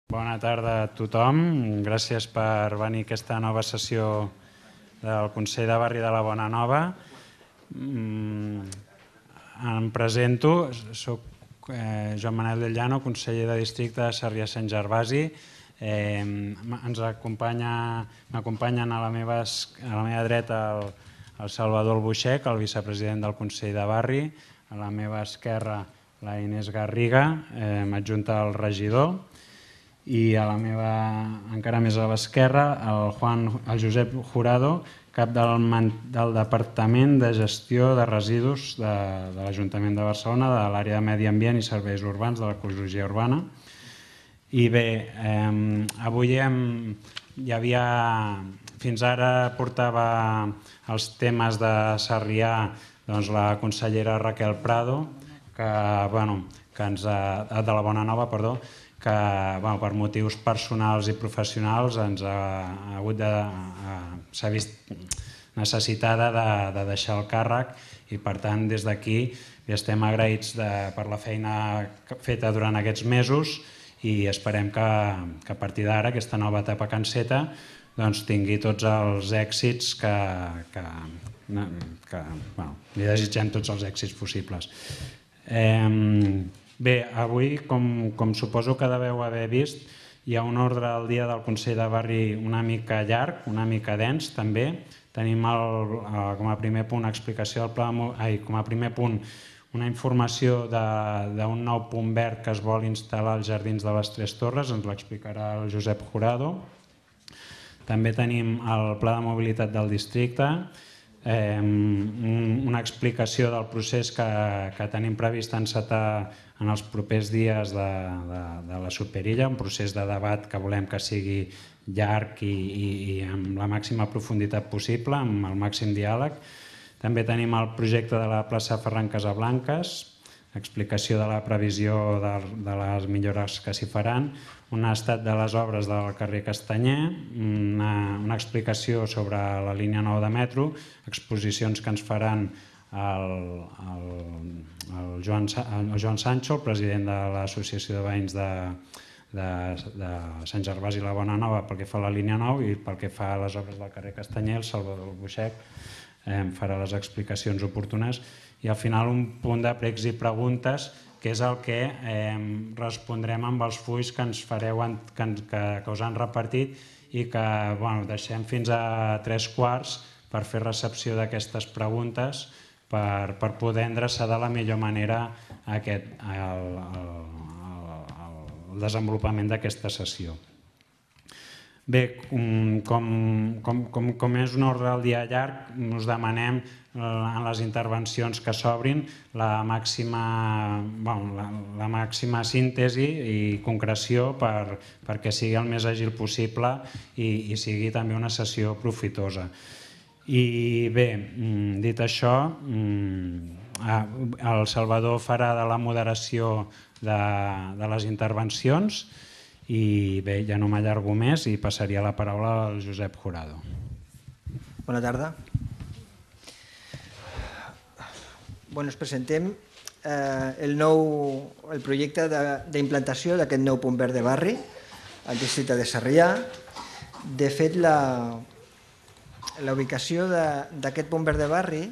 Bona tarda a tothom. Gràcies per venir a aquesta nova sessió del Consell de Barri de la Bonanova. Em presento, soc Joan Manel del Llano, conseller de districte de Sarrià-Sant Gervasi. M'acompanyen a la meva dreta el Salvador Albuixech, el vicepresident del Consell de Barri, a la meva esquerra la Inés Garriga, m'adjunta al regidor, i a la meva, encara més a l'esquerra, el Josep Jurado, cap del Departament de Gestió de Residus de l'Ajuntament de Barcelona, de l'àrea de Medi Ambient i Serveis Urbans, de l'Ecologia Urbana. I bé, avui fins ara portava els temes de Sarrià la consellera Raquel Prado, de la Bonanova, perdó, que per motius personals i professionals s'ha vist necessitada de deixar el càrrec i per tant des d'aquí estem agraïts per la feina feta durant aquests mesos i esperem que a partir d'ara aquesta nova etapa que enceta tingui tots els èxits que li desitgem tots els èxits possibles. Bé, avui, com suposo que deveu haver vist, hi ha un ordre del dia del Consell de Barri una mica llarg, una mica dens també. Tenim com a primer punt explicació del pla, com a primer punt una informació d'un nou punt verd que es vol instal·lar als Jardins de les Tres Torres, ens l'explicarà el Josep Jurado. També tenim el pla de mobilitat del districte, una explicació del procés que tenim previst encetar en els propers dies de la Superilla, un procés de debat que volem que sigui llarg i amb la màxima profunditat possible, amb el màxim diàleg. També tenim el projecte de la plaça Ferran Casablancas, explicació de la previsió de les millores que s'hi faran, un estat de les obres del carrer Castanyer, una explicació sobre la línia 9 de metro, exposicions que ens faran el Joan Sancho, el president de l'Associació de Veïns de Sant Gervasi i la Bonanova pel que fa a la línia 9 i pel que fa a les obres del carrer Castanyer, el Salvador Albuixech farà les explicacions oportunes i al final un punt de pregs i preguntes que és el que respondrem amb els fulls que ens fareu, que us han repartit i que deixem fins a 3:15 per fer recepció d'aquestes preguntes per poder endreçar de la millor manera el desenvolupament d'aquesta sessió. Bé, com és un ordre del dia llarg, us demanem en les intervencions que s'obrin la màxima síntesi i concreció perquè sigui el més àgil possible i sigui també una sessió profitosa. I bé, dit això, el Salvador farà de la moderació de les intervencions i bé, ja no m'allargo més i passaria la paraula al Josep Jurado. Bona tarda. Ens presentem el projecte d'implantació d'aquest nou punt verd de barri al districte de Sarrià. De fet, la ubicació d'aquest punt verd de barri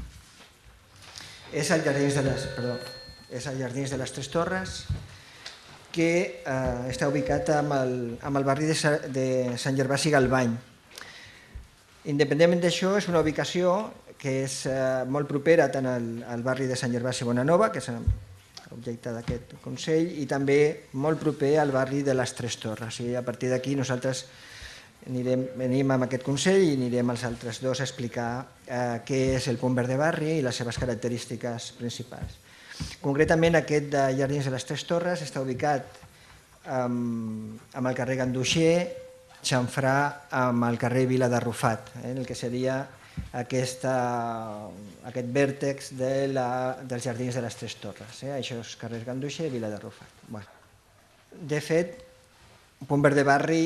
és als Jardins de les Tres Torres, que està ubicat amb el barri de Sant Gervasi i Galvany. Independentment d'això, és una ubicació que és molt propera tant al barri de Sant Gervasi i Bonanova, que és l'objecte d'aquest Consell, i també molt proper al barri de les Tres Torres. I a partir d'aquí nosaltres venim amb aquest Consell i anirem als altres dos a explicar què és el punt verd de barri i les seves característiques principals. Concretament, aquest de Jardins de les Tres Torres està ubicat amb el carrer Ganduxer, xamfrà amb el carrer Vila de Rufat, el que seria aquest vèrtex dels Jardins de les Tres Torres. Això és carrer Ganduxer i Vila de Rufat. De fet, un punt verd de barri,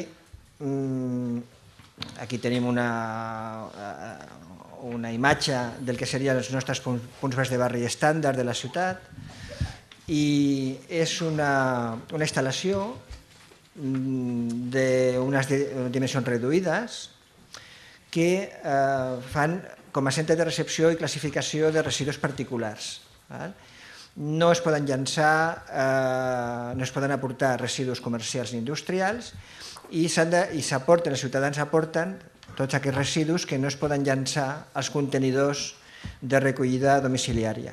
aquí tenim una imatge del que serien els nostres punts verds de barri estàndard de la ciutat i és una instal·lació d'unes dimensions reduïdes que fan com a centre de recepció i classificació de residus particulars. No es poden llançar, no es poden aportar residus comercials ni industrials i s'aporten, els ciutadans aporten tots aquests residus que no es poden llançar als contenidors de recollida domiciliària.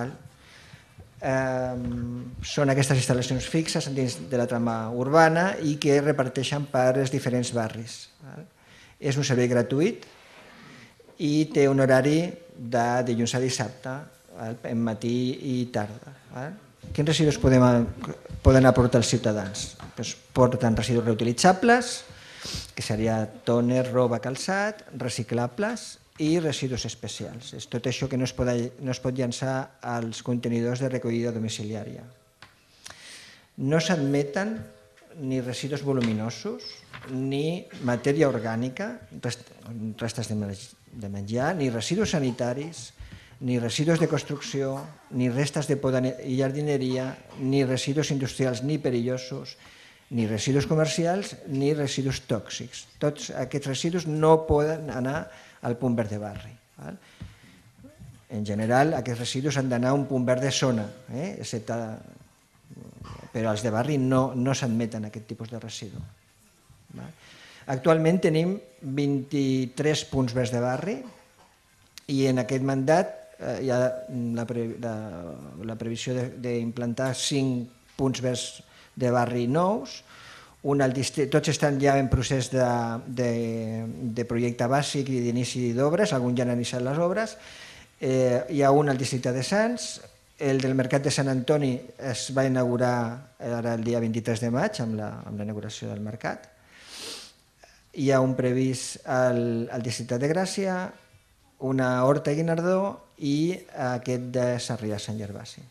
Són aquestes instal·lacions fixes dins de la trama urbana i que es reparteixen per els diferents barris. És un servei gratuït i té un horari de dilluns a dissabte, en matí i tarda. Quins residus poden aportar els ciutadans? Porten residus reutilitzables, que seria tòner, roba, calçat, reciclables i residus especials. És tot això que no es pot llançar als contenidors de recollida domiciliària. No s'admeten ni residus voluminosos, ni matèria orgànica, restes de menjar, ni residus sanitaris, ni residus de construcció, ni restes de poda i jardineria, ni residus industrials ni perillosos, ni residus comercials, ni residus tòxics. Tots aquests residus no poden anar al punt verd de barri. En general, aquests residus han d'anar a un punt verd de zona, però els de barri no s'admeten aquest tipus de residu. Actualment tenim 23 punts verds de barri i en aquest mandat hi ha la previsió d'implantar 5 punts verds de barri nous. Tots estan ja en procés de projecte bàsic i d'inici d'obres, alguns ja han iniciat les obres. Hi ha un al districte de Sants, el del Mercat de Sant Antoni es va inaugurar ara el dia 23 de maig amb la inauguració del mercat. Hi ha un previst al districte de Gràcia, una horta a Guinardó i aquest de Sarrià, Sant Gervasi.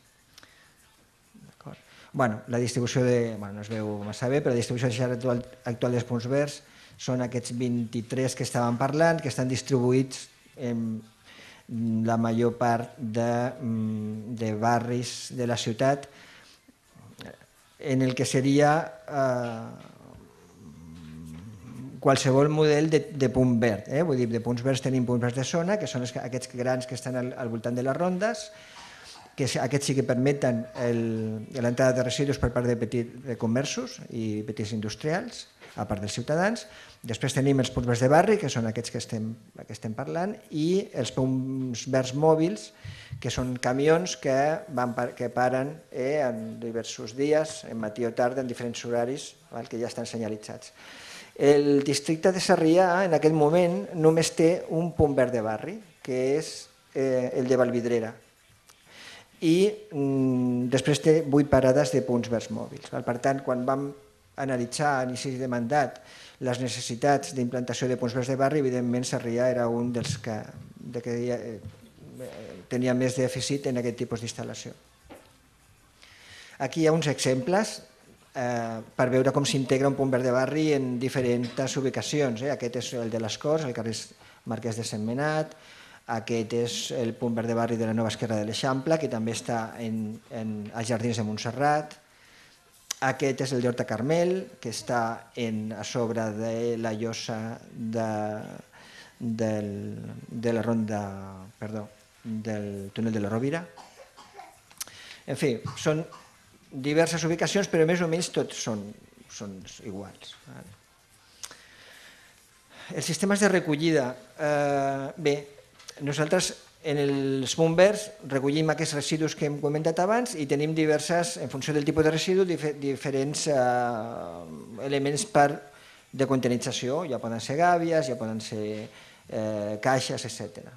La distribució no es veu massa bé, però la distribució actual dels punts verds són aquests 23 que estàvem parlant, que estan distribuïts en la major part de barris de la ciutat, en el que seria qualsevol model de punt verd. Vull dir, de punts verds tenim punts verds de zona, que són aquests grans que estan al voltant de les rondes, que aquests sí que permeten l'entrada de residus per part de comerços i petits industrials, a part dels ciutadans. Després tenim els punts verds de barri, que són aquests que estem parlant, i els punts verds mòbils, que són camions que paren en diversos dies, en matí o tarda, en diferents horaris, que ja estan senyalitzats. El districte de Sarrià, en aquest moment, només té un punt verd de barri, que és el de Vallvidrera, i després té 8 parades de punts verds mòbils. Per tant, quan vam analitzar a inici de mandat les necessitats d'implantació de punts verds de barri, evidentment Sarrià era un dels que tenia més dèficit en aquest tipus d'instal·lació. Aquí hi ha uns exemples per veure com s'integra un punt verd de barri en diferents ubicacions. Aquest és el de les Corts, el carrer Marquès de Sentmenat. Aquest és el punt verd de barri de la Nova Esquerra de l'Eixample, que també està als Jardins de Montserrat. Aquest és el d'Horta Carmel, que està a sobre de la llosa de la ronda, del túnel de la Rovira. En fi, són diverses ubicacions, però més o menys tots són iguals. Els sistemes de recollida. Bé, nosaltres en els punts verds recollim aquests residus que hem comentat abans i tenim diverses, en funció del tipus de residu, diferents elements de contenització. Ja poden ser gàbies, ja poden ser caixes, etc.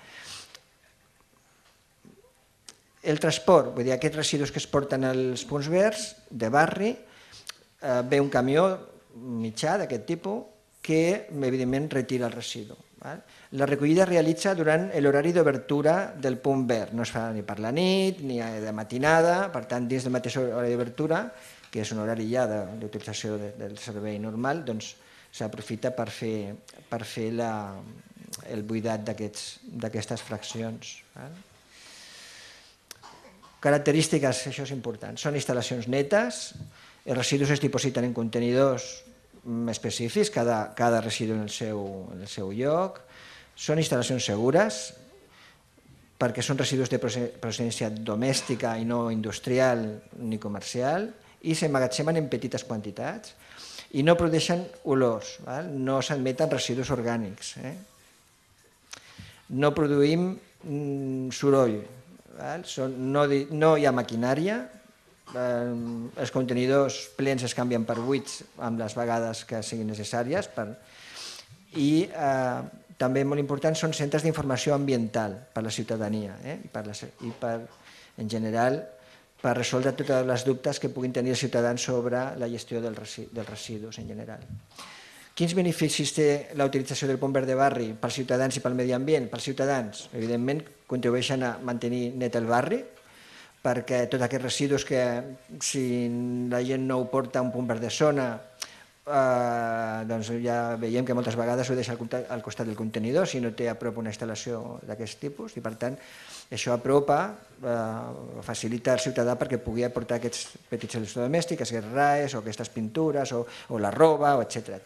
El transport, vull dir, aquests residus que es porten als punts verds de barri, ve un camió mitjà d'aquest tipus que evidentment retira el residu. La recollida es realitza durant l'horari d'obertura del punt verd. No es fa ni per la nit ni de matinada, per tant, dins del mateix horari d'obertura, que és un horari ja d'utilització del servei normal, doncs s'aprofita per fer el buidat d'aquestes fraccions. Característiques, això és important, són instal·lacions netes, Els residus es dipositen en contenidors específics, cada residu en el seu lloc. Són instal·lacions segures, perquè són residus de procedència domèstica i no industrial ni comercial, i s'emmagatzemen en petites quantitats i no produeixen olors, no s'admeten residus orgànics. No produïm soroll, no hi ha maquinària, els contenidors plens es canvien per buits amb les vegades que siguin necessàries i també molt important són centres d'informació ambiental per a la ciutadania i en general per resoldre tots els dubtes que puguin tenir els ciutadans sobre la gestió dels residus en general. Quins beneficis té la utilització del punt verd de barri pels ciutadans i pel medi ambient? Pels ciutadans, evidentment, contribueixen a mantenir net el barri, perquè tots aquests residus que si la gent no ho porta a un punt verd de zona, doncs ja veiem que moltes vegades ho deixa al costat del contenidor si no té a prop una instal·lació d'aquest tipus, i per tant això apropa, facilita al ciutadà perquè pugui aportar aquests petits electrodomèstics, aquests raes o aquestes pintures o la roba, etcètera.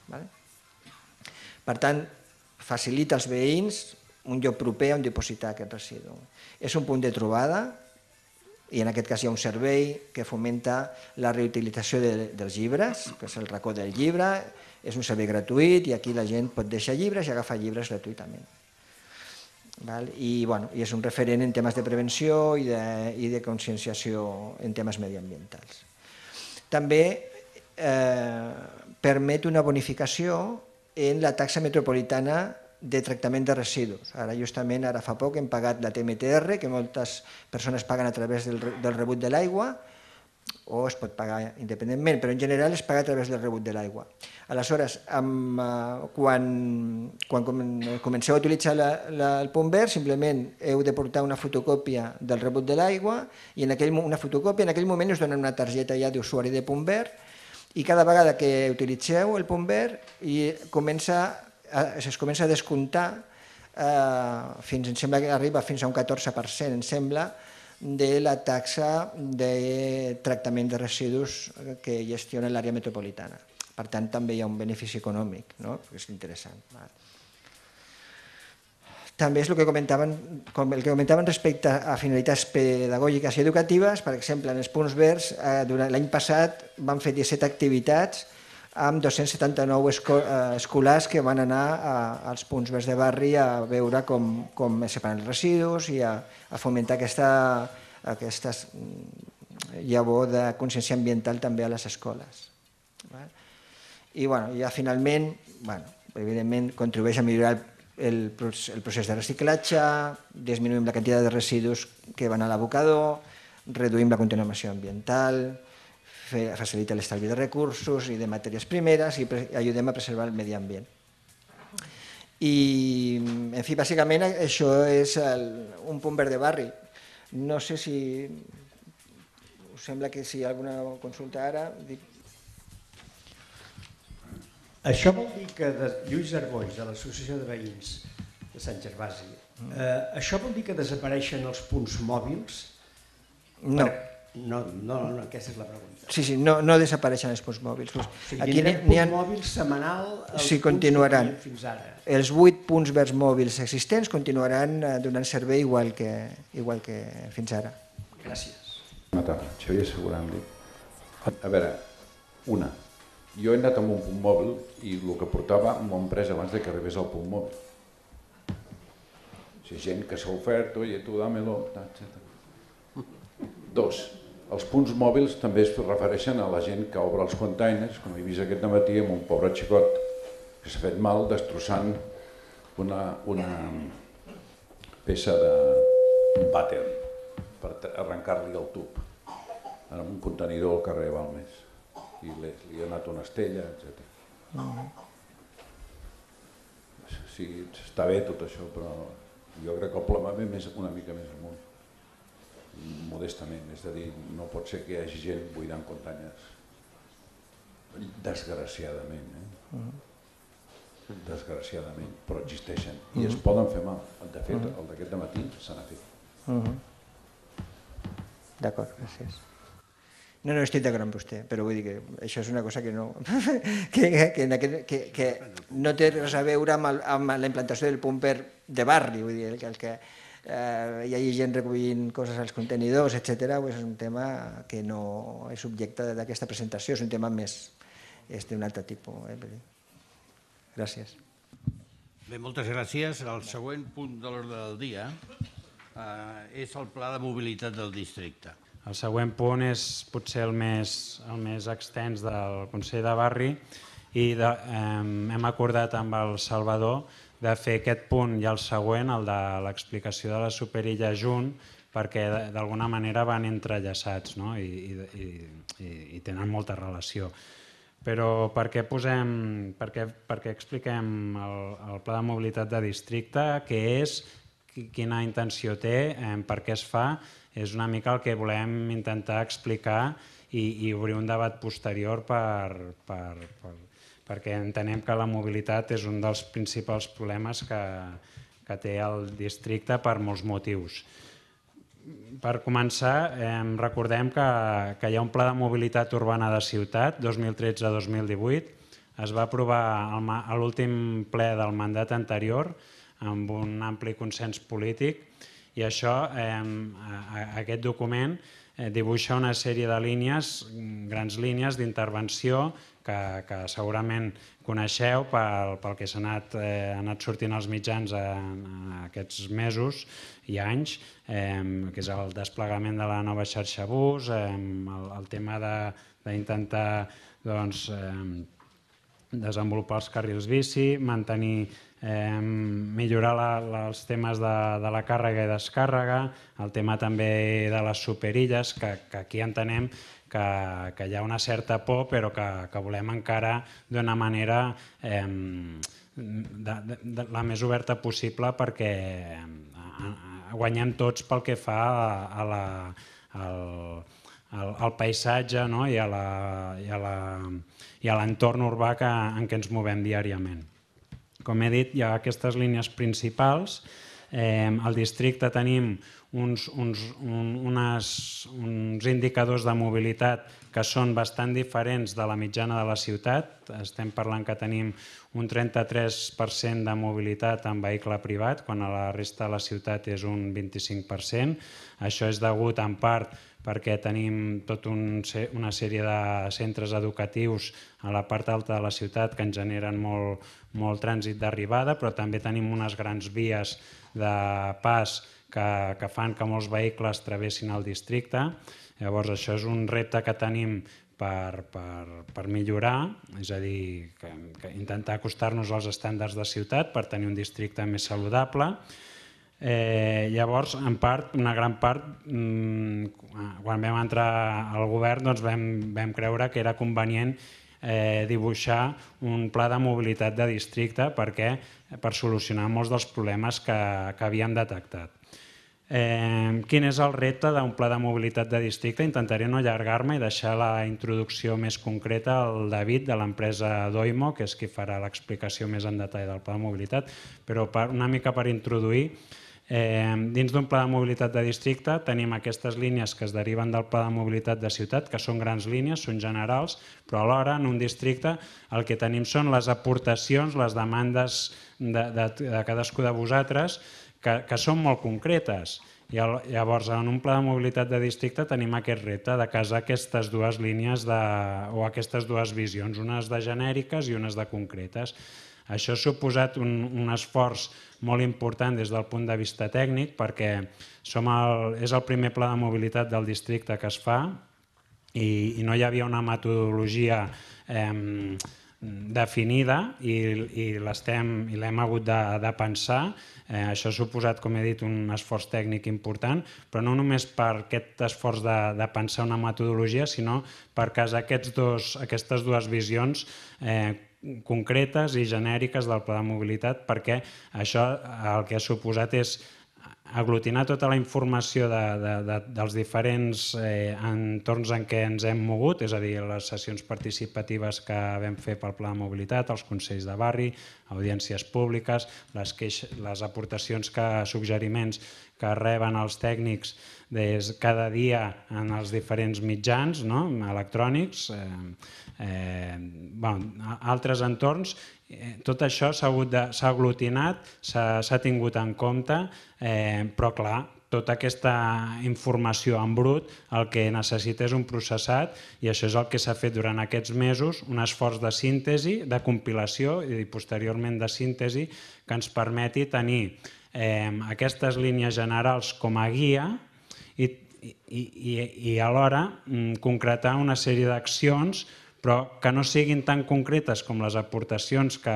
Per tant, facilita als veïns un lloc proper on dipositar aquest residu. És un punt de trobada i en aquest cas hi ha un servei que fomenta la reutilització dels llibres, que és el racó del llibre, és un servei gratuït i aquí la gent pot deixar llibres i agafar llibres gratuïtament. I és un referent en temes de prevenció i de conscienciació en temes mediambientals. També permet una bonificació en la taxa metropolitana de tractament de residus. Ara fa poc hem pagat la TMTR, que moltes persones paguen a través del rebut de l'aigua, o es pot pagar independentment, però en general es paga a través del rebut de l'aigua. Aleshores, quan comenceu a utilitzar el punt verd, simplement heu de portar una fotocòpia del rebut de l'aigua i en aquell moment us donen una targeta ja d'usuari de punt verd i cada vegada que utilitzeu el punt verd es comença a descomptar, em sembla que arriba fins a un 14%, em sembla, de la taxa de tractament de residus que gestiona l'àrea metropolitana. Per tant, també hi ha un benefici econòmic, que és interessant. També és el que comentaven respecte a finalitats pedagògiques i educatives. Per exemple, en els punts verds, l'any passat vam fer 17 activitats amb 279 escolars que van anar als punts verds de barri a veure com es separen els residus i a fomentar aquesta llavor de consciència ambiental també a les escoles. I ja finalment, evidentment, contribueix a millorar el procés de reciclatge, disminuïm la quantitat de residus que van a l'abocador, reduïm la contaminació ambiental, facilita l'estalvi de recursos i de matèries primeres i ajudem a preservar el medi ambient. I, en fi, bàsicament això és un punt verd de barri. No sé si us sembla que si hi ha alguna consulta ara... Això vol dir que, Lluís Arboix, de l'Associació de Veïns de Sant Gervasi, això vol dir que desapareixen els punts mòbils? No. No, aquesta és la pregunta. Sí, no desapareixen els punts mòbils. O sigui, tindrem punts mòbils setmanal als punts que teníem fins ara. Els 8 punts verds mòbils existents continuaran donant servei igual que fins ara. Gràcies. Xavier Segura em dic. A veure, jo he anat amb un punt mòbil i el que portava m'ho han pres abans que arribés al punt mòbil. Si gent que s'ha ofert, oye, tu dámelo, etc. 2. Els punts mòbils també es refereixen a la gent que obre els containers, com he vist aquest dematí amb un pobre xicot que s'ha fet mal destrossant una peça d'un vàter per arrencar-li el tub en un contenidor al carrer Balmes i li ha anat una estella, etc. Sí, està bé tot això, però jo crec que el problema ve una mica més amunt. Modestament, és a dir, no pot ser que hi hagi gent buidant containers, desgraciadament, desgraciadament, però existeixen i es poden fer mal. De fet, el d'aquest dematí se n'ha fet. D'acord, gràcies. No, estic d'acord amb vostè, però vull dir que això és una cosa que no té res a veure amb la implantació del pumper de barri, vull dir, que hi hagi gent recollint coses als contenidors, etc. És un tema que no és objecte d'aquesta presentació, és un tema més d'un altre tipus. Gràcies. Bé, moltes gràcies. El següent punt de l'ordre del dia és el pla de mobilitat del districte. El següent punt és potser el més extens del Consell de Barri i hem acordat amb el Salvador de fer aquest punt i el següent, el de l'explicació de la superilla junt, perquè d'alguna manera van entrellaçats i tenen molta relació. Però per què expliquem el Pla de Mobilitat de Districte, què és, quina intenció té, per què es fa, és una mica el que volem intentar explicar i obrir un debat posterior perquè entenem que la mobilitat és un dels principals problemes que té el districte per molts motius. Per començar, recordem que hi ha un pla de mobilitat urbana de ciutat 2013-2018. Es va aprovar a l'últim ple del mandat anterior amb un ampli consens polític i això, aquest document dibuixa una sèrie de línies, grans línies d'intervenció que segurament coneixeu pel que s'ha anat sortint als mitjans aquests mesos i anys, que és el desplegament de la nova xarxa bus, el tema d'intentar desenvolupar els carrils bici, millorar els temes de la càrrega i descàrrega, el tema també de les superilles, que aquí entenem que hi ha una certa por però que volem encarar d'una manera la més oberta possible perquè guanyem tots pel que fa al paisatge i a l'entorn urbà en què ens movem diàriament. Com he dit, hi ha aquestes línies principals. Al districte tenim uns indicadors de mobilitat que són bastant diferents de la mitjana de la ciutat. Estem parlant que tenim un 33% de mobilitat en vehicle privat, quan a la resta de la ciutat és un 25%. Això és degut en part perquè tenim tota una sèrie de centres educatius a la part alta de la ciutat que ens generen molt trànsit d'arribada, però també tenim unes grans vies de pas que fan que molts vehicles travessin el districte. Llavors, això és un repte que tenim per millorar, és a dir, intentar acostar-nos als estàndards de ciutat per tenir un districte més saludable. Llavors, en part, una gran part, quan vam entrar al govern, vam creure que era convenient dibuixar un pla de mobilitat de districte per solucionar molts dels problemes que havíem detectat. Quin és el repte d'un pla de mobilitat de districte? Intentaré no allargar-me i deixar la introducció més concreta al David de l'empresa Doimo, que és qui farà l'explicació més en detall del pla de mobilitat, però una mica per introduir. Dins d'un pla de mobilitat de districte tenim aquestes línies que es deriven del pla de mobilitat de ciutat, que són grans línies, són generals, però alhora en un districte el que tenim són les aportacions, les demandes de cadascú de vosaltres, que són molt concretes. Llavors, en un pla de mobilitat de districte tenim aquest repte de casar aquestes dues línies o aquestes dues visions, unes de genèriques i unes de concretes. Això ha suposat un esforç molt important des del punt de vista tècnic perquè és el primer pla de mobilitat del districte que es fa i no hi havia una metodologia definida i l'hem hagut de pensar. Això ha suposat, com he dit, un esforç tècnic important, però no només per aquest esforç de pensar una metodologia, sinó per casar aquestes dues visions concretes i genèriques del pla de mobilitat, perquè això el que ha suposat és aglutinar tota la informació dels diferents entorns en què ens hem mogut, és a dir, les sessions participatives que vam fer pel Pla de Mobilitat, els consells de barri, audiències públiques, les aportacions, suggeriments que reben els tècnics cada dia en els diferents mitjans electrònics, altres entorns. Tot això s'ha aglutinat, s'ha tingut en compte, però clar, tota aquesta informació en brut el que necessita és un processat i això és el que s'ha fet durant aquests mesos, un esforç de síntesi, de compilació i posteriorment de síntesi que ens permeti tenir aquestes línies generals com a guia i alhora concretar una sèrie d'accions però que no siguin tan concretes com les aportacions que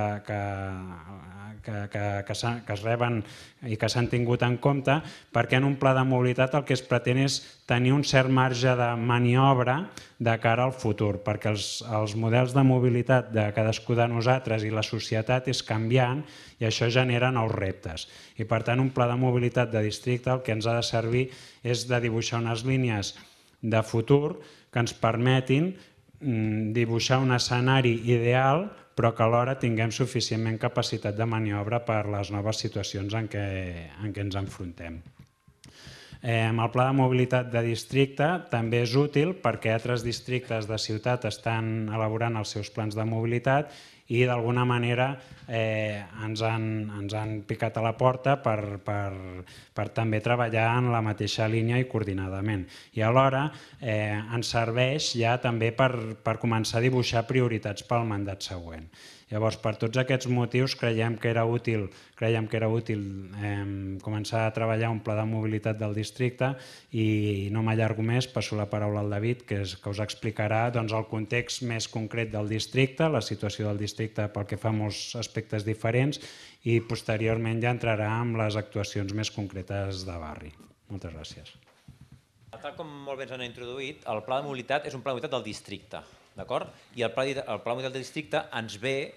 es reben i que s'han tingut en compte, perquè en un pla de mobilitat el que es pretén és tenir un cert marge de maniobra de cara al futur, perquè els models de mobilitat de cadascú de nosaltres i la societat és canviant i això genera nous reptes. I per tant un pla de mobilitat de districte el que ens ha de servir és de dibuixar unes línies de futur que ens permetin dibuixar un escenari ideal però que alhora tinguem suficientment capacitat de maniobra per les noves situacions en què ens enfrontem. El pla de mobilitat de districte també és útil perquè altres districtes de ciutat estan elaborant els seus plans de mobilitat i d'alguna manera ens han picat a la porta per també treballar en la mateixa línia i coordinadament. I alhora ens serveix ja també per començar a dibuixar prioritats pel mandat següent. Llavors, per tots aquests motius, creiem que era útil començar a treballar un pla de mobilitat del districte i no m'allargo més, passo la paraula al David, que us explicarà el context més concret del districte, la situació del districte pel que fa a molts aspectes diferents i posteriorment ja entrarà en les actuacions més concretes de barri. Moltes gràcies. Tal com molt bé ens han introduït, el pla de mobilitat és un pla de mobilitat del districte. I el pla de mobilitat del districte ens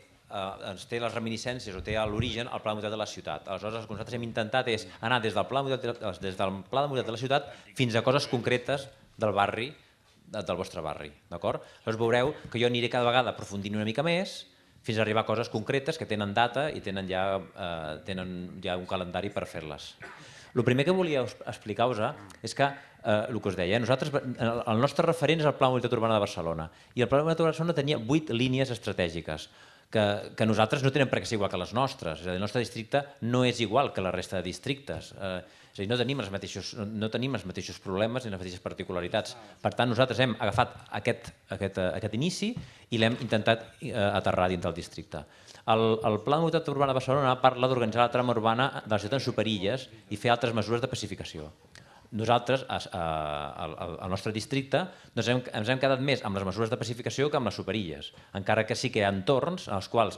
té les reminiscències o té l'origen al pla de mobilitat de la ciutat. Aleshores, el que nosaltres hem intentat és anar des del pla de mobilitat de la ciutat fins a coses concretes del barri, del vostre barri. Llavors veureu que jo aniré cada vegada aprofundint una mica més fins a arribar a coses concretes que tenen data i tenen ja un calendari per fer-les. El primer que volia explicar-vos és que, el que us deia, el nostre referent és el Pla de Mobilitat Urbana de Barcelona i el Pla de Mobilitat Urbana de Barcelona tenia 8 línies estratègiques que nosaltres no tenen per què ser igual que les nostres. És a dir, el nostre districte no és igual que la resta de districtes. És a dir, no tenim els mateixos problemes ni les mateixes particularitats. Per tant, nosaltres hem agafat aquest inici i l'hem intentat aterrar dins del districte. El Pla de Mobilitat Urbana de Barcelona parla d'organitzar la trama urbana de la ciutat en superilles i fer altres mesures de pacificació. Nosaltres, al nostre districte, ens hem quedat més amb les mesures de pacificació que amb les superilles, encara que sí que hi ha entorns en els quals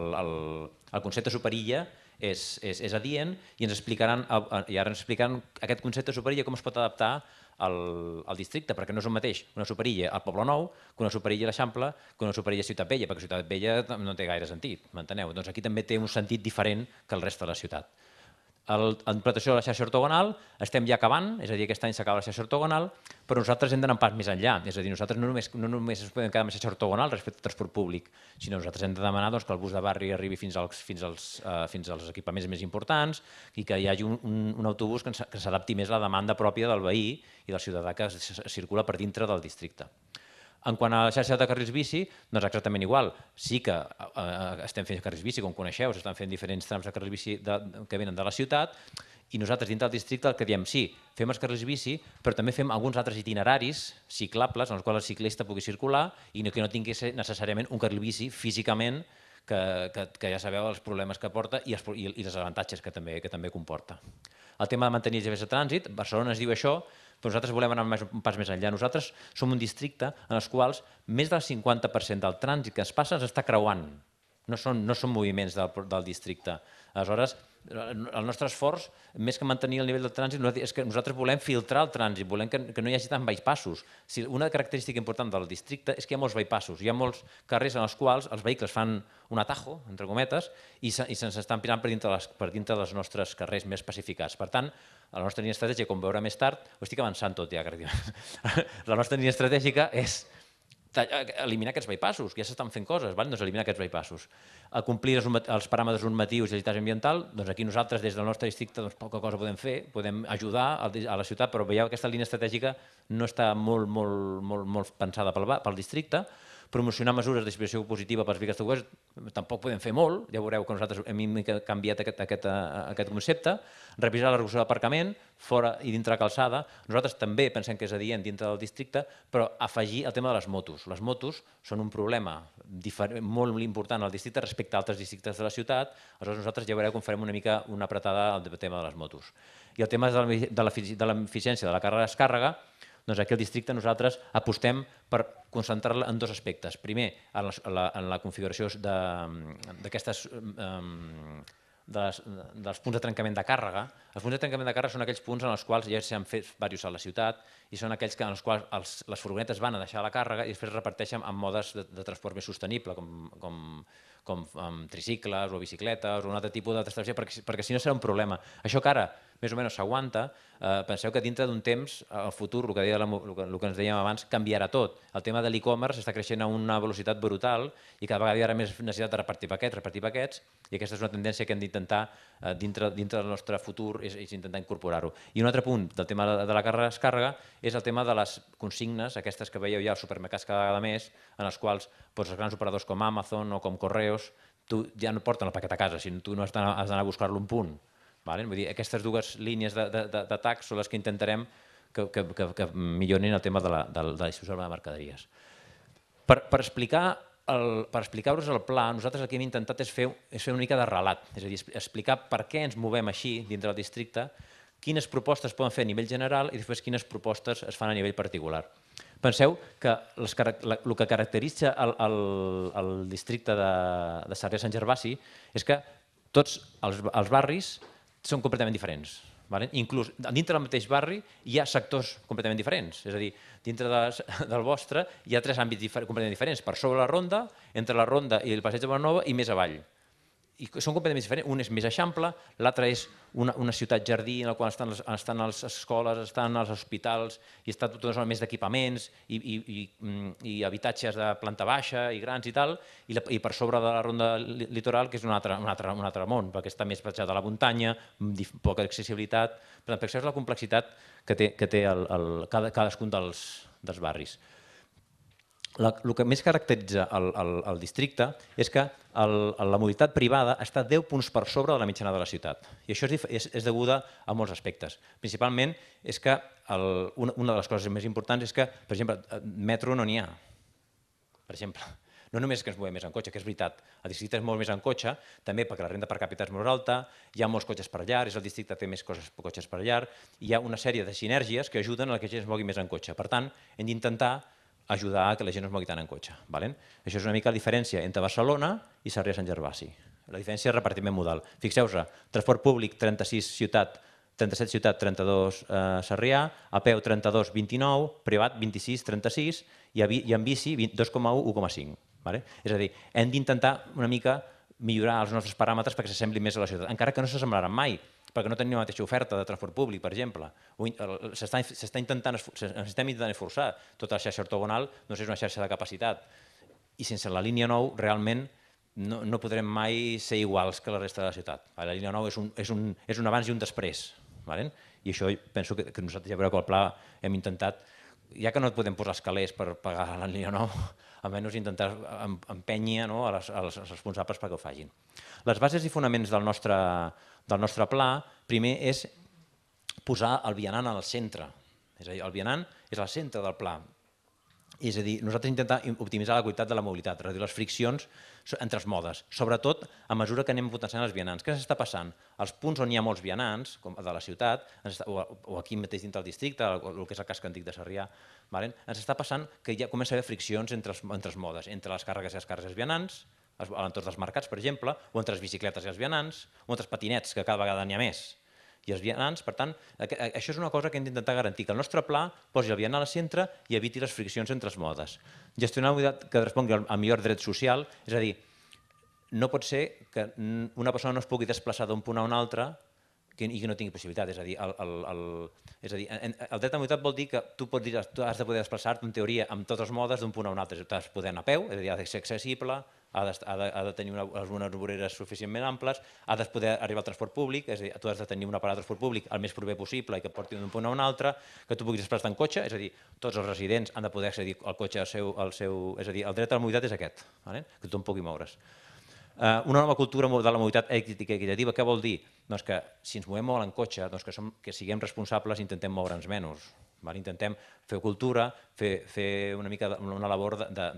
el concepte superilla és adient i ara ens explicaran aquest concepte de superilla com es pot adaptar al districte, perquè no és el mateix una superilla al Poble Nou que una superilla a l'Eixample que una superilla a Ciutat Vella, perquè Ciutat Vella no té gaire sentit, m'enteneu? Doncs aquí també té un sentit diferent que el resta de la ciutat. En implantació de la xarxa ortogonal estem ja acabant, és a dir, aquest any s'acaba la xarxa ortogonal, però nosaltres hem d'anar un pas més enllà, és a dir, nosaltres no només ens podem quedar amb la xarxa ortogonal respecte al transport públic, sinó nosaltres hem de demanar que el bus de barri arribi fins als equipaments més importants i que hi hagi un autobús que s'adapti més a la demanda pròpia del veí i del ciutadà que circula per dintre del districte. En quant a la xarxa de carrils bici, doncs exactament igual. Sí que estem fent carrils bici, com coneixeu, s'estan fent diferents trams de carrils bici que venen de la ciutat i nosaltres dintre del districte el que diem, sí, fem els carrils bici, però també fem alguns altres itineraris ciclables en els quals el ciclista pugui circular i que no tingui necessàriament un carril bici físicament que ja sabeu els problemes que porta i els avantatges que també comporta. El tema de mantenir els serveis de trànsit, Barcelona es diu això, però nosaltres volem anar un pas més enllà. Nosaltres som un districte en els quals més del 50% del trànsit que es passa ens està creuant. No són moviments del districte. Aleshores, el nostre esforç, més que mantenir el nivell del trànsit, és que nosaltres volem filtrar el trànsit, volem que no hi hagi tant bypassos. Una característica important del districte és que hi ha molts bypassos. Hi ha molts carrers en els quals els vehicles fan un atajo, entre cometes, i se'ns estan pirant per dintre dels nostres carrers més pacificats. Per tant, la nostra línia estratègica, com veurà més tard, ho estic avançant tot ja, la nostra línia estratègica és eliminar aquests bypassos, ja s'estan fent coses, doncs eliminar aquests bypassos. A complir els paràmetres normatius i l'agilitat ambiental, doncs aquí nosaltres des del nostre districte poca cosa podem fer, podem ajudar a la ciutat, però veieu que aquesta línia estratègica no està molt pensada pel districte. Promocionar mesures de disposició positiva per als vehicles de gos, tampoc podem fer molt, ja veureu que nosaltres hem canviat aquest concepte. Revisar la regulació d'aparcament fora i dintre la calçada. Nosaltres també pensem que és adient dintre del districte, però afegir el tema de les motos. Les motos són un problema molt important al districte respecte a altres districtes de la ciutat, aleshores nosaltres ja veureu com farem una mica una apretada al tema de les motos. I el tema de l'eficiència de la càrrega-descàrrega, doncs aquí al districte nosaltres apostem per concentrar-la en dos aspectes. Primer, en la configuració d'aquestes dels punts de trencament de càrrega. Els punts de trencament de càrrega són aquells punts en els quals ja s'han fet diversos a la ciutat i són aquells en els quals les furgonetes van a deixar la càrrega i després reparteixen en modes de transport més sostenible, com amb tricicles o bicicletes o un altre tipus de transport, perquè si no serà un problema. Això que ara més o menys s'aguanta, penseu que dintre d'un temps, el futur, el que ens dèiem abans, canviarà tot. El tema de l'e-commerce està creixent a una velocitat brutal i cada vegada hi haurà més necessitat de repartir paquets, i aquesta és una tendència que hem d'intentar, dintre del nostre futur, és intentar incorporar-ho. I un altre punt del tema de la càrrega-descàrrega és el tema de les consignes, aquestes que veieu ja als supermercats cada vegada més, en els quals els grans operadors com Amazon o com Correos ja no porten el paquet a casa, sinó tu no has d'anar a buscar-lo un punt. Vull dir, aquestes dues línies d'atac són les que intentarem que millorin el tema de la distribució de mercaderies. Per explicar-vos el pla, nosaltres el que hem intentat és fer una mica de relat, és a dir, explicar per què ens movem així dintre del districte, quines propostes poden fer a nivell general i després quines propostes es fan a nivell particular. Penseu que el que caracteritza el districte de Sarrià Sant Gervasi és que tots els barris són completament diferents. Inclús dintre del mateix barri hi ha sectors completament diferents. És a dir, dintre del vostre hi ha 3 àmbits completament diferents. Per sobre la ronda, entre la ronda i el passeig de Bonanova i més avall. I són completament diferents. Un és més eixample, l'altre és una ciutat-jardí en la qual estan les escoles, estan els hospitals i està tota una zona més d'equipaments i habitatges de planta baixa i grans i tal, i per sobre de la ronda litoral, que és un altre món, perquè està més petjat a la muntanya, poca accessibilitat. Per tant, penseu la complexitat que té cadascun dels barris. El que més caracteritza el districte és que la mobilitat privada està 10 punts per sobre de la mitjana de la ciutat. I això és deguda a molts aspectes. Principalment és que una de les coses més importants és que, per exemple, metro no n'hi ha. Per exemple, no només que ens movem més en cotxe, que és veritat, el districte es mou més en cotxe, també perquè la renda per càpita és molt alta, hi ha molts cotxes per llar, el districte té més cotxes per llar, hi ha una sèrie de sinergies que ajuden a que la gent es mogui més en cotxe. Per tant, hem d'intentar ajudar a que la gent es mogui tant en cotxe. Això és una mica la diferència entre Barcelona i Sarrià Sant Gervasi. La diferència és repartiment modal. Fixeu-vos, transport públic 36 ciutat, 37 ciutat, 32 Sarrià, a peu 32, 29, privat 26, 36 i en bici 2,1, 1,5. És a dir, hem d'intentar una mica millorar els nostres paràmetres perquè s'assembli més a la ciutat, encara que no s'assemblaran mai, perquè no tenim la mateixa oferta de transport públic, per exemple. S'estem intentant esforçar. Tota la xarxa ortogonal no és una xarxa de capacitat. I sense la línia 9, realment, no podrem mai ser iguals que la resta de la ciutat. La línia 9 és un abans i un després. I això penso que nosaltres ja veureu que al pla hem intentat, ja que no podem posar escalers per pagar la línia 9, almenys intentar empènyer els responsables perquè ho facin. Les bases i fonaments del nostre pla, primer és posar el vianant al centre. És a dir, el vianant és al centre del pla. És a dir, nosaltres intentem optimitzar la qualitat de la mobilitat, reduir les friccions entre els modes, sobretot a mesura que anem potenciant els vianants. Què s'està passant? Als punts on hi ha molts vianants, com de la ciutat, o aquí mateix dintre del districte, el que és el casc antic de Sarrià, ens està passant que ja comença a haver friccions entre els modes, entre les càrregues i les càrregues vianants, a l'entorn dels mercats, per exemple, o entre les bicicletes i els vianants, o entre els patinets, que cada vegada n'hi ha més, i els vianants. Per tant, això és una cosa que hem d'intentar garantir, que el nostre pla posi el vianant al centre i eviti les friccions entre els modes. Gestionar la mobilitat que respongui al millor dret social, és a dir, no pot ser que una persona no es pugui desplaçar d'un punt a un altre i que no tingui possibilitat. És a dir, el dret a la mobilitat vol dir que tu has de poder desplaçar-te, en teoria, amb tots els modes d'un punt a un altre. Tu has de poder anar a peu, és a dir, ha de ser accessible, ha de tenir unes voreres suficientment amples, ha de poder arribar al transport públic, és a dir, tu has de tenir un aparat de transport públic el més proper possible i que porti d'un punt a un altre, que tu puguis desplaçar en cotxe, és a dir, tots els residents han de poder accedir al cotxe és a dir, el dret a la mobilitat és aquest, que tothom pugui moure's. Una nova cultura de la mobilitat ètica i equitativa, què vol dir? Doncs que si ens movem molt en cotxe, que siguem responsables i intentem moure'ns menys. Intentem fer cultura, fer una mica una labor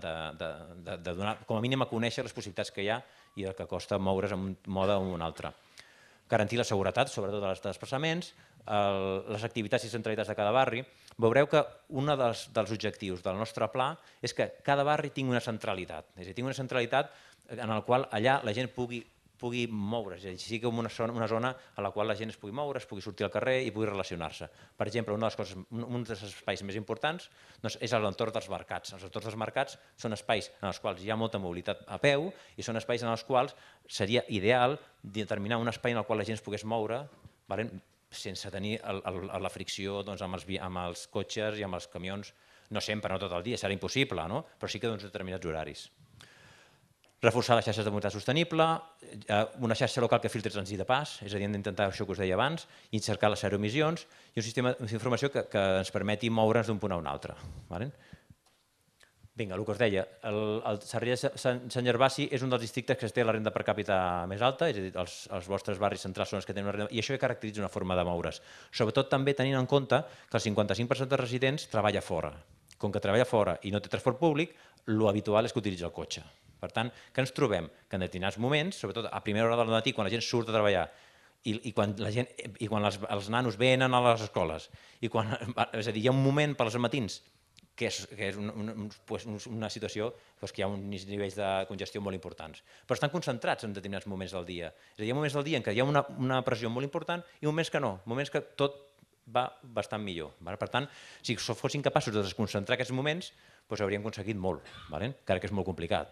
de donar, com a mínim, a conèixer les possibilitats que hi ha i el que costa moure's en un mode o en un altre. Garantir la seguretat, sobretot als desplaçaments, les activitats i centralitats de cada barri. Veureu que un dels objectius del nostre pla és que cada barri tingui una centralitat. És a dir, tingui una centralitat en la qual allà la gent pugui moure's, és a dir, sigui com una zona en la qual la gent es pugui moure, es pugui sortir al carrer i pugui relacionar-se. Per exemple, un dels espais més importants és l'entorn dels mercats. Els entorns dels mercats són espais en els quals hi ha molta mobilitat a peu i són espais en els quals seria ideal determinar un espai en el qual la gent es pogués moure sense tenir la fricció amb els cotxes i amb els camions, no sempre, no tot el dia, serà impossible, però sí que determinats horaris. Reforçar les xarxes de mobilitat sostenible, una xarxa local que filtri trànsit de pas, és a dir, hem d'intentar això que us deia abans, i cercar les zero emissions, i un sistema d'informació que ens permeti moure'ns d'un punt a un altre. Vinga, el que us deia, el Sarrià-Sant Gervasi és un dels districtes que té la renda per càpita més alta, és a dir, els vostres barris centrals són els que tenen una renda, i això caracteritza una forma de moure's. Sobretot també tenint en compte que el 55% dels residents treballa fora. Com que treballa fora i no té transport públic, l'habitual és que utilitzi el cotxe. Per tant, què ens trobem? Que en determinats moments, sobretot a primera hora del matí, quan la gent surt a treballar i quan els nanos venen a les escoles, és a dir, hi ha un moment per als matins que és una situació que hi ha uns nivells de congestió molt importants. Però estan concentrats en determinats moments del dia. És a dir, hi ha moments del dia en què hi ha una pressió molt important i moments que no, moments que tot va bastant millor. Per tant, si fossin capaços de desconcentrar aquests moments, hauríem aconseguit molt, encara que és molt complicat.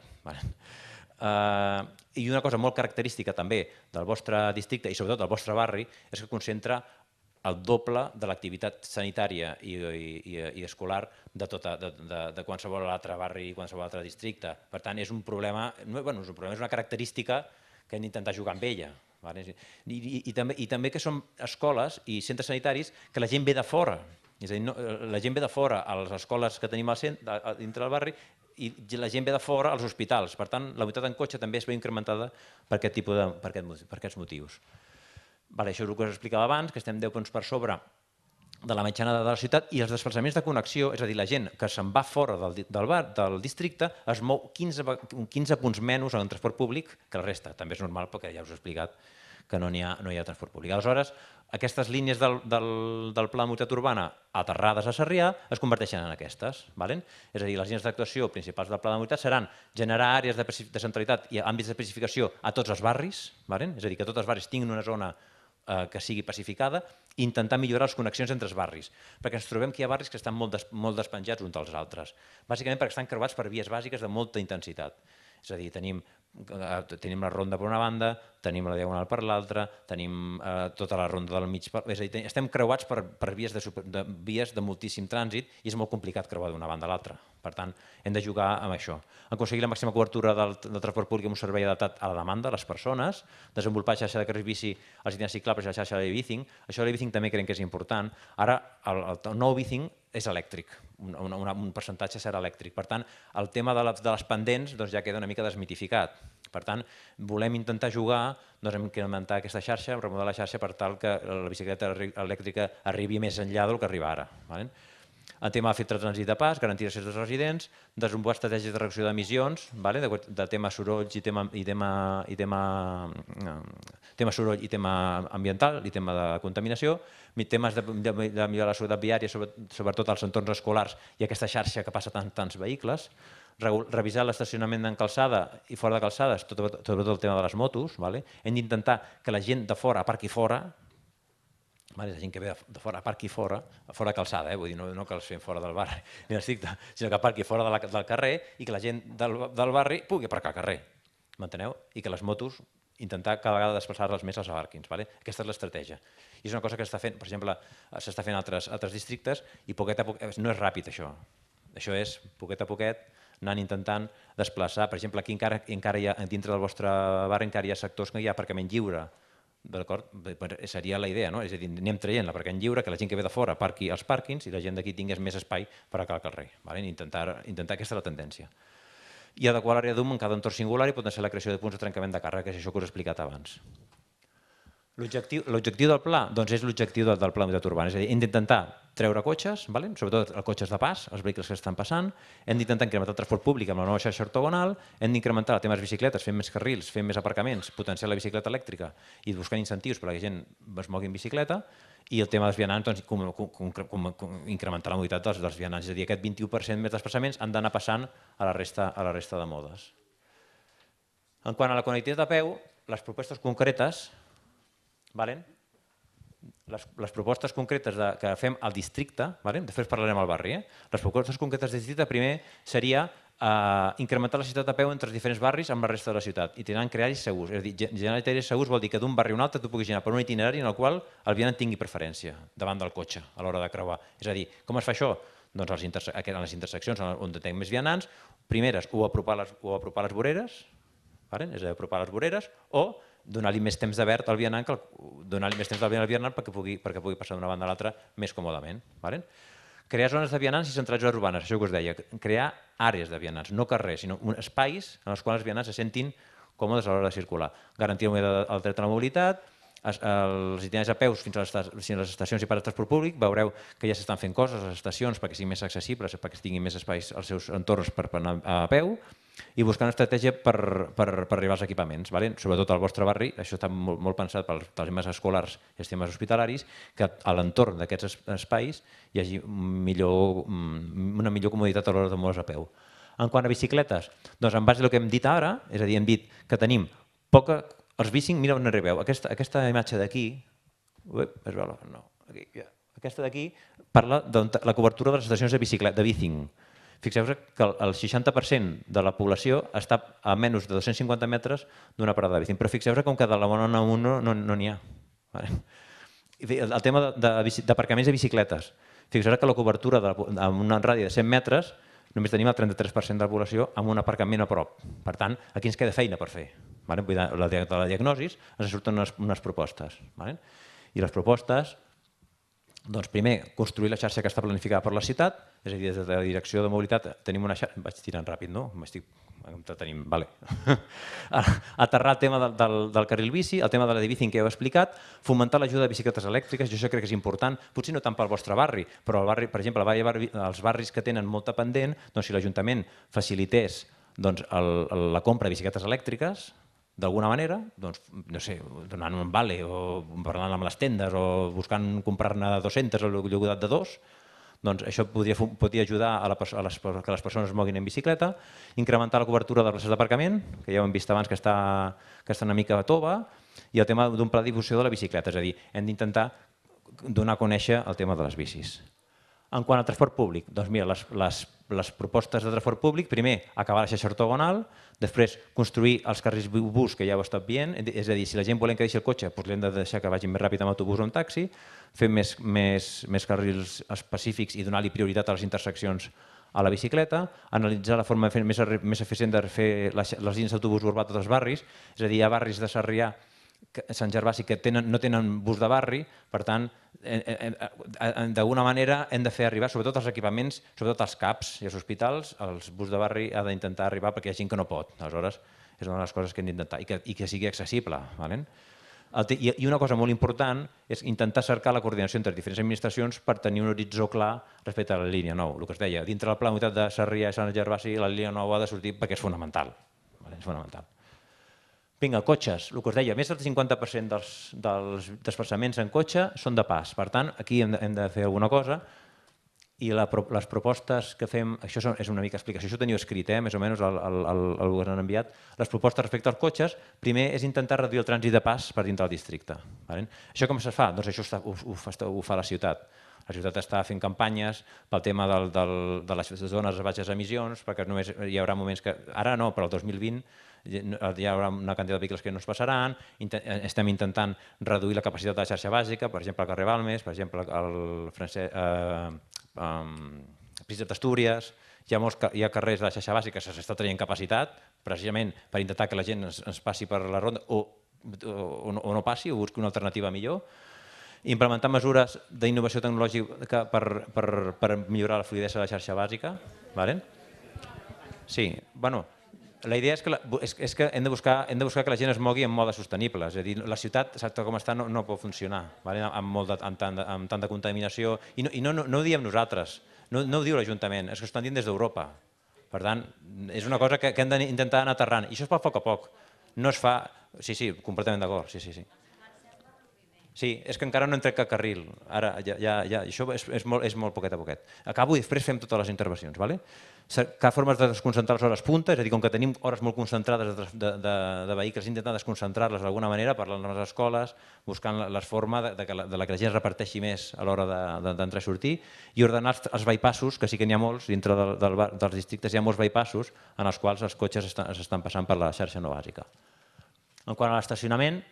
I una cosa molt característica també del vostre districte i sobretot del vostre barri és que concentra el doble de l'activitat sanitària i escolar de qualsevol altre barri i qualsevol altre districte. Per tant, és un problema, és una característica que hem d'intentar jugar amb ella. I també que són escoles i centres sanitaris que la gent ve de fora. És a dir, la gent ve de fora a les escoles que tenim dintre del barri i la gent ve de fora als hospitals. Per tant, la mobilitat en cotxe també es veu incrementada per aquests motius. Això és el que us explicava abans, que estem 10 punts per sobre de la mitjana de la ciutat i els desplaçaments de connexió, és a dir, la gent que se'n va fora del districte es mou 15 punts menys en transport públic que la resta. També és normal perquè ja us he explicat que no hi ha transport públic. Aleshores, aquestes línies del Pla de Mobilitat Urbana aterrades a Sarrià es converteixen en aquestes. És a dir, les línies d'actuació principals del Pla de Mobilitat seran generar àrees de centralitat i àmbits de pacificació a tots els barris, és a dir, que tots els barris tinguin una zona que sigui pacificada i intentar millorar les connexions entre els barris, perquè ens trobem que hi ha barris que estan molt despenjats uns dels altres, bàsicament perquè estan creuats per vies bàsiques de molta intensitat. És a dir, tenim la ronda per una banda, tenim la diagonal per l'altra, tenim tota la ronda del mig, és a dir, estem creuats per vies de moltíssim trànsit i és molt complicat creuar d'una banda a l'altra. Per tant, hem de jugar amb això. Aconseguir la màxima cobertura del transport públic amb un servei adaptat a la demanda de les persones, desenvolupar xarxa de carrils bici, els itineraris ciclables i la xarxa de l'e-bicing. Això de l'e-bicing també creiem que és important. Ara, el nou bicing és elèctric, un percentatge serà elèctric. Per tant, el tema de les pendents ja queda una mica desmitificat. Per tant, volem intentar jugar a incrementar aquesta xarxa, remodelar la xarxa per tal que la bicicleta elèctrica arribi més enllà del que arriba ara. El tema de filtre de trànsit de pas, garantir l'accés dels residents, desenvolupar estratègies de reducció d'emissions, de tema sorolls i tema soroll i tema ambiental i tema de contaminació, temes de millorar la seguretat viària, sobretot als entorns escolars i aquesta xarxa que passa tants vehicles, revisar l'estacionament en calçada i fora de calçada, sobretot el tema de les motos. Hem d'intentar que la gent de fora aparqui fora, la gent que ve de fora aparqui fora de calçada, vull dir, no que els fem fora del barri, sinó que aparqui fora del carrer i que la gent del barri pugui aparcar al carrer, m'enteneu? I que les motos intentar cada vegada desplaçar-les més als pàrquings. Aquesta és l'estratègia. I és una cosa que s'està fent, per exemple, s'està fent a altres districtes i poquet a poquet, no és ràpid això. Això és poquet a poquet, anant intentant desplaçar. Per exemple, aquí encara hi ha, dintre del vostre barri encara hi ha sectors que hi ha aparcament lliure. D'acord? Seria la idea, no? És a dir, anem traient l'aparcament lliure, que la gent que ve de fora aparqui als pàrquings i la gent d'aquí tingués més espai per acabar al carrer. Intentar aquesta és la tendència. I adequar l'àrea d'UM en cada entorn singular i potenciar la creació de punts de trencament de càrrega, que és això que us he explicat abans. L'objectiu del pla és l'objectiu del pla de mobilitat urbana, és a dir, hem d'intentar treure cotxes, sobretot els cotxes de pas, els vehicles que estan passant, hem d'intentar incrementar el transport públic amb la nova xarxa ortogonal, hem d'incrementar el tema de les bicicletes, fent més carrils, fent més aparcaments, potenciar la bicicleta elèctrica i buscant incentius perquè la gent es mogui en bicicleta, i el tema dels vianants, incrementar la mobilitat dels vianants, és a dir, aquest 21% més desplaçaments han d'anar passant a la resta de modes. En quant a la connectivitat a peu, les propostes concretes, les propostes concretes que fem al districte, després parlarem al barri, les propostes concretes del districte primer seria incrementar la ciutat a peu entre els diferents barris amb la resta de la ciutat i tenen itineraris segurs. És a dir, generar itineraris segurs vol dir que d'un barri a un altre tu puguis anar per un itinerari en el qual el vianant tingui preferència davant del cotxe a l'hora de creuar. És a dir, com es fa això? Doncs en les interseccions on tenim més vianants, primeres o apropar les voreres, és a dir, apropar les voreres, o donar-li més temps de verd al vianant perquè pugui passar d'una banda a l'altra més còmodament. Crear zones de vianants i centralitzades urbanes, això que us deia, crear àrees de vianants, no carrers, sinó espais en els quals els vianants se sentin còmodes a l'hora de circular. Garantir el dret a la mobilitat, els itineraris a peus fins a les estacions i per al transport públic, veureu que ja s'estan fent coses a les estacions perquè siguin més accessibles, perquè tinguin més espais als seus entorns per anar a peu, i buscar una estratègia per arribar als equipaments. Sobretot al vostre barri, això està molt pensat pels temes escolars i els temes hospitalaris, que a l'entorn d'aquests espais hi hagi una millor comoditat a l'hora de moure's a peu. En quant a bicicletes, doncs en base al que hem dit ara, és a dir, hem dit que tenim poca... Els bicing, mira on arribeu, aquesta imatge d'aquí, es veu? No, aquesta d'aquí parla de la cobertura de les estacions de bicicleta, de bicing. Fixeu-vos que el 60% de la població està a menys de 250 metres d'una parada de bicing, però fixeu-vos com que de la bona a una no n'hi ha. El tema d'aparcaments de bicicletes. Fixeu-vos que la cobertura amb una ràdio de 100 metres només tenim el 33% de la població amb un aparcament a prop. Per tant, aquí ens queda feina per fer. De la diagnosi ens surten unes propostes. I les propostes, doncs primer, construir la xarxa que està planificada per la ciutat, és a dir, des de la direcció de mobilitat tenim una xarxa... Vaig tirant ràpid, no? M'estic entretenint, vale. Aterrar el tema del carril bici, el tema de la de-bicing que ja heu explicat, fomentar l'ajuda de bicicletes elèctriques, jo això crec que és important, potser no tant pel vostre barri, però per exemple, els barris que tenen molta pendent, si l'Ajuntament facilités la compra de bicicletes elèctriques, d'alguna manera, no sé, donant un vale o parlant amb les tendes o buscant comprar-ne 200 o llogudat de 2, doncs això podria ajudar que les persones es moguin en bicicleta, incrementar la cobertura de places d'aparcament, que ja ho hem vist abans que està una mica tova, i el tema d'un pla de difusió de la bicicleta, és a dir, hem d'intentar donar a conèixer el tema de les bicis. En quant al transport públic, doncs mira, les propostes de transport públic, primer, acabar la xarxa ortogonal, després, construir els carrils bus, que ja ho he estat veient, és a dir, si la gent volem que deixi el cotxe, doncs l'hem de deixar que vagi més ràpid amb autobús o amb taxi, fer més carrils específics i donar-li prioritat a les interseccions a la bicicleta, analitzar la forma més eficient de fer les línies d'autobús urbà a tots els barris, és a dir, hi ha barris de Sarrià, Sant Gervasi, que no tenen bus de barri, per tant, d'alguna manera hem de fer arribar, sobretot els equipaments, sobretot els CAPs i els hospitals, els bus de barri ha d'intentar arribar perquè hi ha gent que no pot. Aleshores, és una de les coses que hem d'intentar, i que sigui accessible. I una cosa molt important és intentar cercar la coordinació entre diferents administracions per tenir un horitzó clar respecte a la línia 9. El que es deia, dintre del pla de mobilitat de Sarrià i Sant Gervasi, la línia 9 ha de sortir perquè és fonamental. És fonamental. Vinga, cotxes, el que us deia, més del 50% dels desplaçaments en cotxe són de pas. Per tant, aquí hem de fer alguna cosa I les propostes que fem, això és una mica explicació, això ho teniu escrit, més o menys el govern ha enviat. Les propostes respecte als cotxes, primer és intentar reduir el trànsit de pas per dintre del districte. Això com es fa? Doncs això ho fa la ciutat. La ciutat està fent campanyes pel tema de les zones de baixes emissions, perquè només hi haurà moments que, ara no, però el 2020 hi haurà una quantitat de vehicles que no es passaran, estem intentant reduir la capacitat de la xarxa bàsica, per exemple, al carrer Balmes, per exemple, al Príncep d'Astúries, hi ha carrers de la xarxa bàsica que s'està traient capacitat, precisament per intentar que la gent es passi per la ronda o no passi, o busqui una alternativa millor. Implementar mesures d'innovació tecnològica per millorar la fluïdesa de la xarxa bàsica. Sí, bueno, la idea és que hem de buscar que la gent es mogui en modes sostenibles. És a dir, la ciutat, com està, no pot funcionar amb tant de contaminació. I no ho diem nosaltres, no ho diu l'Ajuntament, és que ho estan dient des d'Europa. Per tant, és una cosa que hem d'intentar anar aterrant. I això es fa a poc a poc. No es fa... Sí, completament d'acord, sí. Sí, és que encara no hem tret cap carril. Ara, això és molt poquet a poquet. Acabo i després fem totes les intervencions. Cercar formes de desconcentrar les hores punta, és a dir, com que tenim hores molt concentrades de vehicles, intentar desconcentrar-les d'alguna manera, parlant amb les escoles, buscant la forma de que la gent es reparteixi més a l'hora d'entrar i sortir, i ordenar els bypassos, que sí que n'hi ha molts, dintre dels districtes hi ha molts bypassos en els quals els cotxes s'estan passant per la xarxa no bàsica. En quant a l'estacionament,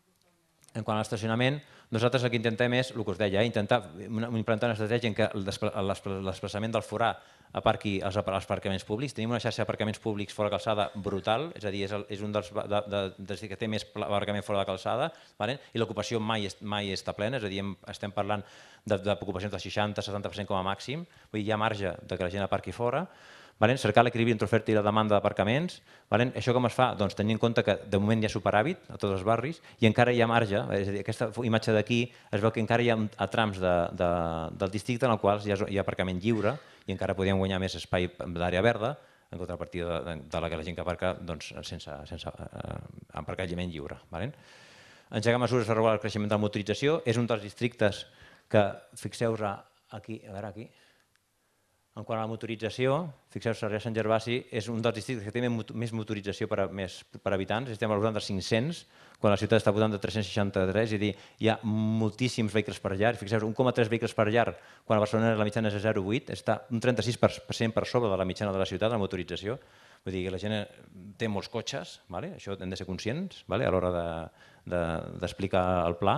nosaltres el que intentem és, el que us deia, intentar implantar una estratègia en què el desplaçament del forà aparqui als aparcaments públics. Tenim una xarxa d'aparcaments públics fora de calçada brutal, és a dir, és un dels que té més aparcament fora de calçada, i l'ocupació mai està plena, és a dir, estem parlant d'ocupacions del 60-70% com a màxim, vull dir, hi ha marge que la gent aparqui fora. Cercar l'equilibri entre oferta i la demanda d'aparcaments. Això com es fa? Doncs tenint en compte que de moment hi ha superàvit a tots els barris i encara hi ha marge, és a dir, aquesta imatge d'aquí es veu que encara hi ha trams del districte en els quals hi ha aparcament lliure i encara podríem guanyar més espai d'àrea verda en contrapartida de la que la gent que aparca sense aparcament lliure. Engegar mesures per regular el creixement de la motorització. És un dels districtes que, fixeu-vos aquí, a veure aquí, en quant a la motorització, fixeu-vos, Sarrià Sant Gervasi és un dels districtes que té més motorització per habitants, estem al voltant de 500, quan la ciutat està al voltant de 363, és a dir, hi ha moltíssims vehicles per llar, fixeu-vos, 1,3 vehicles per llar, quan a Barcelona la mitjana és de 0,8, està un 36% per sobre de la mitjana de la ciutat, la motorització, vull dir que la gent té molts cotxes, això hem de ser conscients a l'hora d'explicar el pla.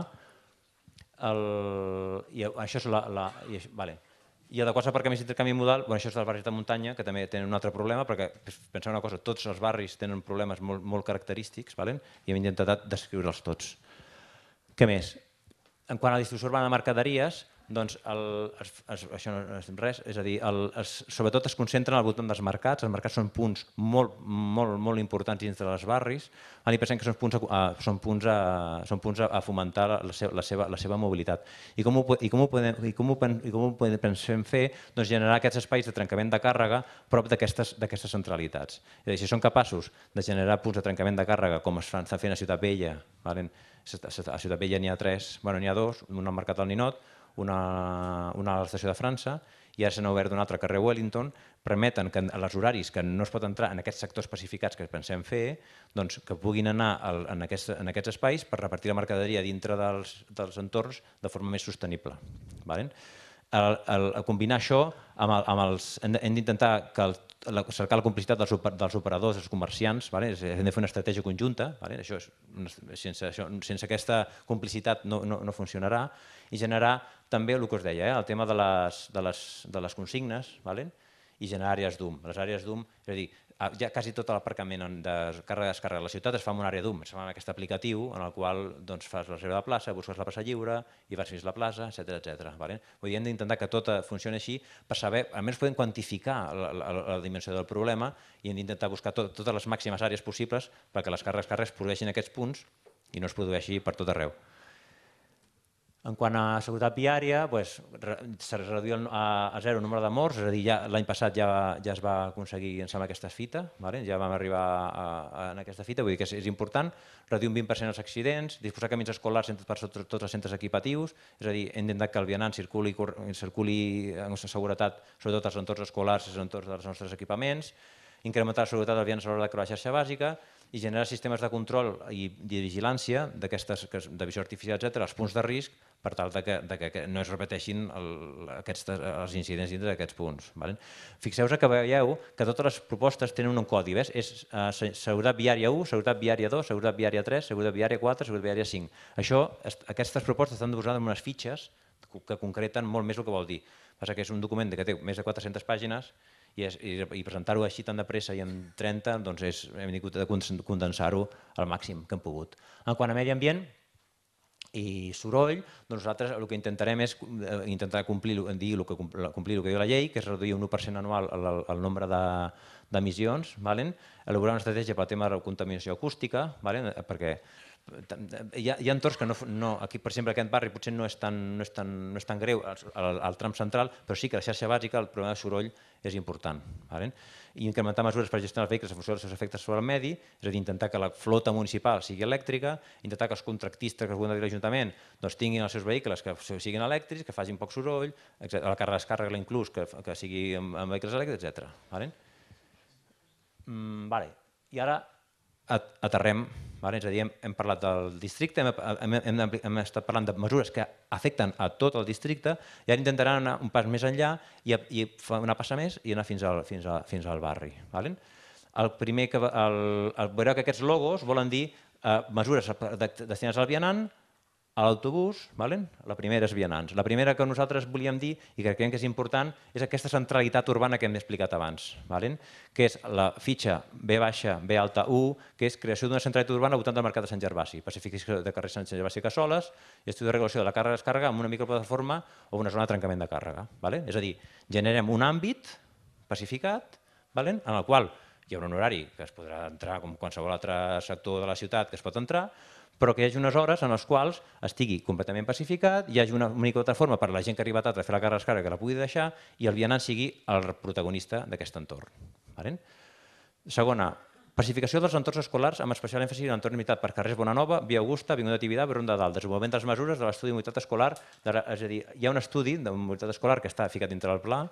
I això és i adequar-se a aparcaments d'intercanvi modal, això és dels barris de muntanya, que també tenen un altre problema, perquè penseu una cosa, tots els barris tenen problemes molt característics i hem intentat descriure'ls tots. Què més? En quant a la distribució urbana de mercaderies, doncs això no és res, és a dir, sobretot es concentren al voltant dels mercats. Els mercats són punts molt importants dins dels barris i pensem que són punts a fomentar la seva mobilitat. I com ho pensem fer? Doncs generar aquests espais de trencament de càrrega prop d'aquestes centralitats. És a dir, si són capaços de generar punts de trencament de càrrega com estan fent a Ciutat Vella, a Ciutat Vella n'hi ha n'hi ha dos, un al Mercat del Ninot, una a l'estació de França i ara se n'ha obert un altre carrer Wellington, permeten que els horaris que no es pot entrar en aquests sectors especificats que pensem fer, doncs que puguin anar en aquests espais per repartir la mercaderia dintre dels entorns de forma més sostenible. A combinar això hem d'intentar cercar la complicitat dels operadors, dels comerciants, hem de fer una estratègia conjunta, sense aquesta complicitat no funcionarà, i generar també el que us deia, el tema de les consignes i generar àrees d'UM. Les àrees d'UM, és a dir, ja quasi tot l'aparcament de càrrega-descàrrega de la ciutat es fa en una àrea d'UM, es fa en aquest aplicatiu en el qual fas la reserva de plaça, busques la plaça lliure i vas fins a la plaça, etc. Vull dir, hem d'intentar que tot funcioni així per saber, almenys podem quantificar la dimensió del problema i hem d'intentar buscar totes les màximes àrees possibles perquè les càrregues produeixin aquests punts i no es produeixi per tot arreu. En quant a seguretat viària, s'ha reduït a zero el nombre de morts, és a dir, l'any passat ja es va aconseguir, em sembla, aquesta fita, ja vam arribar a aquesta fita, vull dir que és important, reduir un 20% els accidents, disposar camins escolars per tots els centres equipatius, és a dir, hem d'intentar que el vianant circuli amb seguretat, sobretot als entorns escolars i als entorns dels nostres equipaments, incrementar la seguretat dels vianants a l'hora de creuar la xarxa bàsica i generar sistemes de control i de vigilància de visió artificial, etc., als punts de risc, per tal que no es repeteixin els incidents dintre d'aquests punts. Fixeu-vos que veieu que totes les propostes tenen un codi, és seguretat viària 1, seguretat viària 2, seguretat viària 3, seguretat viària 4, seguretat viària 5. Aquestes propostes estan posades en unes fitxes que concreten molt més el que vol dir. Passa que és un document que té més de 400 pàgines i presentar-ho així tan de pressa i en 30 hem hagut de condensar-ho al màxim que hem pogut. En quant a medi ambient i soroll, nosaltres el que intentarem és intentar complir el que diu la llei, que és reduir un 1% anual el nombre d'emissions, elaborar una estratègia per al tema de la contaminació acústica, perquè hi ha entorns que aquí, per exemple, aquest barri potser no és tan greu al tram central, però sí que a la xarxa bàsica el problema de soroll és important. I incrementar mesures per gestionar els vehicles en funció dels seus efectes sobre el medi, és a dir, intentar que la flota municipal sigui elèctrica, intentar que els contractistes que es vulguin dir l'Ajuntament tinguin els seus vehicles que siguin elèctrics, que facin poc soroll, la càrrega-descàrrega inclús que sigui amb vehicles elèctrics, etc. I ara aterrem, és a dir, hem parlat del districte, hem estat parlant de mesures que afecten a tot el districte i ara intentaran anar un pas més enllà i una passa més i anar fins al barri. Veureu que aquests logos volen dir mesures destinades al vianant, a l'autobús, la primera és vianants. La primera que nosaltres volíem dir i que creiem que és important és aquesta centralitat urbana que hem explicat abans, que és la fitxa B-B-1, que és creació d'una centralitat urbana al voltant del mercat de Sant Gervasi, pacificació de carrer Sant Gervasi i Cassoles i estudi de regulació de la càrrega-descàrrega amb una microplataforma o una zona de trencament de càrrega. És a dir, generem un àmbit pacificat en el qual hi ha un horari que es podrà entrar com qualsevol altre sector de la ciutat que es pot entrar, però que hi hagi unes hores en les quals estigui completament pacificat, hi hagi una microplataforma per a la gent que arriba tard a fer la càrrega que la pugui deixar i el vianant sigui el protagonista d'aquest entorn. Segona, pacificació dels entorns escolars amb especial èmfasi en l'entorn limitat per carrers Bonanova, Via Augusta, Avinguda Tibidabo i Ronda Dalt, desenvolupament de les mesures de l'estudi de mobilitat escolar, és a dir, hi ha un estudi de mobilitat escolar que està ficat dintre del pla,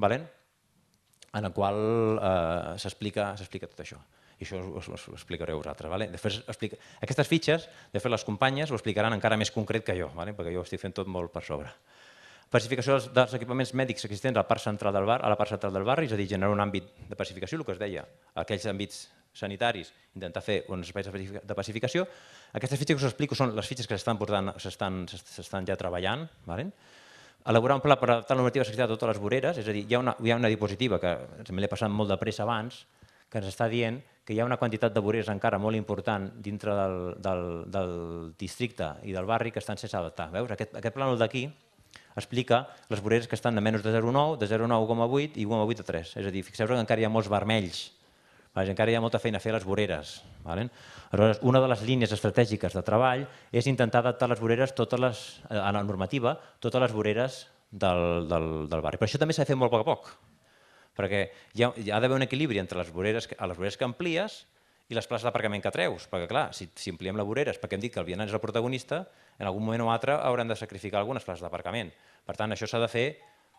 en el qual s'explica tot això. I això us ho explicaré a vosaltres. Després, aquestes fitxes, de fet, les companyes ho explicaran encara més concret que jo, perquè jo ho estic fent tot molt per sobre. Pacificació dels equipaments mèdics existents a la part central del barri, és a dir, generar un àmbit de pacificació, el que us deia, aquells àmbits sanitaris, intentar fer uns espais de pacificació. Aquestes fitxes que us explico són les fitxes que s'estan ja treballant. Elaborar un pla per adaptar la normativa a totes les voreres, és a dir, hi ha una diapositiva que me l'he passat molt de pressa abans, que ens està dient que hi ha una quantitat de voreres encara molt important dintre del districte i del barri que estan sense adaptar. Veus? Aquest plànol d'aquí explica les voreres que estan de menys de 0,9, de 0,9,8 i 1,8 a 3. És a dir, fixeu-vos que encara hi ha molts vermells, encara hi ha molta feina a fer a les voreres. Aleshores, una de les línies estratègiques de treball és intentar adaptar les voreres a la normativa, totes les voreres del barri. Però això també s'ha de fer molt a poc a poc, perquè hi ha d'haver un equilibri entre les voreres que amplies i les places d'aparcament que treus, perquè clar, si ampliem les voreres perquè hem dit que el vianant és el protagonista, en algun moment o altre haurem de sacrificar algunes places d'aparcament. Per tant, això s'ha de fer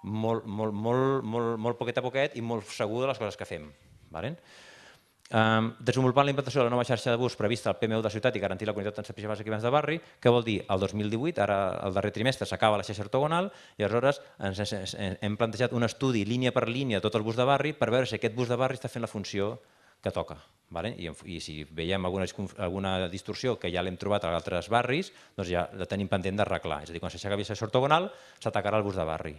molt poquet a poquet i molt segur de les coses que fem. Desenvolupant la implantació de la nova xarxa de bus prevista al PMU de la ciutat i garantir la qualitat en serveis bàsics i equipaments de barri, que vol dir el 2018, ara el darrer trimestre s'acaba la xarxa ortogonal i aleshores hem plantejat un estudi línia per línia de tot el bus de barri per veure si aquest bus de barri està fent la funció que toca. I si veiem alguna distorsió que ja l'hem trobat a altres barris, doncs ja la tenim pendent d'arreglar. És a dir, quan s'aixeca la xarxa ortogonal s'atacarà el bus de barri.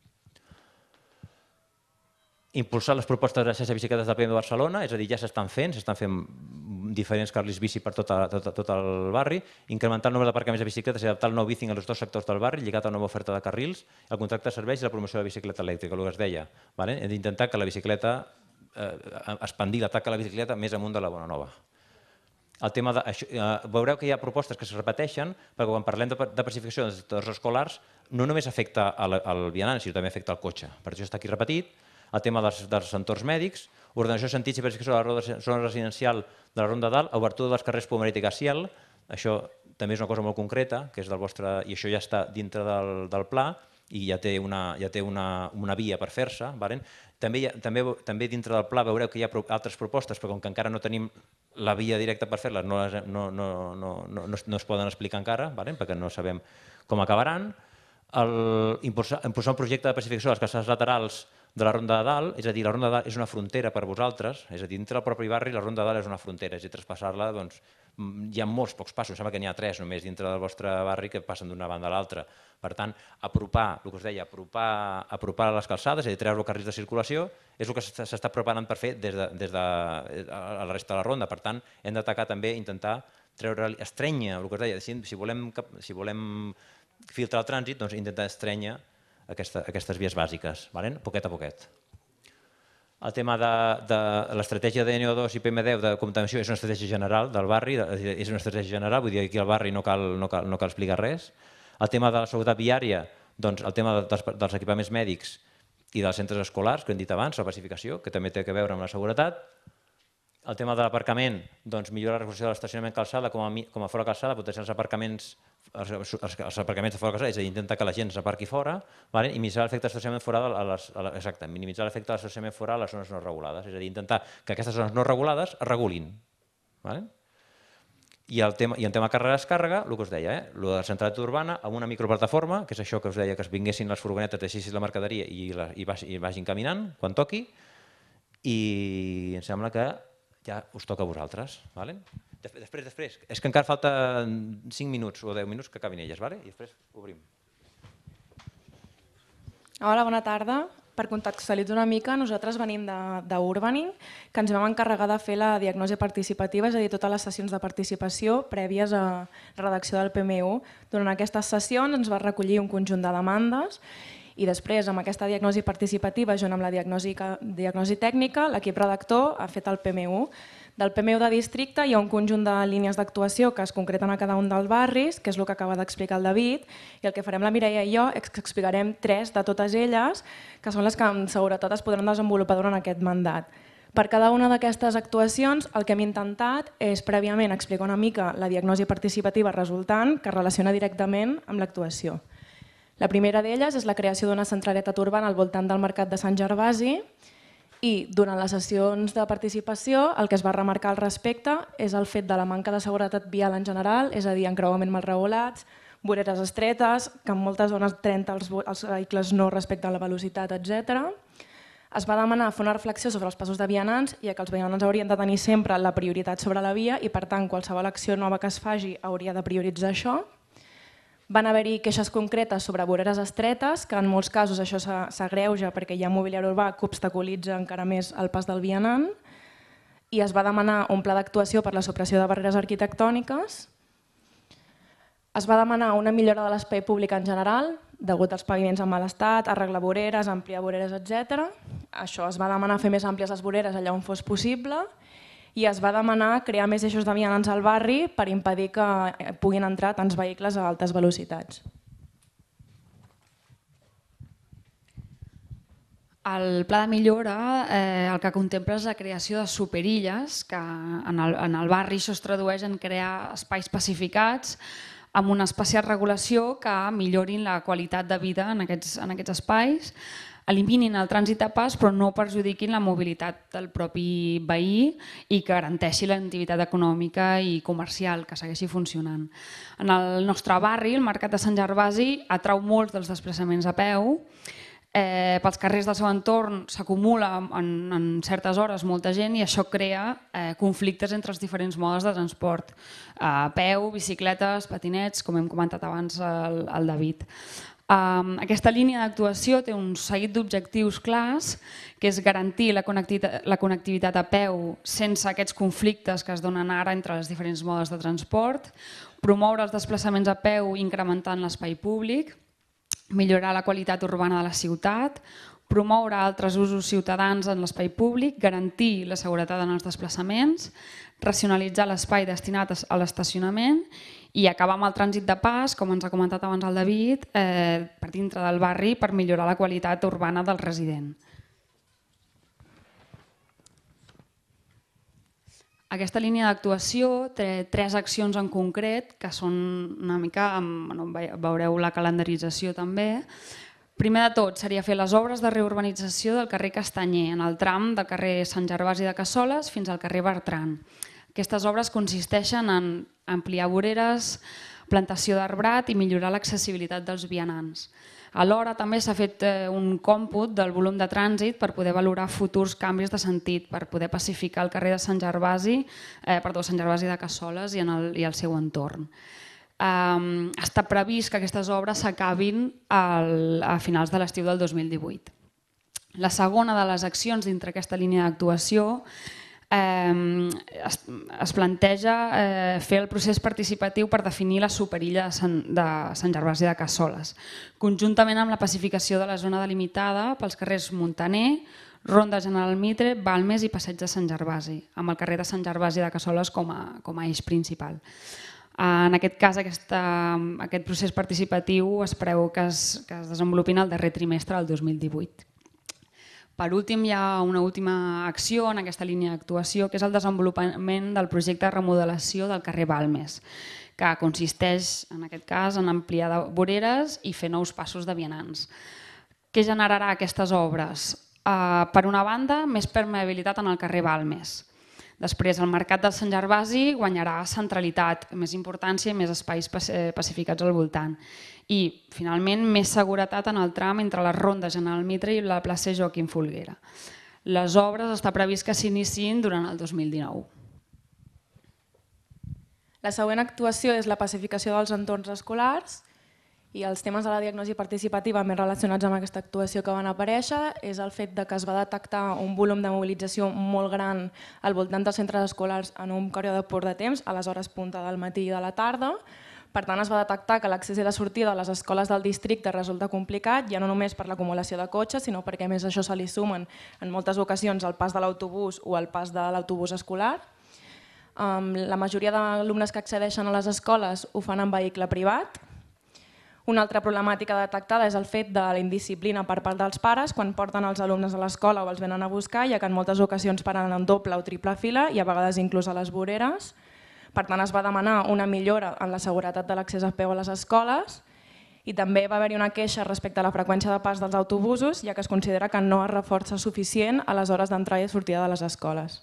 Impulsar les propostes de la xarxa de bicicletes del PMU de Barcelona, és a dir, ja s'estan fent diferents carrils bici per tot el barri, incrementar el nombre d'aparcaments de bicicletes i adaptar el nou bicing als dos sectors del barri, lligat a una nova oferta de carrils, el contracte de serveis i la promoció de la bicicleta elèctrica, el que es deia. Hem d'intentar que la bicicleta, expandir l'atac a la bicicleta més amunt de la Bonanova. el tema veureu que hi ha propostes que es repeteixen, perquè quan parlem de pacificació dels sectors escolars no només afecta el vianant, sinó també afecta el cotxe. Per això està aquí repetit. El tema dels entorns mèdics, ordenació de sentits i pacificació de la zona residencial de la Ronda Dalt, obertura dels carrers Pomaret i Gaciel, això també és una cosa molt concreta, que és del vostre, i això ja està dintre del pla i ja té una via per fer-se. També dintre del pla veureu que hi ha altres propostes, però com que encara no tenim la via directa per fer-les, no es poden explicar encara, perquè no sabem com acabaran. Impulsar un projecte de pacificació de les calçades laterals de la Ronda de Dalt, és a dir, la Ronda de Dalt és una frontera per vosaltres, és a dir, dintre del propi barri la Ronda de Dalt és una frontera, és a dir, traspassar-la, doncs, hi ha molts pocs passos, sembla que n'hi ha 3 només dintre del vostre barri que passen d'una banda a l'altra. Per tant, apropar, el que us deia, apropar les calçades, és a dir, treure carrils de circulació, és el que s'està preparant per fer des de la resta de la ronda. Per tant, hem d'atacar també, intentar estrènyer, el que us deia, si volem filtrar el trànsit, doncs intentar estrènyer aquestes vies bàsiques, poquet a poquet. El tema de l'estratègia de NO2 i PM10 de contaminació és una estratègia general del barri, és una estratègia general, vull dir que aquí al barri no cal explicar res. El tema de la seguretat viària, doncs el tema dels equipaments mèdics i dels centres escolars, que hem dit abans, la pacificació, que també té a veure amb la seguretat. El tema de l'aparcament, doncs millorar la resolució de l'estacionament calçada com a fora calçada, potenciar els aparcaments de fora calçada, és a dir, intentar que la gent s'aparqui fora i minimitzar l'efecte d'estacionament foral a les zones no regulades, és a dir, intentar que aquestes zones no regulades es regulin. I el tema càrrega-descàrrega, el que us deia, el de la centralitat urbana amb una microplataforma, que és això que us deia, que es vinguessin les furgonetes, deixessin la mercaderia i vagin caminant quan toqui, i em sembla que ja us toca a vosaltres. Després, és que encara falta 5 minuts o 10 minuts que acabin elles, i després obrim. Hola, bona tarda. Per contextualitzar una mica, nosaltres venim d'Urbaning, que ens vam encarregar de fer la diagnosi participativa, és a dir, totes les sessions de participació prèvies a la redacció del PMU. Durant aquestes sessions ens va recollir un conjunt de demandes i després, amb aquesta diagnosi participativa, junt amb la diagnosi tècnica, l'equip redactor ha fet el PMU. Del PMU de districte hi ha un conjunt de línies d'actuació que es concreten a cada un dels barris, que és el que acaba d'explicar el David, i el que farem la Mireia i jo és que explicarem 3 de totes elles, que són les que amb seguretat es podran desenvolupar durant aquest mandat. Per cada una d'aquestes actuacions, el que hem intentat és prèviament explicar una mica la diagnosi participativa resultant que es relaciona directament amb l'actuació. La primera d'elles és la creació d'una centralitat urbana al voltant del mercat de Sant Gervasi i durant les sessions de participació el que es va remarcar al respecte és el fet de la manca de seguretat vial en general, és a dir, encreuaments mal regulats, voreres estretes, que en moltes zones 30 els vehicles no respecten la velocitat, etc. Es va demanar fer una reflexió sobre els passos de vianants, ja que els vianants haurien de tenir sempre la prioritat sobre la via i, per tant, qualsevol acció nova que es faci hauria de prioritzar això. Van haver-hi queixes concretes sobre voreres estretes, que en molts casos això s'agreuja perquè hi ha mobiliari urbà que obstaculitza encara més el pas del vianant, i es va demanar un pla d'actuació per la supressió de barreres arquitectòniques. Es va demanar una millora de l'espai públic en general, degut als paviments en mal estat, arreglar voreres, ampliar voreres, etc. Això es va demanar fer més àmplies les voreres allà on fos possible, i es va demanar crear més eixos de vianants al barri per impedir que puguin entrar tants vehicles a altes velocitats. El pla de millora el que contempla és la creació de superilles, que en el barri això es tradueix en crear espais pacificats amb una especial regulació que millorin la qualitat de vida en aquests espais, eliminin el trànsit a pas però no perjudiquin la mobilitat del propi veí i que garanteixi l'activitat econòmica i comercial que segueixi funcionant. En el nostre barri, el Mercat de Sant Gervasi atrau molts dels desplaçaments a peu. Pels carrers del seu entorn s'acumula en certes hores molta gent i això crea conflictes entre els diferents modes de transport. A peu, bicicletes, patinets, com hem comentat abans el David. Aquesta línia d'actuació té un seguit d'objectius clars, que és garantir la connectivitat a peu sense aquests conflictes que es donen ara entre els diferents modes de transport, promoure els desplaçaments a peu incrementant l'espai públic, millorar la qualitat urbana de la ciutat, promoure altres usos ciutadans en l'espai públic, garantir la seguretat en els desplaçaments, racionalitzar l'espai destinat a l'estacionament i acabar amb el trànsit de pas, com ens ha comentat abans el David, per dintre del barri per millorar la qualitat urbana del resident. Aquesta línia d'actuació té 3 accions en concret que són una mica, veureu la calendarització també. Primer de tot seria fer les obres de reurbanització del carrer Castanyer, en el tram del carrer Sant Gervasi de Cassoles fins al carrer Bertran. Aquestes obres consisteixen en ampliar voreres, plantació d'arbrat i millorar l'accessibilitat dels vianants. Alhora també s'ha fet un còmput del volum de trànsit per poder valorar futurs canvis de sentit, per poder pacificar el carrer de Sant Gervasi de Cassoles i el seu entorn. Està previst que aquestes obres s'acabin a finals de l'estiu del 2018. La segona de les accions dintre aquesta línia d'actuació es planteja fer el procés participatiu per definir la superilla de Sant Gervasi de Cassoles, conjuntament amb la pacificació de la zona delimitada pels carrers Montaner, Ronda General Mitre, Balmes i Passeig de Sant Gervasi, amb el carrer de Sant Gervasi de Cassoles com a eix principal. En aquest cas, aquest procés participatiu es preveu que es desenvolupi en el darrer trimestre del 2018. Per últim, hi ha una última acció en aquesta línia d'actuació, que és el desenvolupament del projecte de remodelació del carrer Balmes, que consisteix, en aquest cas, en ampliar voreres i fer nous passos de vianants. Què generarà aquestes obres? Per una banda, més permeabilitat en el carrer Balmes. Després, el mercat del Sant Gervasi guanyarà centralitat, més importància i més espais pacificats al voltant. I, finalment, més seguretat en el tram entre la Ronda General Mitre i la plaça Joaquim Folguera. Les obres està previst que s'iniciïn durant el 2019. La següent actuació és la pacificació dels entorns escolars i els temes de la diagnosi participativa més relacionats amb aquesta actuació que van aparèixer és el fet que es va detectar un volum de mobilització molt gran al voltant dels centres escolars en un període curt de temps, a les hores punta del matí i de la tarda. Per tant, es va detectar que l'accés i la sortida a les escoles del districte resulta complicat, ja no només per l'acumulació de cotxes, sinó perquè a més això se li sumen en moltes ocasions el pas de l'autobús o el pas de l'autobús escolar. La majoria d'alumnes que accedeixen a les escoles ho fan en vehicle privat. Una altra problemàtica detectada és el fet de la indisciplina per part dels pares quan porten els alumnes a l'escola o els venen a buscar, ja que en moltes ocasions paren en doble o triple fila i a vegades inclús a les voreres. Per tant, es va demanar una millora en la seguretat de l'accés a peu a les escoles i també va haver-hi una queixa respecte a la freqüència de pas dels autobusos, ja que es considera que no es reforça suficient a les hores d'entrada i sortida de les escoles.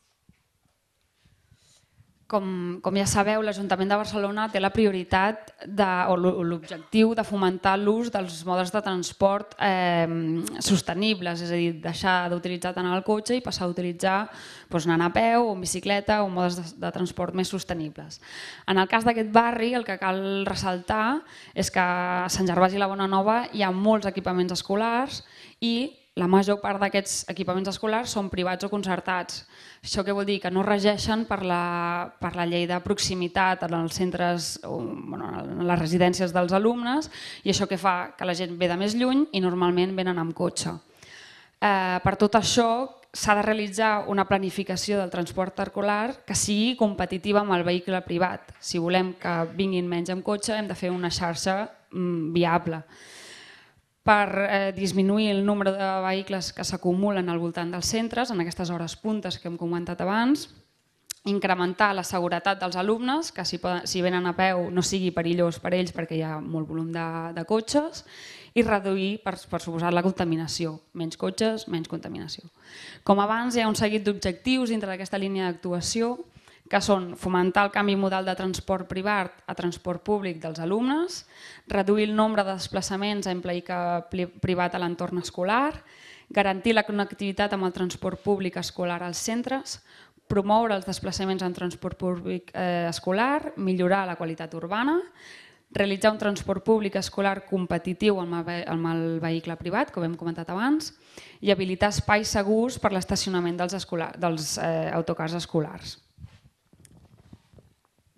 Com ja sabeu, l'Ajuntament de Barcelona té la prioritat o l'objectiu de fomentar l'ús dels modes de transport sostenibles, és a dir, deixar d'utilitzar tant el cotxe i passar a utilitzar anar a peu o en bicicleta o modes de transport més sostenibles. En el cas d'aquest barri, el que cal ressaltar és que a Sant Gervasi i la Bonanova hi ha molts equipaments escolars i la major part d'aquests equipaments escolars són privats o concertats. Això què vol dir? Que no regeixen per la llei de proximitat en els centres, en les residències dels alumnes, i això què fa? Que la gent ve de més lluny i normalment venen amb cotxe. Per tot això s'ha de realitzar una planificació del transport escolar que sigui competitiva amb el vehicle privat. Si volem que vinguin menys amb cotxe hem de fer una xarxa viable. Per disminuir el nombre de vehicles que s'acumulen al voltant dels centres, en aquestes hores puntes que hem comentat abans, incrementar la seguretat dels alumnes, que si venen a peu no sigui perillós per ells perquè hi ha molt volum de cotxes, i reduir, per suposar, la contaminació. Menys cotxes, menys contaminació. Com abans, hi ha un seguit d'objectius dintre d'aquesta línia d'actuació, que són fomentar el canvi modal de transport privat a transport públic dels alumnes, reduir el nombre de desplaçaments en vehicle privat a l'entorn escolar, garantir la connectivitat amb el transport públic escolar als centres, promoure els desplaçaments en transport públic escolar, millorar la qualitat urbana, realitzar un transport públic escolar competitiu amb el vehicle privat, com hem comentat abans, i habilitar espais segurs per l'estacionament dels autocars escolars.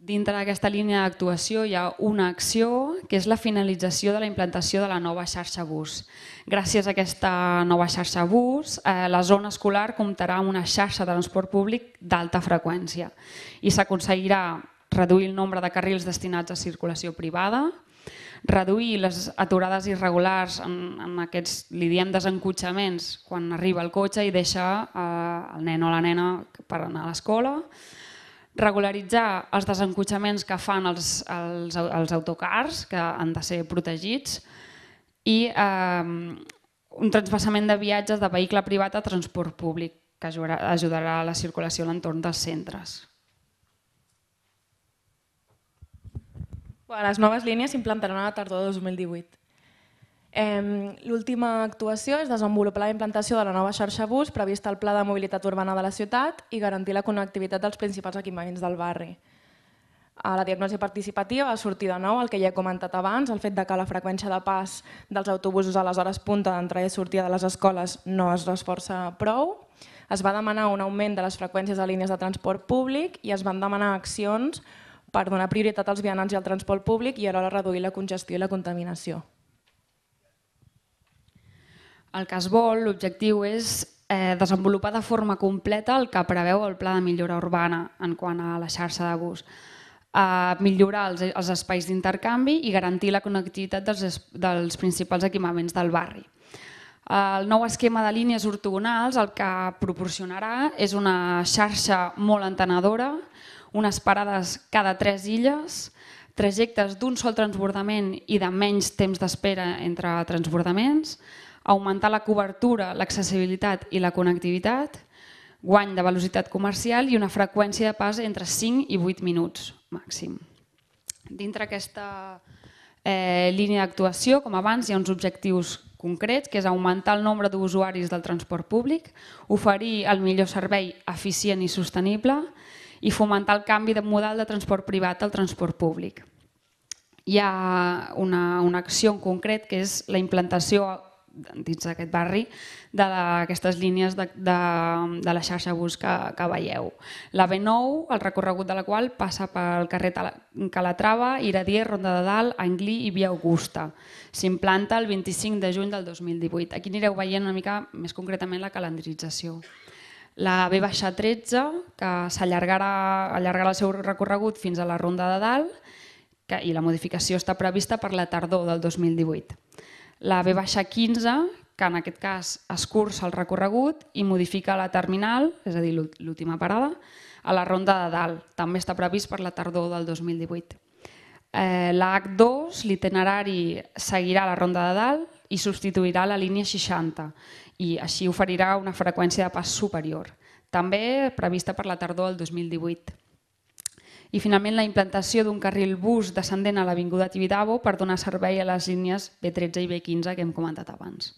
Dintre d'aquesta línia d'actuació hi ha una acció que és la finalització de la implantació de la nova xarxa bus. Gràcies a aquesta nova xarxa bus, la zona escolar comptarà amb una xarxa de transport públic d'alta freqüència i s'aconseguirà reduir el nombre de carrils destinats a circulació privada, reduir les aturades irregulars en aquests, li diem, desencotxaments quan arriba el cotxe i deixa el nen o la nena per anar a l'escola, regularitzar els desencotxaments que fan els autocars, que han de ser protegits, i un transvasament de viatges de vehicle privat a transport públic, que ajudarà a la circulació a l'entorn dels centres. Les noves línies s'implantaran a la tardor de 2018. L'última actuació és desenvolupar la implantació de la nova xarxa bus prevista al Pla de Mobilitat Urbana de la ciutat i garantir la connectivitat dels principals equipaments del barri. A la diagnosi participativa va sortir de nou el que ja he comentat abans, el fet que la freqüència de pas dels autobusos a les hores punta d'entrada i sortida de les escoles no es reforça prou. Es va demanar un augment de les freqüències de línies de transport públic i es van demanar accions per donar prioritat als vianants i al transport públic i alhora reduir la congestió i la contaminació. El que es vol, l'objectiu és desenvolupar de forma completa el que preveu el Pla de Millora Urbana en quant a la xarxa de bus, millorar els espais d'intercanvi i garantir la connectivitat dels principals equipaments del barri. El nou esquema de línies ortogonals el que proporcionarà és una xarxa molt entenedora, unes parades cada 3 illes, trajectes d'un sol transbordament i de menys temps d'espera entre transbordaments, augmentar la cobertura, l'accessibilitat i la connectivitat, guany de velocitat comercial i una freqüència de pas entre 5 i 8 minuts màxim. Dintre aquesta línia d'actuació, com abans, hi ha uns objectius concrets, que és augmentar el nombre d'usuaris del transport públic, oferir el millor servei eficient i sostenible i fomentar el canvi de model de transport privat al transport públic. Hi ha una acció en concret que és la implantació dins d'aquest barri d'aquestes línies de la xarxa bus que veieu. La B9, el recorregut de la qual passa pel carrer Calatrava, Iradier, Ronda de Dalt, Anglí i Via Augusta. S'implanta el 25 de juny del 2018. Aquí anireu veient una mica més concretament la calendarització. La B-13, que s'allargarà el seu recorregut fins a la Ronda de Dalt i la modificació està prevista per la tardor del 2018. La B-15, que en aquest cas escurça el recorregut i modifica la terminal, és a dir, l'última parada, a la Ronda de Dalt. També està previst per la tardor del 2018. La H2, l'itinerari seguirà la Ronda de Dalt i substituirà la línia 60 i així oferirà una freqüència de pas superior, també prevista per la tardor del 2018. I finalment la implantació d'un carril bus descendent a l'Avinguda Tibidabo per donar servei a les línies B13 i B15 que hem comentat abans.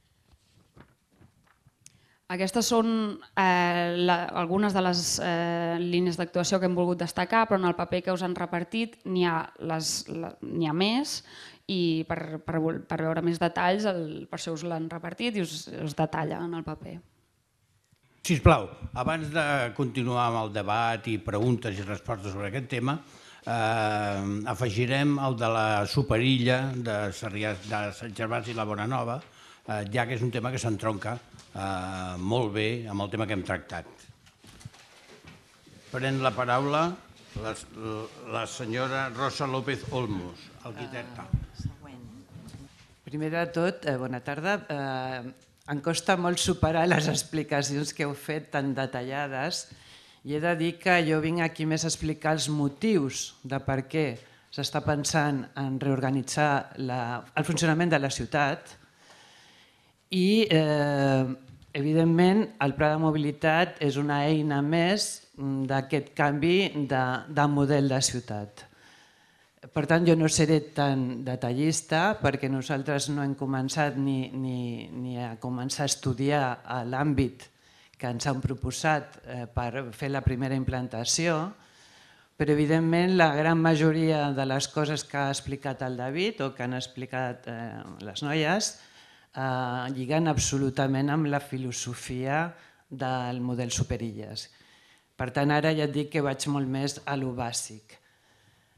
Aquestes són algunes de les línies d'actuació que hem volgut destacar, però en el paper que us han repartit n'hi ha més i per veure més detalls, per això us l'han repartit i us detalla en el paper. Sisplau, abans de continuar amb el debat i preguntes i respostes sobre aquest tema, afegirem el de la superilla de Sant Gervasi i la Bonanova, ja que és un tema que s'entronca molt bé amb el tema que hem tractat. Pren la paraula la senyora Rosa López Olmos, arquitecta. Primer de tot, bona tarda. Em costa molt superar les explicacions que heu fet tan detallades i he de dir que jo vinc aquí més a explicar els motius de per què s'està pensant en reorganitzar el funcionament de la ciutat i, evidentment, el Pla de Mobilitat és una eina més d'aquest canvi de model de ciutat. Per tant, jo no seré tan detallista perquè nosaltres no hem començat ni a començar a estudiar l'àmbit que ens han proposat per fer la primera implantació, però evidentment la gran majoria de les coses que ha explicat el David o que han explicat les noies lliguen absolutament amb la filosofia del model superilles. Per tant, ara ja et dic que vaig molt més a lo bàsic.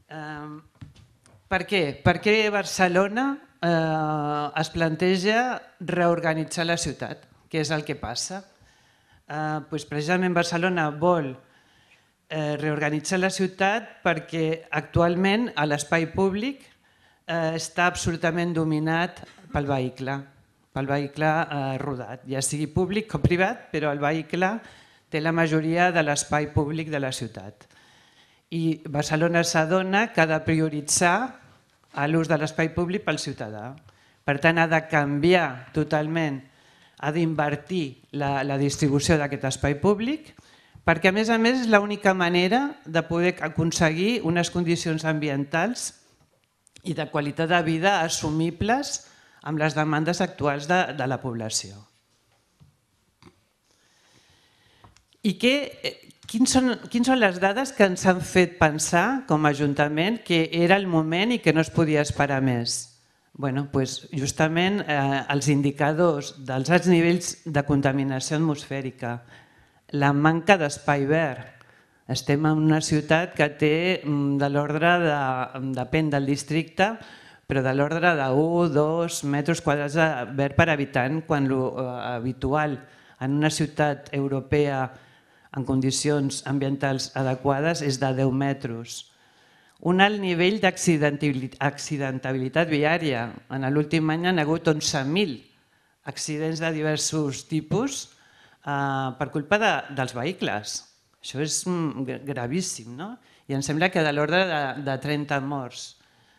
Per què? Per què Barcelona es planteja reorganitzar la ciutat? Què és el que passa? Precisament Barcelona vol reorganitzar la ciutat perquè actualment l'espai públic està absolutament dominat pel vehicle rodat, ja sigui públic com privat, però el vehicle té la majoria de l'espai públic de la ciutat. I Barcelona s'adona que ha de prioritzar l'ús de l'espai públic pel ciutadà. Per tant, ha de canviar totalment, ha d'invertir la distribució d'aquest espai públic, perquè a més és l'única manera de poder aconseguir unes condicions ambientals i de qualitat de vida assumibles amb les demandes actuals de la població. I quines són les dades que ens han fet pensar com a Ajuntament que era el moment i que no es podia esperar més? Justament els indicadors dels alts nivells de contaminació atmosfèrica, la manca d'espai verd. Estem en una ciutat que té de l'ordre, depèn del districte, però de l'ordre de 1-2 metres quadrats de verd per habitant, quan l'habitual en una ciutat europea en condicions ambientals adequades és de 10 metres. Un alt nivell d'accidentabilitat viària. En l'últim any hi ha hagut 11.000 accidents de diversos tipus per culpa dels vehicles. Això és gravíssim, no? I em sembla que de l'ordre de 30 morts.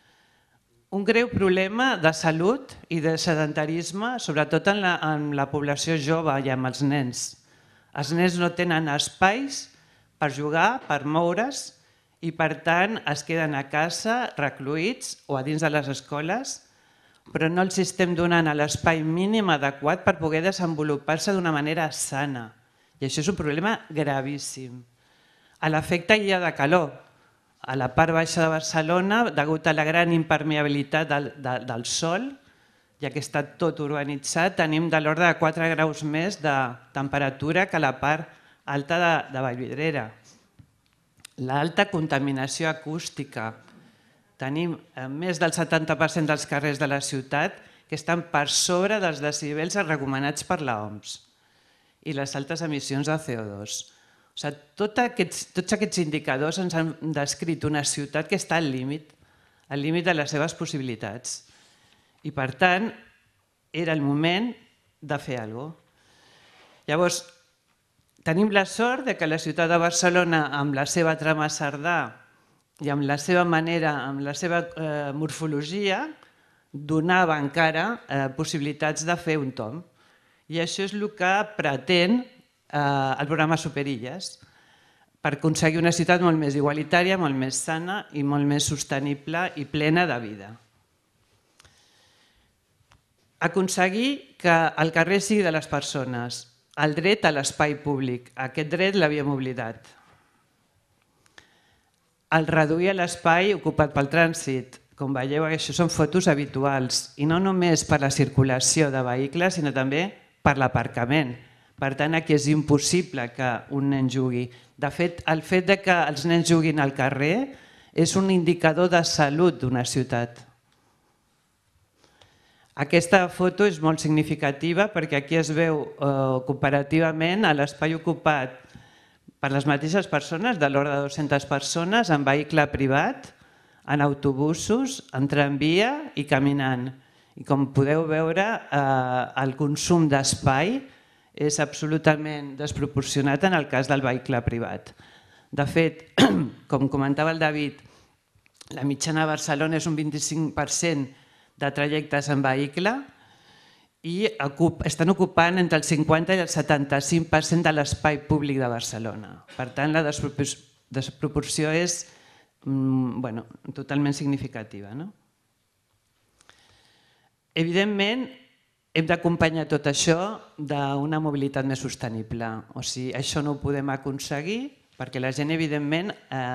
Un greu problema de salut i de sedentarisme, sobretot en la població jove i amb els nens. Els nens no tenen espais per jugar, per moure's, i per tant es queden a casa recluïts o a dins de les escoles, però no els estem donant l'espai mínim adequat per poder desenvolupar-se d'una manera sana. I això és un problema gravíssim. L'efecte illa de calor. A la part baixa de Barcelona, degut a la gran impermeabilitat del sol, ja que està tot urbanitzat, tenim de l'ordre de 4 graus més de temperatura que a la part alta de Vallvidrera. L'alta contaminació acústica. Tenim més del 70% dels carrers de la ciutat que estan per sobre dels decibels recomanats per l'OMS i les altes emissions de CO2. Tots aquests indicadors ens han descrit una ciutat que està al límit de les seves possibilitats. I per tant, era el moment de fer alguna cosa. Llavors, tenim la sort que la ciutat de Barcelona, amb la seva trama Cerdà i amb la seva manera, amb la seva morfologia, donava encara possibilitats de fer un tomb. I això és el que pretén el programa Superilles, per aconseguir una ciutat molt més igualitària, molt més sana i molt més sostenible i plena de vida. Aconseguir que el carrer sigui de les persones, el dret a l'espai públic. Aquest dret l'havíem oblidat. El reduir l'espai ocupat pel trànsit. Com veieu, això són fotos habituals. I no només per la circulació de vehicles, sinó també per l'aparcament. Per tant, aquí és impossible que un nen jugui. De fet, el fet que els nens juguin al carrer és un indicador de salut d'una ciutat. Aquesta foto és molt significativa perquè aquí es veu comparativament l'espai ocupat per les mateixes persones, de l'ordre de 200 persones, en vehicle privat, en autobusos, en tramvia i caminant. I com podeu veure, el consum d'espai és absolutament desproporcionat en el cas del vehicle privat. De fet, com comentava el David, la mitjana a Barcelona és un 25% de trajectes en vehicle i estan ocupant entre el 50 i el 75% de l'espai públic de Barcelona. Per tant, la desproporció és totalment significativa. Evidentment, hem d'acompanyar tot això d'una mobilitat més sostenible. O sigui, això no ho podem aconseguir perquè la gent, evidentment,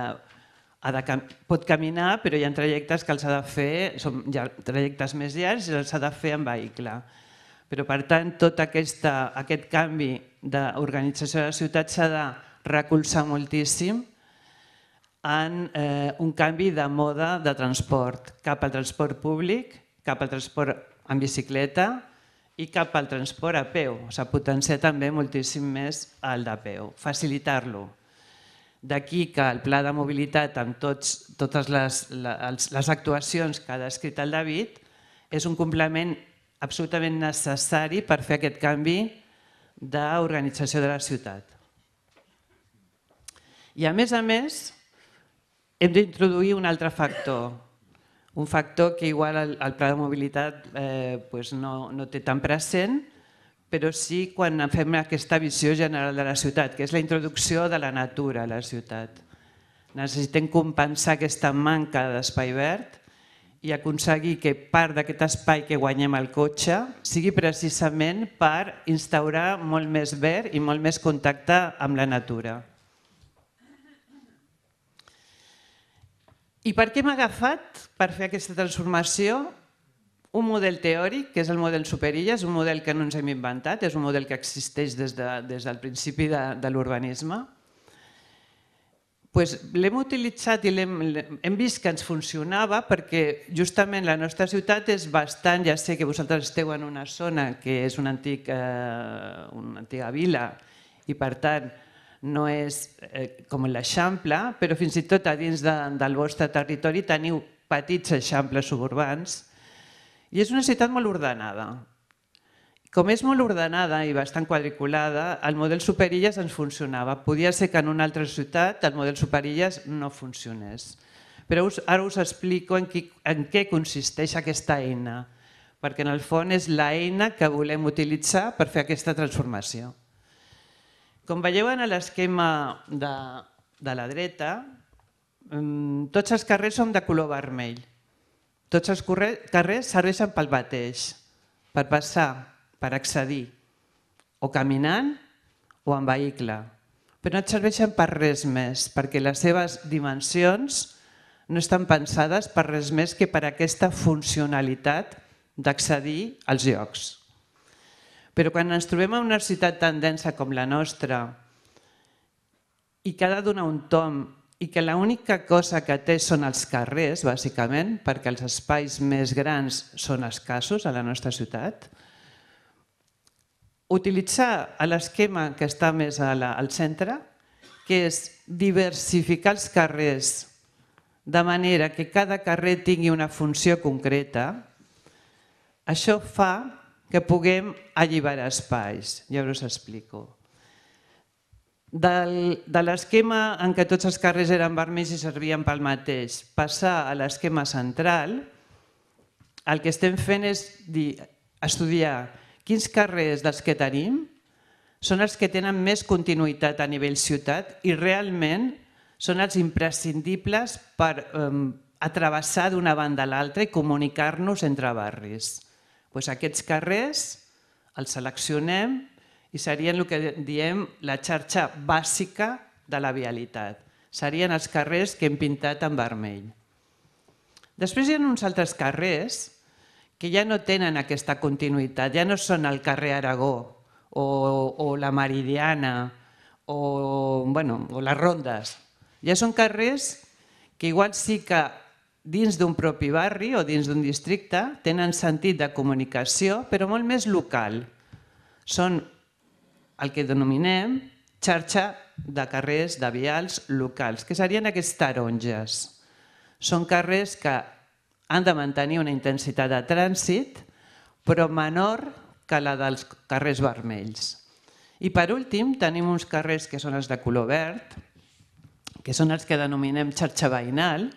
pot caminar, però hi ha trajectes que els ha de fer, són trajectes més llargs i els ha de fer en vehicle. Però, per tant, tot aquest canvi d'organització de la ciutat s'ha de recolzar moltíssim en un canvi de moda de transport, cap al transport públic, cap al transport en bicicleta i cap al transport a peu. S'ha potenciat també moltíssim més el de peu, facilitar-lo. D'aquí que el pla de mobilitat amb totes les actuacions que ha descrit el David és un complement absolutament necessari per fer aquest canvi d'organització de la ciutat. I a més, hem d'introduir un altre factor, un factor que igual el pla de mobilitat no té tan present, però sí quan fem aquesta visió general de la ciutat, que és la introducció de la natura a la ciutat. Necessitem compensar aquesta manca d'espai verd i aconseguir que part d'aquest espai que guanyem al cotxe sigui precisament per instaurar molt més verd i molt més contacte amb la natura. I per què hem agafat per fer aquesta transformació un model teòric, que és el model Superilles, un model que no ens hem inventat, és un model que existeix des del principi de l'urbanisme. L'hem utilitzat i hem vist que ens funcionava perquè justament la nostra ciutat és bastant, ja sé que vosaltres esteu en una zona que és una antiga vila i per tant no és com l'Eixample, però fins i tot a dins del vostre territori teniu petits eixamples suburbans i és una ciutat molt ordenada. Com és molt ordenada i bastant quadriculada, el model Superilles ens funcionava. Podia ser que en una altra ciutat el model Superilles no funcionés. Però ara us explico en què consisteix aquesta eina, perquè en el fons és l'eina que volem utilitzar per fer aquesta transformació. Com veieu en l'esquema de la dreta, tots els carrers són de color vermell. Tots els carrers serveixen pel mateix, per passar, per accedir, o caminant o en vehicle. Però no et serveixen per res més, perquè les seves dimensions no estan pensades per res més que per aquesta funcionalitat d'accedir als llocs. Però quan ens trobem en una ciutat tan densa com la nostra i que ha de donar un tom i que l'única cosa que té són els carrers, bàsicament, perquè els espais més grans són escassos a la nostra ciutat, utilitzar l'esquema que està més al centre, que és diversificar els carrers de manera que cada carrer tingui una funció concreta, això fa que puguem alliberar espais. Ja us ho explico. De l'esquema en què tots els carrers eren vermells i servien pel mateix, passar a l'esquema central, el que estem fent és estudiar quins carrers dels que tenim són els que tenen més continuïtat a nivell ciutat i realment són els imprescindibles per travessar d'una banda a l'altra i comunicar-nos entre barris. Aquests carrers els seleccionem i serien el que diem la xarxa bàsica de la vialitat. Serien els carrers que hem pintat en vermell. Després hi ha uns altres carrers que ja no tenen aquesta continuïtat, ja no són el carrer Aragó o la Meridiana o les Rondes. Ja són carrers que igual sí que dins d'un propi barri o dins d'un districte tenen sentit de comunicació, però molt més local. Són el que denominem xarxa de carrers, de vials locals, que serien aquests taronges. Són carrers que han de mantenir una intensitat de trànsit, però menor que la dels carrers vermells. I per últim tenim uns carrers que són els de color verd, que són els que denominem xarxa veïnal,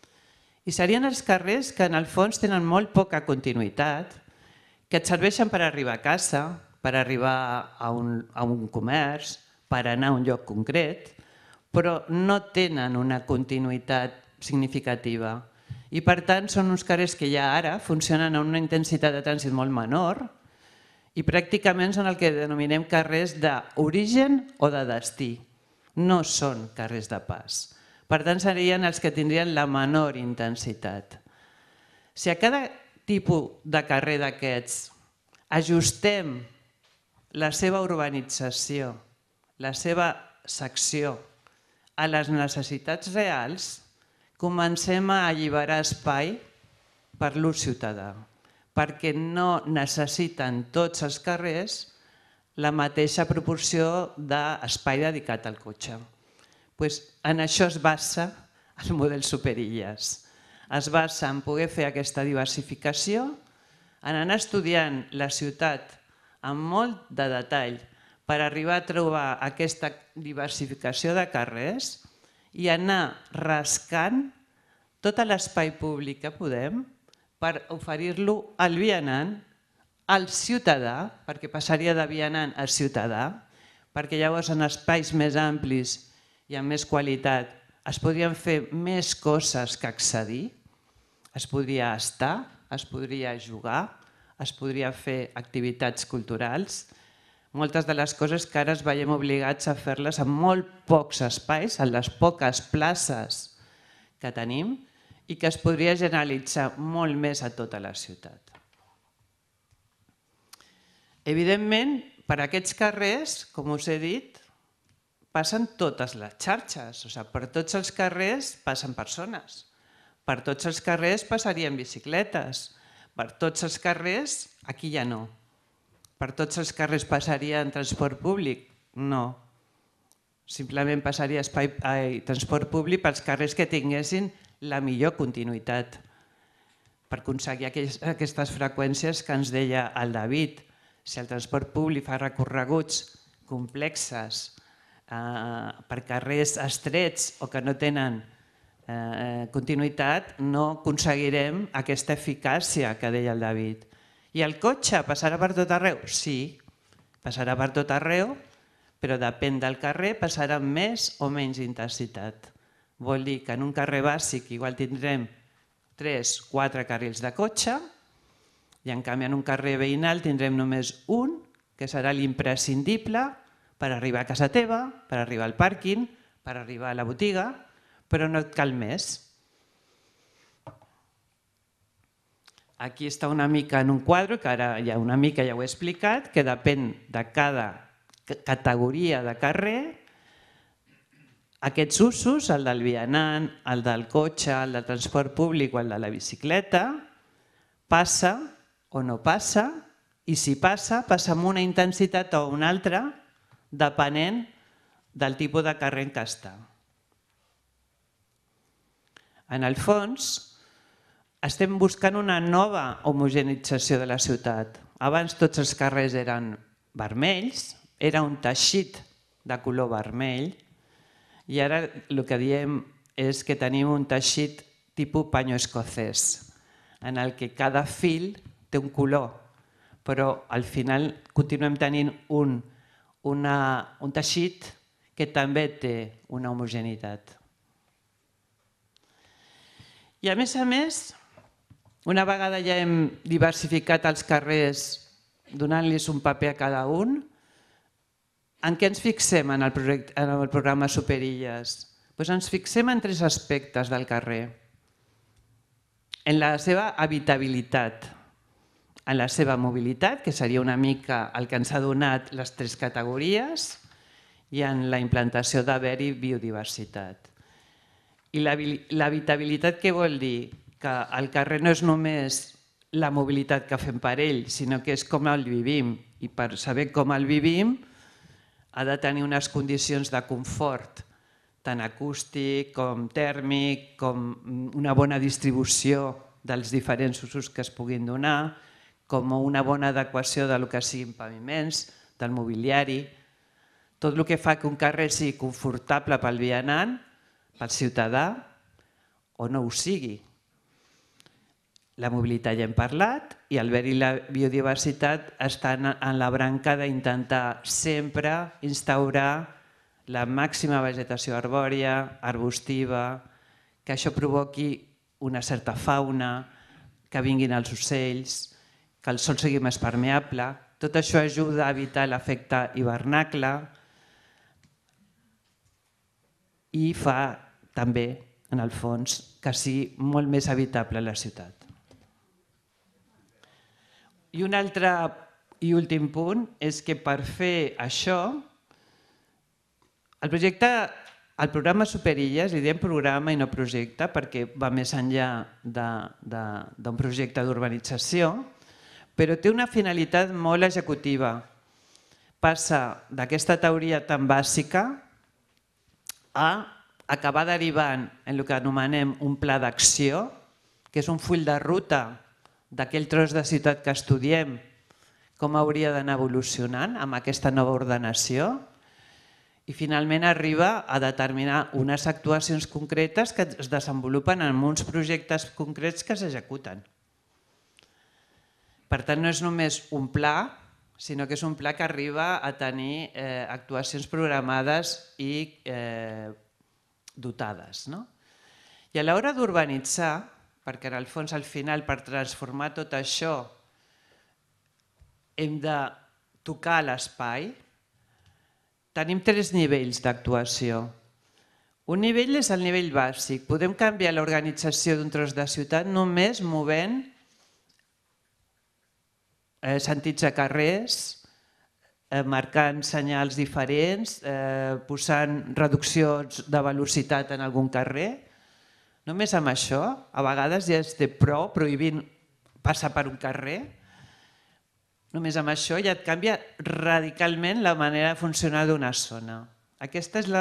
i serien els carrers que en el fons tenen molt poca continuïtat, que et serveixen per arribar a casa, per arribar a un comerç, per anar a un lloc concret, però no tenen una continuïtat significativa. I per tant són uns carrers que ja ara funcionen a una intensitat de trànsit molt menor i pràcticament són el que denominem carrers d'origen o de destí. No són carrers de pas. Per tant, serien els que tindrien la menor intensitat. Si a cada tipus de carrer d'aquests ajustem la seva urbanització, la seva secció, a les necessitats reals, comencem a alliberar espai per l'ús ciutadà, perquè no necessiten tots els carrers la mateixa proporció d'espai dedicat al cotxe. En això es basa el model Superilles. Es basa en poder fer aquesta diversificació, en anar estudiant la ciutat amb molt de detall per arribar a trobar aquesta diversificació de carrers i anar rascant tot l'espai públic que podem per oferir-lo al vianant, al ciutadà, perquè passaria de vianant a ciutadà, perquè llavors en espais més amplis i amb més qualitat es podrien fer més coses que accedir, es podria estar, es podria jugar, es podria fer activitats culturals, moltes de les coses que ara es veiem obligats a fer-les en molt pocs espais, en les poques places que tenim, i que es podria generalitzar molt més a tota la ciutat. Evidentment, per aquests carrers, com us he dit, passen totes les xarxes. Per tots els carrers passen persones. Per tots els carrers passarien bicicletes. Per tots els carrers, aquí ja no. Per tots els carrers passaria en transport públic? No. Simplement passaria transport públic pels carrers que tinguessin la millor continuïtat per aconseguir aquestes freqüències que ens deia el David. Si el transport públic fa recorreguts complexes per carrers estrets o que no tenen continuïtat, no aconseguirem aquesta eficàcia que deia el David. I el cotxe passarà per tot arreu? Sí, passarà per tot arreu, però depèn del carrer, passarà amb més o menys intensitat. Vol dir que en un carrer bàsic igual tindrem 3-4 carrils de cotxe i en canvi en un carrer veïnal tindrem només un, que serà l'imprescindible per arribar a casa teva, per arribar al pàrquing, per arribar a la botiga, però no et cal més. Aquí està una mica en un quadre, que ara ja una mica ja ho he explicat, que depèn de cada categoria de carrer, aquests usos, el del vianant, el del cotxe, el del transport públic o el de la bicicleta, passa o no passa, i si passa, passa amb una intensitat o una altra, depenent del tipus de carrer en què està. En el fons, estem buscant una nova homogenització de la ciutat. Abans tots els carrers eren vermells, era un teixit de color vermell, i ara el que diem és que tenim un teixit tipus panyo escocès, en el que cada fil té un color, però al final continuem tenint un teixit que també té una homogeneïtat. I a més, una vegada ja hem diversificat els carrers donant-los un paper a cada un, en què ens fixem en el programa Superilles? Ens fixem en 3 aspectes del carrer. En la seva habitabilitat, en la seva mobilitat, que seria una mica el que ens ha donat les 3 categories, i en la implantació d'haver-hi biodiversitat. I l'habitabilitat què vol dir? Que el carrer no és només la mobilitat que fem per ell, sinó que és com el vivim. I per saber com el vivim ha de tenir unes condicions de confort, tant acústic com tèrmic, com una bona distribució dels diferents usos que es puguin donar, com una bona adequació del que siguin paviments, del mobiliari, tot el que fa que un carrer sigui confortable pel vianant, pel ciutadà, o no ho sigui. La mobilitat ja hem parlat i el verd i la biodiversitat estan en la branca d'intentar sempre instaurar la màxima vegetació arbòria, arbustiva, que això provoqui una certa fauna, que vinguin els ocells, que el sol sigui més permeable. Tot això ajuda a evitar l'efecte hivernacle i fa també, en el fons, que sigui molt més habitable la ciutat. I un altre i últim punt és que per fer això, el projecte El programa Superilles, li diem programa i no projecte perquè va més enllà d'un projecte d'urbanització, però té una finalitat molt executiva. Passa d'aquesta teoria tan bàsica a acabar derivant en el que anomenem un pla d'acció, que és un full de ruta d'aquell tros de ciutat que estudiem, com hauria d'anar evolucionant amb aquesta nova ordenació, i finalment arriba a determinar unes actuacions concretes que es desenvolupen en uns projectes concrets que s'executen. Per tant, no és només un pla, sinó que és un pla que arriba a tenir actuacions programades i dotades. I a l'hora d'urbanitzar, perquè en el fons al final per transformar tot això hem de tocar l'espai, tenim 3 nivells d'actuació. Un nivell és el nivell bàsic. Podem canviar l'organització d'un tros de ciutat només movent sentits de carrers, marcant senyals diferents, posant reduccions de velocitat en algun carrer. Només amb això, a vegades ja es té prou prohibint passar per un carrer. Només amb això ja et canvia radicalment la manera de funcionar d'una zona. Aquesta és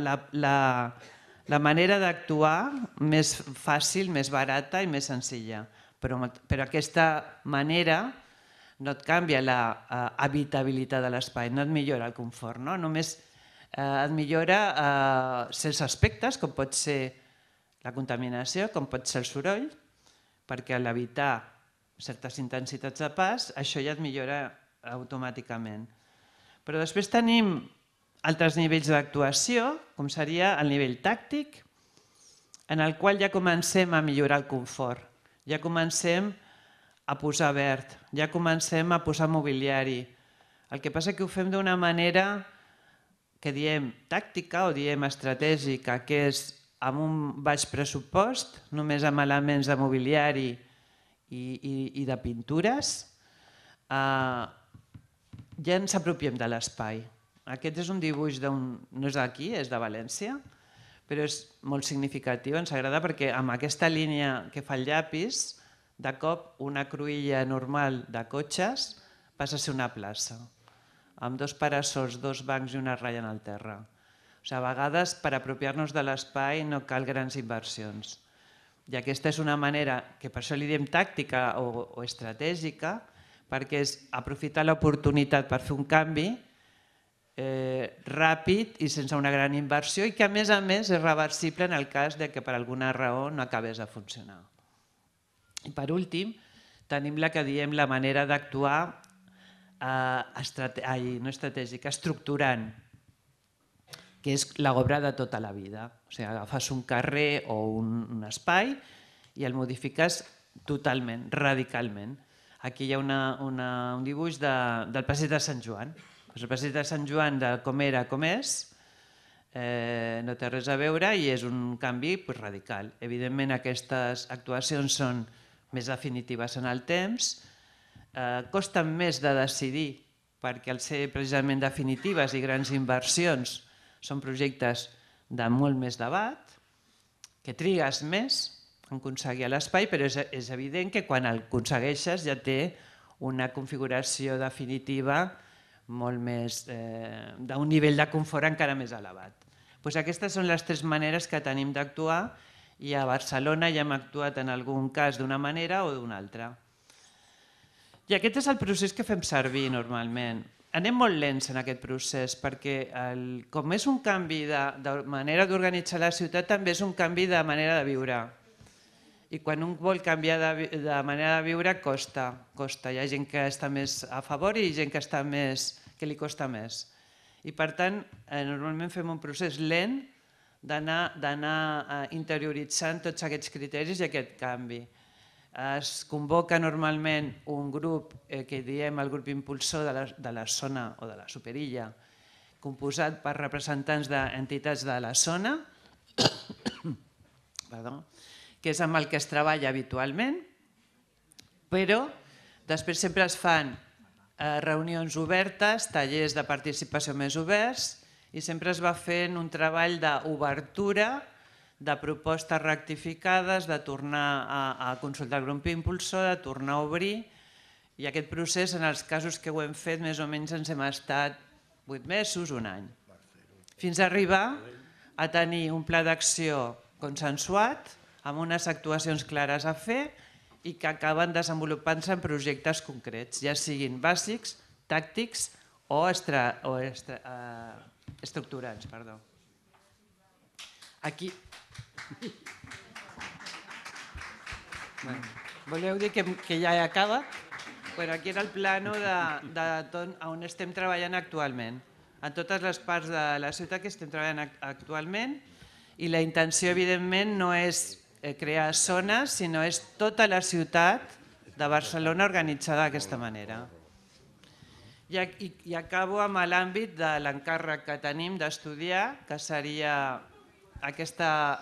la manera d'actuar més fàcil, més barata i més senzilla. Però aquesta manera no et canvia l'habitabilitat de l'espai, no et millora el confort, només et millora certs aspectes, com pot ser la contaminació, com pot ser el soroll, perquè a l'evitar certes intensitats de pas, això ja et millora automàticament. Però després tenim altres nivells d'actuació, com seria el nivell tàctic, en el qual ja comencem a millorar el confort, ja comencem a posar verd, ja comencem a posar mobiliari. El que passa és que ho fem d'una manera que diem tàctica o diem estratègica, que és amb un baix pressupost, només amb elements de mobiliari i de pintures, ja ens apropiem de l'espai. Aquest és un dibuix, no és d'aquí, és de València, però és molt significatiu, ens agrada perquè amb aquesta línia que fa el llapis, de cop una cruïlla normal de cotxes passa a ser una plaça, amb 2 parasols, 2 bancs i una ratlla al terra. A vegades, per apropiar-nos de l'espai no cal grans inversions. I aquesta és una manera, que per això li diem tàctica o estratègica, perquè és aprofitar l'oportunitat per fer un canvi ràpid i sense una gran inversió i que a més és reversible en el cas que per alguna raó no acabés de funcionar. I per últim, tenim la que diem la manera d'actuar no estratègica, estructurant, que és l'obra de tota la vida. O sigui, agafes un carrer o un espai i el modifiques totalment, radicalment. Aquí hi ha un dibuix del passeig de Sant Joan. El passeig de Sant Joan de com era com és, no té res a veure i és un canvi radical. Evidentment aquestes actuacions són més definitives en el temps, costen més de decidir perquè al ser precisament definitives i grans inversions són projectes de molt més debat, que trigues més en aconseguir l'espai, però és evident que quan el aconsegueixes ja té una configuració definitiva molt més d'un nivell de confort encara més elevat. Aquestes són les 3 maneres que tenim d'actuar i a Barcelona ja hem actuat en algun cas d'una manera o d'una altra. I aquest és el procés que fem servir normalment. Anem molt lents en aquest procés perquè com és un canvi de manera d'organitzar la ciutat també és un canvi de manera de viure. I quan un vol canviar de manera de viure costa. Hi ha gent que està més a favor i gent que li costa més. I per tant, normalment fem un procés lent d'anar interioritzant tots aquests criteris i aquest canvi. Es convoca normalment un grup que diem el grup impulsor de la zona o de la superilla, composat per representants d'entitats de la zona, que és amb el que es treballa habitualment, però després sempre es fan reunions obertes, tallers de participació més oberts i sempre es va fent un treball d'obertura, de propostes rectificades, de tornar a consultar el grup impulsor, de tornar a obrir, i aquest procés, en els casos que ho hem fet, més o menys ens hem estat 8 mesos, un any, fins a arribar a tenir un pla d'acció consensuat, amb unes actuacions clares a fer i que acaben desenvolupant-se en projectes concrets, ja siguin bàsics, tàctics o estructurants. Aquí... Voleu dir que ja he acabat? Aquí era el plano on estem treballant actualment, en totes les parts de la ciutat que estem treballant actualment, i la intenció, evidentment, no és crear zones, sinó és tota la ciutat de Barcelona organitzada d'aquesta manera. I acabo amb l'àmbit de l'encàrrec que tenim d'estudiar, que seria aquest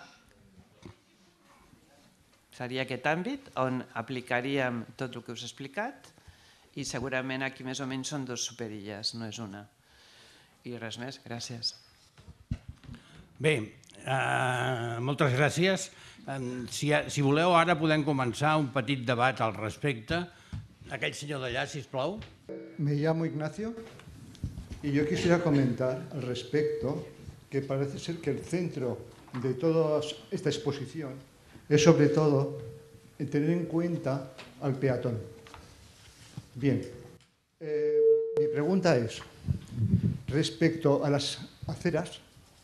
àmbit on aplicaríem tot el que us he explicat, i segurament aquí més o menys són 2 superilles, no és una. I res més, gràcies. Bé, moltes gràcies. Si voleu, ara podem començar un petit debat al respecte. Aquell senyor d'allà, sisplau. Me llamo Ignacio y yo quisiera comentar al respecto que parece ser que el centro de toda esta exposición es sobre todo tener en cuenta al peatón. Bien, mi pregunta es, respecto a las aceras,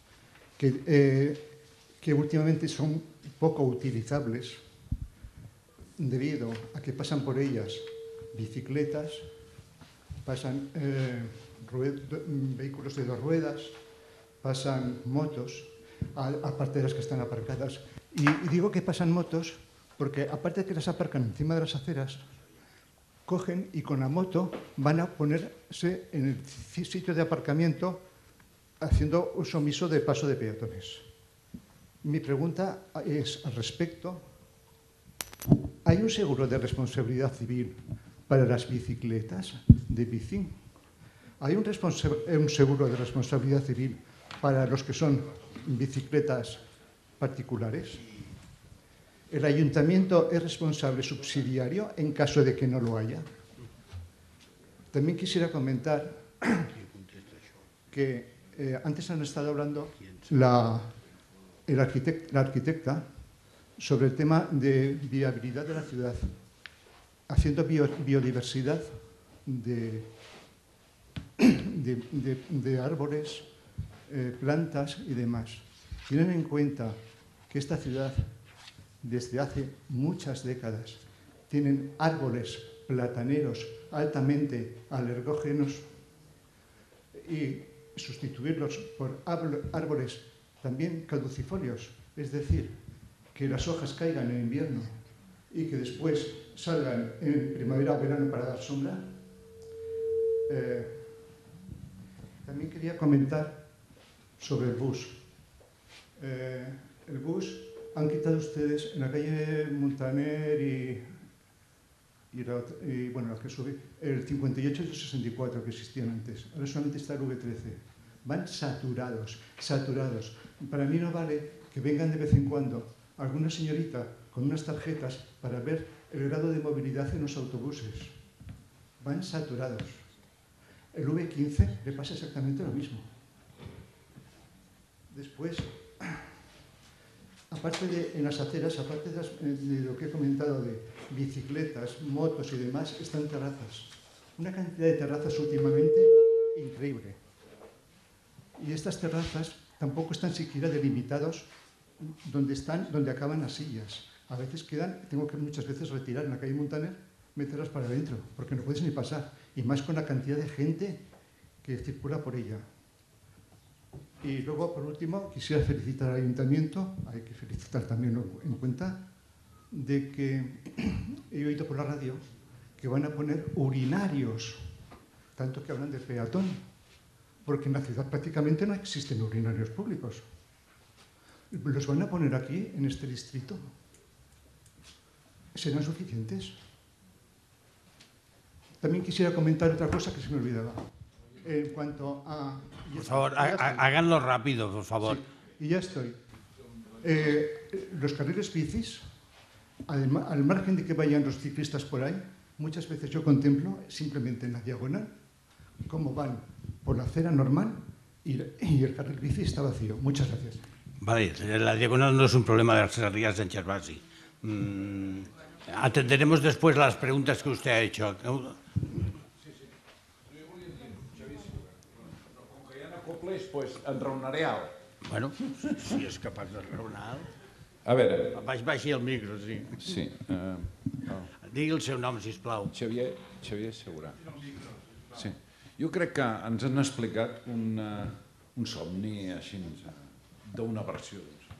que últimamente son poco utilizables debido a que pasan por ellas bicicletas, pasan vehículos de 2 ruedas, pasan motos, aparte de las que están aparcadas. Y digo que pasan motos porque aparte de que las aparcan encima de las aceras, cogen y con la moto van a ponerse en el sitio de aparcamiento haciendo uso omiso de paso de peatones. Mi pregunta es al respecto. ¿Hay un seguro de responsabilidad civil para las bicicletas de bici? ¿Hay un seguro de responsabilidad civil para los que son bicicletas particulares? ¿El ayuntamiento es responsable subsidiario en caso de que no lo haya? También quisiera comentar que antes han estado hablando la arquitecta sobre el tema de viabilidad de la ciudad, haciendo biodiversidad de árboles, plantas y demás. Tienen en cuenta que esta ciudad, desde hace muchas décadas, tienen árboles plataneros altamente alergógenos y sustituirlos por árboles también caducifolios, es decir, que las hojas caigan en invierno y que después salgan en primavera o verano para dar sombra. También quería comentar sobre el bus. El bus han quitado ustedes en la calle Montaner y bueno, la que sube, el 58 y el 64 que existían antes. Ahora solamente está el V13. Van saturados, saturados. Para mí no vale que vengan de vez en cuando alguna señorita con unas tarjetas para ver el grado de movilidad en los autobuses. Van saturados. El V15 le pasa exactamente lo mismo. Después, aparte de en las aceras, aparte de lo que he comentado de bicicletas, motos y demás, están terrazas. Una cantidad de terrazas últimamente increíble. Y estas terrazas tampoco están siquiera delimitados donde acaban las sillas. A veces tengo que muchas veces retirar en la calle Montaner, meterlas para adentro, porque no puedes ni pasar. Y más con la cantidad de gente que circula por ella. Y luego, por último, quisiera felicitar al Ayuntamiento, hay que felicitar también en cuenta, de que he oído por la radio que van a poner urinarios, tanto que hablan de peatón, porque en la ciudad prácticamente no existen urinarios públicos. ¿Los van a poner aquí, en este distrito? ¿Serán suficientes? También quisiera comentar otra cosa que se me olvidaba. en cuanto a... Por favor, háganlo rápido, por favor. Sí, y ya estoy. Los carriles bicis, al margen de que vayan los ciclistas por ahí, muchas veces yo contemplo simplemente en la diagonal cómo van por la acera normal y el carril bici está vacío. Muchas gracias. Vale, la diagonal no es un problema de las rías de Sánchez Gervasi. Atenderemos después las preguntas que usted ha hecho. Pues enraonaré alt. Bueno, si és capaç de raonar alt. A veure... Baixi el micro, sí. Sí. Digui el seu nom, sisplau. Xavier Segurà. Sí. Jo crec que ens han explicat un somni així, d'una versió.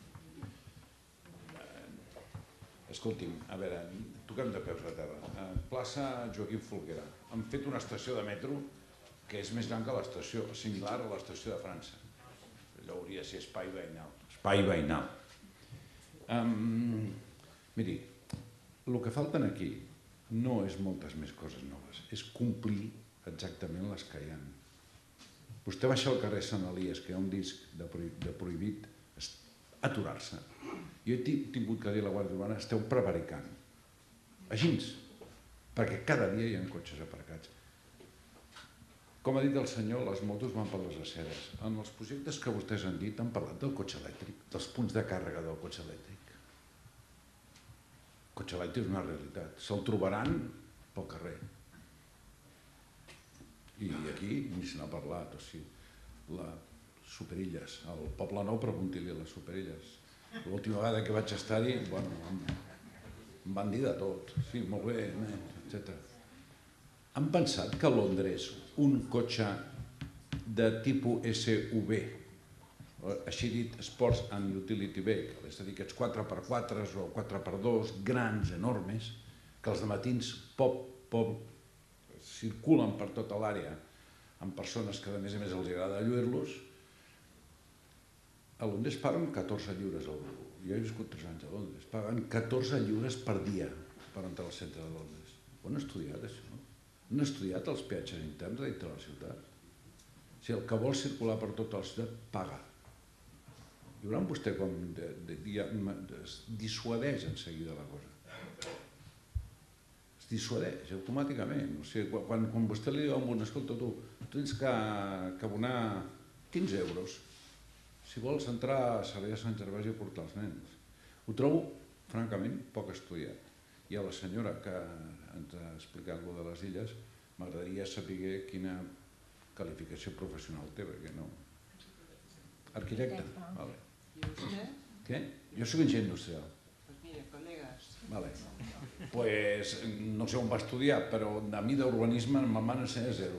Escolti'm, a veure, toquem de peus a terra. Plaça Joaquim Folguera. Han fet una estació de metro que és més gran que l'estació, similar a l'estació de França. Allò hauria de ser espai veïnal. Espai veïnal. Miri, el que falten aquí no és moltes més coses noves, és complir exactament les que hi ha. Vostè baixa al carrer Sant Elies, que hi ha un disc de prohibit aturar-se. Jo he tingut que dir a la Guàrdia Urbana, esteu prevaricant. Així, perquè cada dia hi ha cotxes aparcats. Com ha dit el senyor, les motos van per les aceres. En els projectes que vostès han dit han parlat del cotxe elèctric, dels punts de càrrega del cotxe elèctric. El cotxe elèctric és una realitat. Se'l trobaran pel carrer. I aquí ni se n'ha parlat. O sigui, les Superilles. Al Poble Nou pregunti-li a les Superilles. L'última vegada que vaig estar-hi, em van dir de tot. Sí, molt bé, etc. Han pensat que a Londres un cotxe de tipus SUV, així dit Sports and Utility Vehicle, és a dir, aquests 4x4 o 4x2 grans, enormes, que els dematins circulen per tota l'àrea amb persones que a més els agrada lluir-los, a Londres paguen 14 lliures. Jo he viscut 3 anys a Londres. Paguen 14 lliures per dia per entrar al centre de Londres. On han estudiat això? Han estudiat els peatges interns a dintre de la ciutat? Si el que vol circular per tota la ciutat, paga. I veuran vostè com es dissuadeix en seguida la cosa. Es dissuadeix automàticament. O sigui, quan vostè li diu a un, escolta, tu tens que abonar 15 euros si vols entrar a Sarrià Sant Gervasi a portar els nens. Ho trobo, francament, poc estudiat. I a la senyora que ens ha explicat allò de les illes, m'agradaria saber quina qualificació professional té, perquè no... Arquitecte. I vostè? Què? Jo soc enginyer industrial. Doncs mira, col·legues. Doncs no sé on va estudiar, però a mi d'urbanisme me'n van ensenyar zero.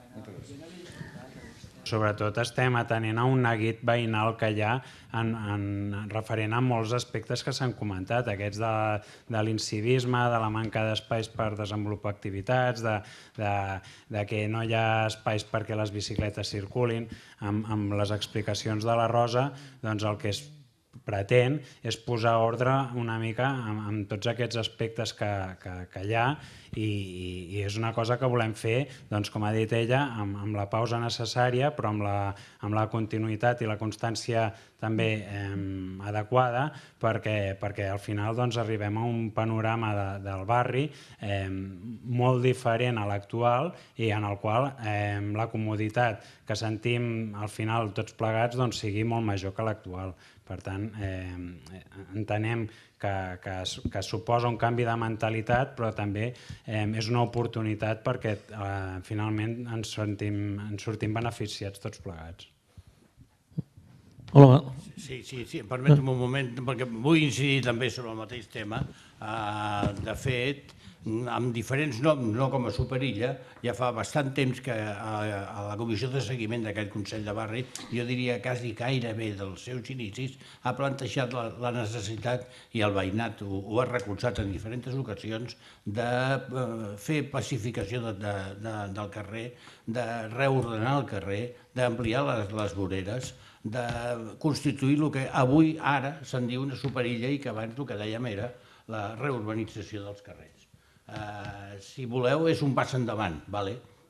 Sobretot estem atenent a un neguit veïnal que hi ha referent a molts aspectes que s'han comentat, aquests de l'incivisme, de la manca d'espais per desenvolupar activitats, de que no hi ha espais perquè les bicicletes circulin. Amb les explicacions de la Rosa, doncs el que es pretén és posar ordre una mica en tots aquests aspectes que hi ha i és una cosa que volem fer, doncs, com ha dit ella, amb la pausa necessària, però amb la continuïtat i la constància també adequada, perquè al final arribem a un panorama del barri molt diferent a l'actual i en el qual la comoditat que sentim al final tots plegats sigui molt major que l'actual. Per tant, entenem que suposa un canvi de mentalitat, però també és una oportunitat perquè finalment ens sortim beneficiats tots plegats. Hola. Sí, permetem un moment, perquè vull incidir també sobre el mateix tema. De fet, amb diferents noms, no com a Superilla, ja fa bastant temps que a la comissió de seguiment d'aquest Consell de Barri, jo diria quasi gairebé dels seus inicis, ha plantejat la necessitat, i el veïnat ho ha recolzat en diferents ocasions, de fer pacificació del carrer, de reordenar el carrer, d'ampliar les voreres, de constituir el que avui, ara, se'n diu una Superilla i que abans el que dèiem era la reurbanització dels carrers. Si voleu, és un pas endavant,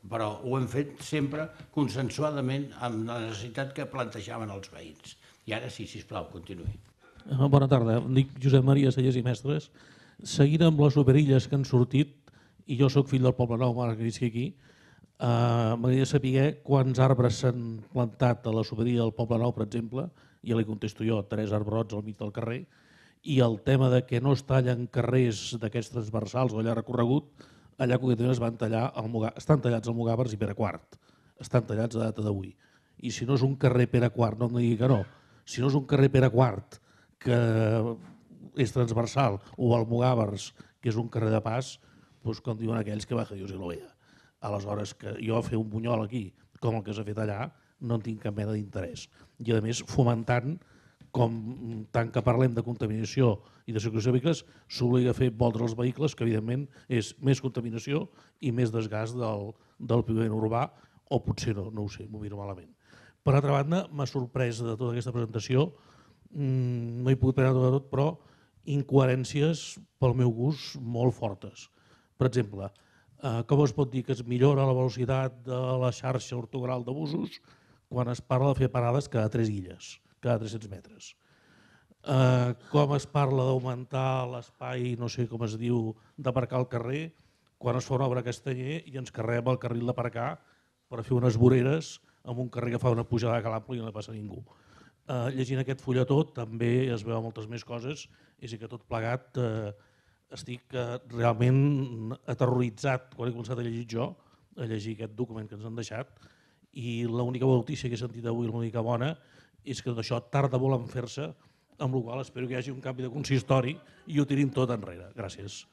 però ho hem fet sempre consensuadament amb la necessitat que plantejaven els veïns. I ara sí, sisplau, continuï. Bona tarda, em dic Josep Maria Cellers i Mestres. Seguint amb les superilles que han sortit, i jo sóc fill del Poble Nou, malgrat que visqui aquí, m'agradaria saber quants arbres s'han plantat a la superilla del Poble Nou, per exemple, ja li contesto jo, 3 arbrots al mig del carrer, i el tema de que no es tallen carrers d'aquests transversals o allà recorregut, allà concretament es van tallar, estan tallats Almogàvers i Pere IV, estan tallats a data d'avui. I si no és un carrer Pere IV, no em digui que no, si no és un carrer Pere IV que és transversal o Almogàvers, que és un carrer de pas, doncs com diuen aquells que baja Dios y lo vea. Aleshores, que jo fer un bunyol aquí, com el que s'ha fet allà, no en tinc cap mena d'interès. I a més, fomentant, com tant que parlem de contaminació i de circulació de vehicles, s'obliga a fer voldre els vehicles, que evidentment és més contaminació i més desgast del paviment urbà, o potser no, no ho sé, m'ho miro malament. Per altra banda, m'ha sorprès de tota aquesta presentació, no he pogut prendre tot, però incoherències, pel meu gust, molt fortes. Per exemple, com es pot dir que es millora la velocitat de la xarxa ortogonal de busos quan es parla de fer parades cada 3 illes, cada 300 metres? Com es parla d'augmentar l'espai, no sé com es diu, d'aparcar al carrer, quan es fa una obra a Castanyer i ens carreguem el carril d'aparcar per fer unes voreres amb un carrer que fa una pujada a Calàmpol i no passa ningú. Llegint aquest fulletó també es veuen moltes més coses, és a dir que tot plegat estic realment aterroritzat quan he començat a llegir jo, a llegir aquest document que ens han deixat, i l'única notícia que he sentit avui, l'única bona, és que tot això tarda molt en fer-se, amb la qual cosa espero que hi hagi un canvi de consistori i ho tirin tot enrere. Gràcies.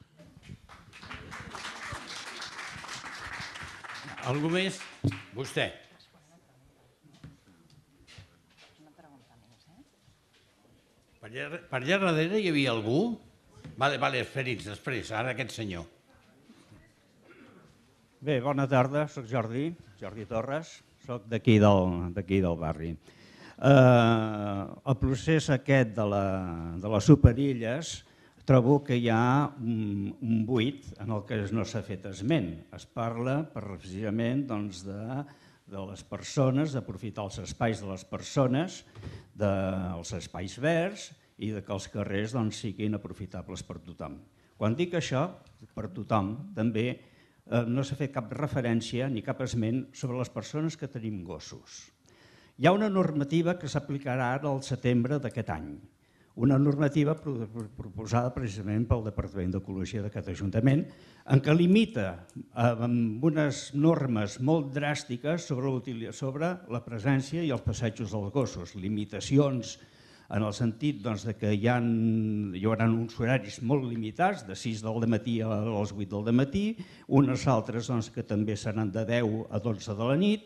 Algú més? Vostè. Per allà darrere hi havia algú? Vale, esperits, després, ara aquest senyor. Bé, bona tarda, soc Jordi Torres, soc d'aquí del barri. El procés aquest de les superilles trobo que hi ha un buit en el que no s'ha fet esment. Es parla precisament de les persones, d'aprofitar els espais de les persones, dels espais verds i que els carrers siguin aprofitables per tothom. Quan dic això, per tothom, també no s'ha fet cap referència ni cap esment sobre les persones que tenim gossos. Hi ha una normativa que s'aplicarà ara al setembre d'aquest any, una normativa proposada precisament pel Departament d'Ecologia d'aquest Ajuntament, en què limita amb unes normes molt dràstiques sobre la presència i els passejos dels gossos, limitacions en el sentit que hi haurà uns horaris molt limitats, de 6 del matí a les 8 del matí, unes altres que també seran de 10 a 12 de la nit,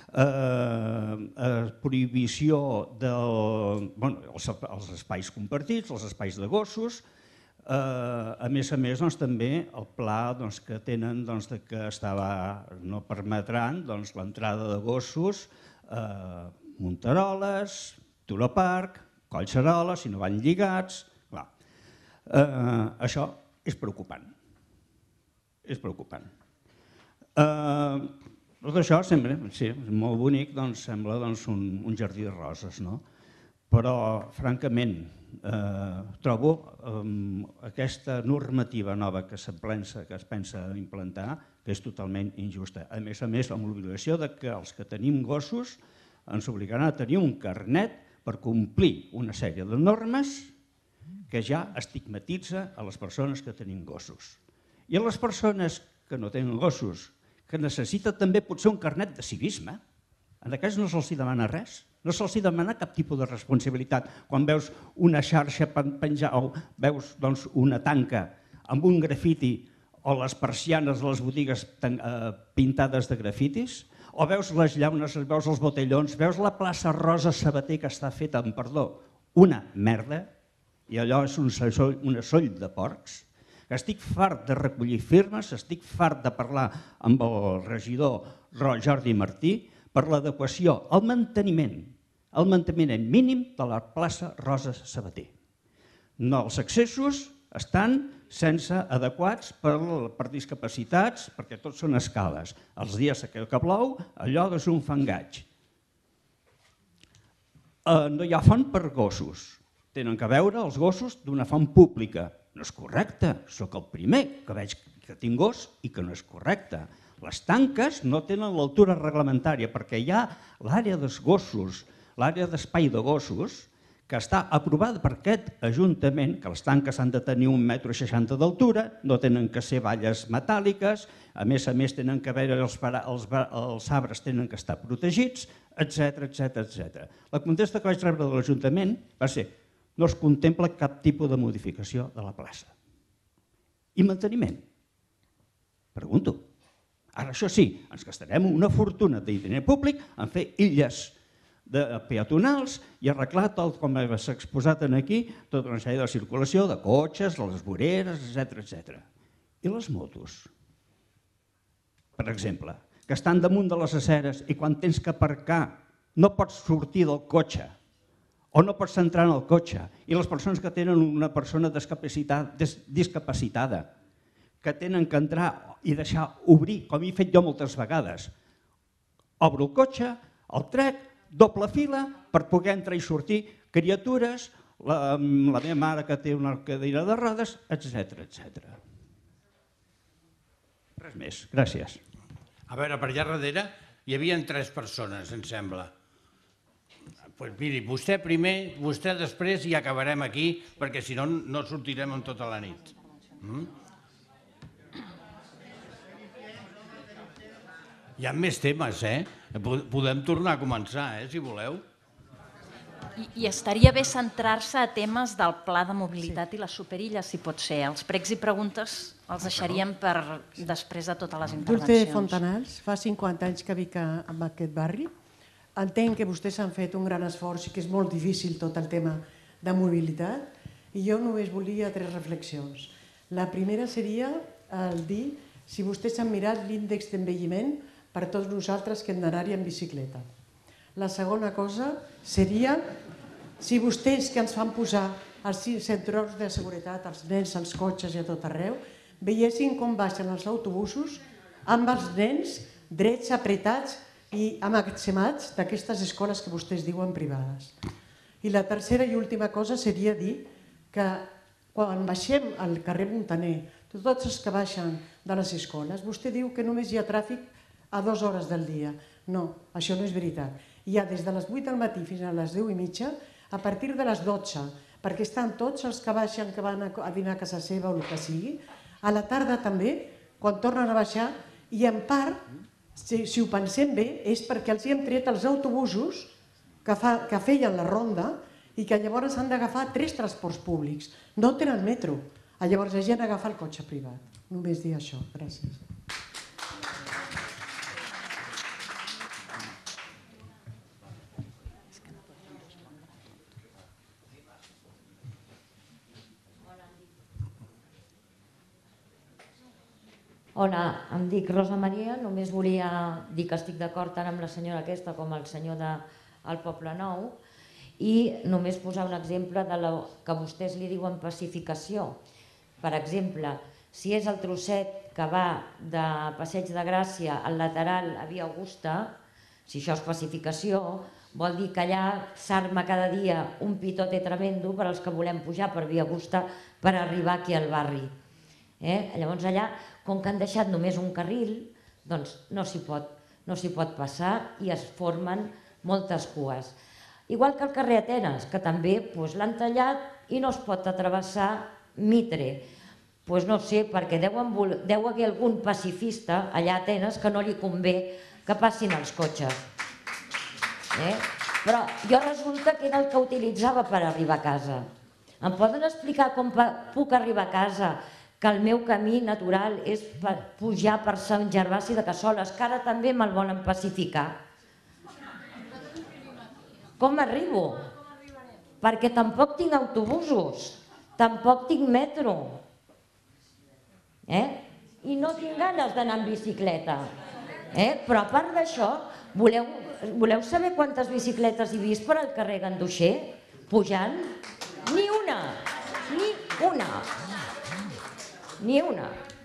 prohibició dels espais compartits, els espais de gossos, a més també el pla que tenen que no permetran l'entrada de gossos a Monteroles, Turoparc, Collserola, si no van lligats. Això és preocupant. És preocupant. Tot això sembla, sí, és molt bonic, sembla un jardí de roses, no? Però, francament, trobo aquesta normativa nova que es pensa implantar que és totalment injusta. A més, amb l'obligació que els que tenim gossos ens obligaran a tenir un carnet per complir una sèrie de normes que ja estigmatitza a les persones que tenim gossos. I a les persones que no tenen gossos, que necessiten també potser un carnet de civisme, en aquests no se'ls demana res, no se'ls demana cap tipus de responsabilitat. Quan veus una xarxa penjada o veus una tanca amb un grafiti o les persianes de les botigues pintades de grafitis, o veus les llaunes, veus els botellons, veus la plaça Rosa Sabater que està feta amb, perdó, una merda, i allò és un soll de porcs, que estic fart de recollir firmes, estic fart de parlar amb el regidor Jordi Martí per l'adequació, el manteniment mínim de la plaça Rosa Sabater. Els accessos estan sense adequats per discapacitats, perquè tots són escales. Els dies que plou, allò és un fangatge. No hi ha font per gossos. Tenen que veure els gossos d'una font pública. No és correcte. Soc el primer que veig que tinc gos i que no és correcte. Les tanques no tenen l'altura reglamentària perquè hi ha l'àrea dels gossos, l'àrea d'espai de gossos, que està aprovada per aquest Ajuntament, que les tanques han de tenir 1,60 m d'altura, no tenen que ser valles metàl·liques, a més tenen que haver els arbres tenen que estar protegits, etc. La contesta que vaig rebre de l'Ajuntament va ser: no es contempla cap tipus de modificació de la plaça. I manteniment? Pregunto. Ara, això sí, ens gastarem una fortuna de diner públic en fer illes peatonals i arreglar, tal com s'ha exposat aquí, tota una sèrie de circulació, de cotxes, les voreres, etc. I les motos? Per exemple, que estan damunt de les aceres i quan tens que aparcar no pots sortir del cotxe o no pots entrar en el cotxe, i les persones que tenen una persona discapacitada que tenen que entrar i deixar obrir, com he fet jo moltes vegades, obro el cotxe, el trec, doble fila per poder entrar i sortir criatures, la meva mare que té una cadira de rodes, etc. Res més, gràcies. A veure, per allà darrere hi havia 3 persones, em sembla. Doncs miri, vostè primer, vostè després i acabarem aquí, perquè si no, no sortirem en tota la nit. Hi ha més temes, Podem tornar a començar, si voleu. I estaria bé centrar-se a temes del pla de mobilitat i les superilles, si pot ser. Els pregs i preguntes els deixaríem per després de totes les intervencions. Dulce Fontanals, fa 50 anys que vic en aquest barri. Entenc que vostès han fet un gran esforç i que és molt difícil tot el tema de mobilitat, i jo només volia 3 reflexions. La primera seria el dir si vostès han mirat l'índex d'envelliment per a tots nosaltres que hem d'anar-hi en bicicleta. La segona cosa seria si vostès que ens fan posar els cinturons de seguretat, als nens, als cotxes i a tot arreu, veiessin com baixen els autobusos amb els nens drets, apretats i emmagatzemats d'aquestes escoles que vostès diuen privades. I la tercera i última cosa seria dir que quan baixem al carrer Montaner, tots els que baixen de les escoles, vostè diu que només hi ha tràfic a 2 hores del dia. No, això no és veritat. Hi ha des de les 8 del matí fins a les 10:30, a partir de les 12, perquè estan tots els que baixen, que van a dinar a casa seva o el que sigui, a la tarda també, quan tornen a baixar, i en part, si ho pensem bé, és perquè els hi hem tret els autobusos que feien la ronda i que llavors han d'agafar 3 transports públics. No tenen metro. Llavors la gent agafa el cotxe privat. Només dir això. Gràcies. Hola, em dic Rosa Maria, només volia dir que estic d'acord tant amb la senyora aquesta com el senyor del Poble Nou i només posar un exemple de lo que vostès li diuen pacificació. Per exemple, si és el trosset que va de Passeig de Gràcia al lateral a Via Augusta, si això és pacificació, vol dir que allà s'arma cada dia un pitote tremendo per als que volem pujar per Via Augusta per arribar aquí al barri. Llavors allà, com que han deixat només un carril, doncs no s'hi pot passar i es formen moltes cues. Igual que el carrer Atenes, que també l'han tallat i no es pot travessar Mitre. Doncs no sé, perquè deu haver algun pacifista allà a Atenes que no li convé que passin els cotxes. Però jo resulta que era el que utilitzava per arribar a casa. Em poden explicar com puc arribar a casa, que el meu camí natural és pujar per Sant Gervasi de Cassoles, que ara també me'l volen pacificar? Com arribo? Perquè tampoc tinc autobusos, tampoc tinc metro. I no tinc ganes d'anar en bicicleta. Però a part d'això, voleu saber quantes bicicletes he vist per al carrer Ganduxer pujant? Ni una, ni una. Ni una.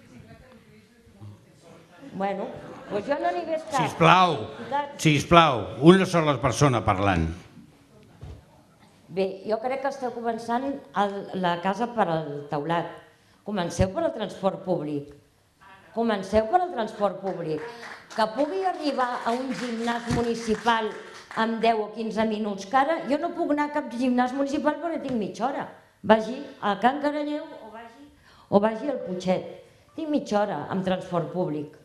Bueno, doncs jo no n'hi veig cap. Sisplau, una sola persona parlant. Bé, jo crec que esteu començant la casa per al teulat. Comenceu per al transport públic. Comenceu per al transport públic. Que pugui arribar a un gimnàs municipal amb 10 o 15 minuts, que ara jo no puc anar a cap gimnàs municipal perquè tinc mitja hora. Vagi a Can Caralleu o vagi al Putxet. Tinc mitja hora amb transport públic.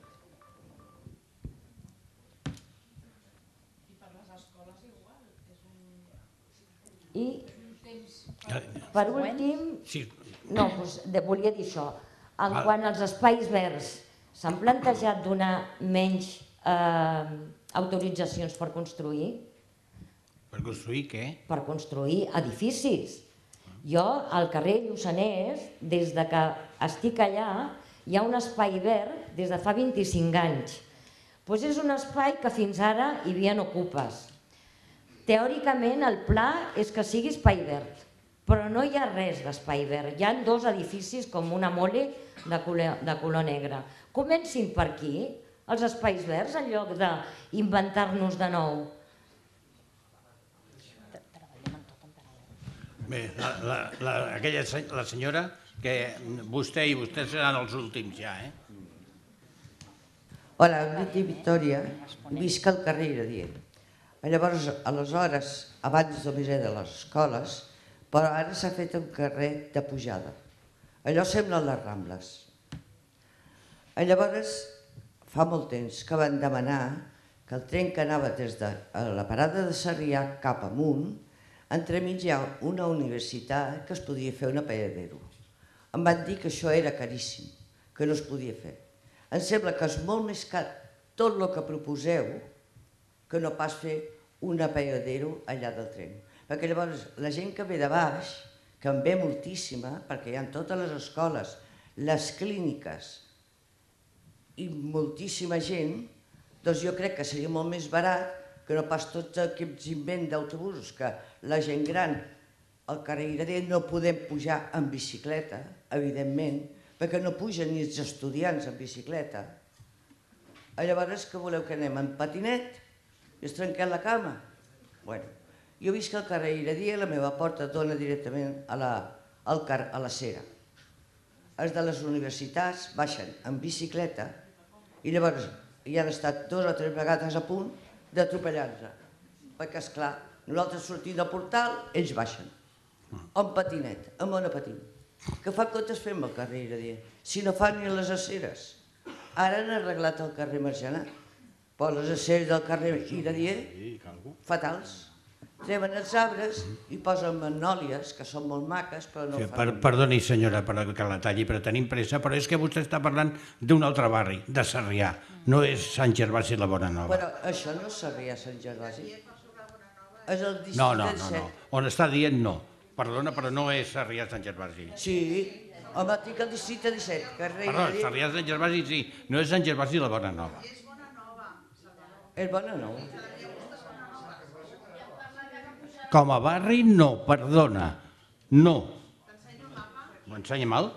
I per últim, volia dir això, quan als espais verds s'han plantejat donar menys autoritzacions per construir? Per construir què? Per construir edificis. Jo, al carrer Lluçanès, des que estic allà, hi ha un espai verd des de fa 25 anys. És un espai que fins ara hi havia ocupes. Teòricament el pla és que sigui espai verd, però no hi ha res d'espai verd. Hi ha 2 edificis com una mole de color negre. Comencin per aquí, els espais verds, en lloc d'inventar-nos de nou. Bé, la senyora, que vostè i vostè seran els últims ja, eh? Hola, em dic Victòria, visc al carrer Iradier. Llavors, aleshores, abans només era de les escoles, però ara s'ha fet un carrer de pujada. Allò sembla les Rambles. Llavors, fa molt temps que van demanar que el tren que anava des de la parada de Sarrià cap amunt, entremig hi ha una universitat que es podia fer un apaiadero. Em van dir que això era caríssim, que no es podia fer. Em sembla que és molt més car tot el que proposeu que no pas fer un apaiadero allà del tren. Perquè llavors la gent que ve de baix, que en ve moltíssima, perquè hi ha totes les escoles, les clíniques i moltíssima gent, doncs jo crec que seria molt més barat que no pas tots aquests invents d'autobusos que la gent gran al carrer Iradier no podem pujar en bicicleta, evidentment, perquè no pugen ni els estudiants en bicicleta. Llavors, què voleu que anem? En patinet? I es trenquem la cama? Bueno, jo visc al carrer Iradier, la meva porta dona directament a la Cera. Els de les universitats baixen en bicicleta i llavors hi han estat 2 o 3 vegades a punt d'atropellar-nos. Perquè, esclar, nosaltres sortim del portal, ells baixen. En patinet, en monopatín. Que fa comptes fem al carrer Iradier? Si no fan ni les aceres. Ara han arreglat el carrer Margenat, però les aceres del carrer Iradier, fatals. Treuen els arbres i posen magnòlies, que són molt maques, però no fan... Perdoni, senyora, que la talli, però tenim pressa, però és que vostè està parlant d'un altre barri, de Sarrià. No és Sant Gervasi i la Bonanova. Però això no és Sarrià, Sant Gervasi. És el districte No. 17. On està dient no. Perdona, però no és Sarrià Sant Gervasi. Sí, home, tinc el districte 17. Perdó, Sarrià Sant Gervasi sí, no és Sant Gervasi i la Bonanova. És Bonanova. Com a barri no, perdona, no. M'ensenya mal?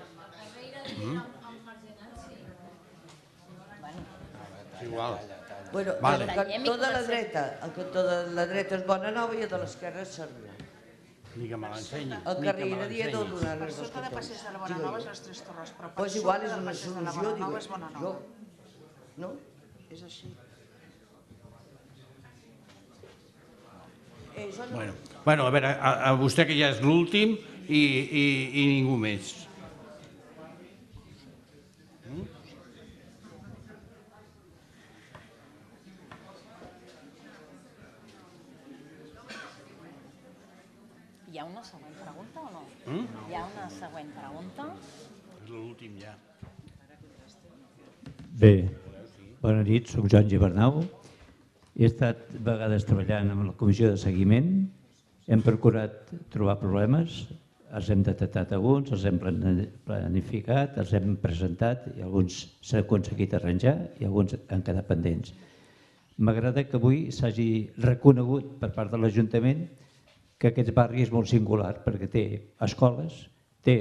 Igual. Bueno, el cantó de la dreta és Bonanova i el de l'esquerra és Sarrià. Ni que me l'ensenyi. El carrer Iradier no donar res dels cantons. Això que passés de la Bonanova és les 3 torres, però per doncs igual és una solució, diu jo. No? És així. Bueno, a veure, a vostè que ja és l'últim i ningú més. Hi ha una següent pregunta o no? Hi ha una següent pregunta? És l'últim ja. Bé, bona nit, soc Joan Gibernau. He estat vegades treballant amb la comissió de seguiment. Hem procurat trobar problemes, els hem detectat alguns, els hem planificat, els hem presentat i alguns s'han aconseguit arranjar i alguns han quedat pendents. M'agrada que avui s'hagi reconegut per part de l'Ajuntament que aquest barri és molt singular perquè té escoles, té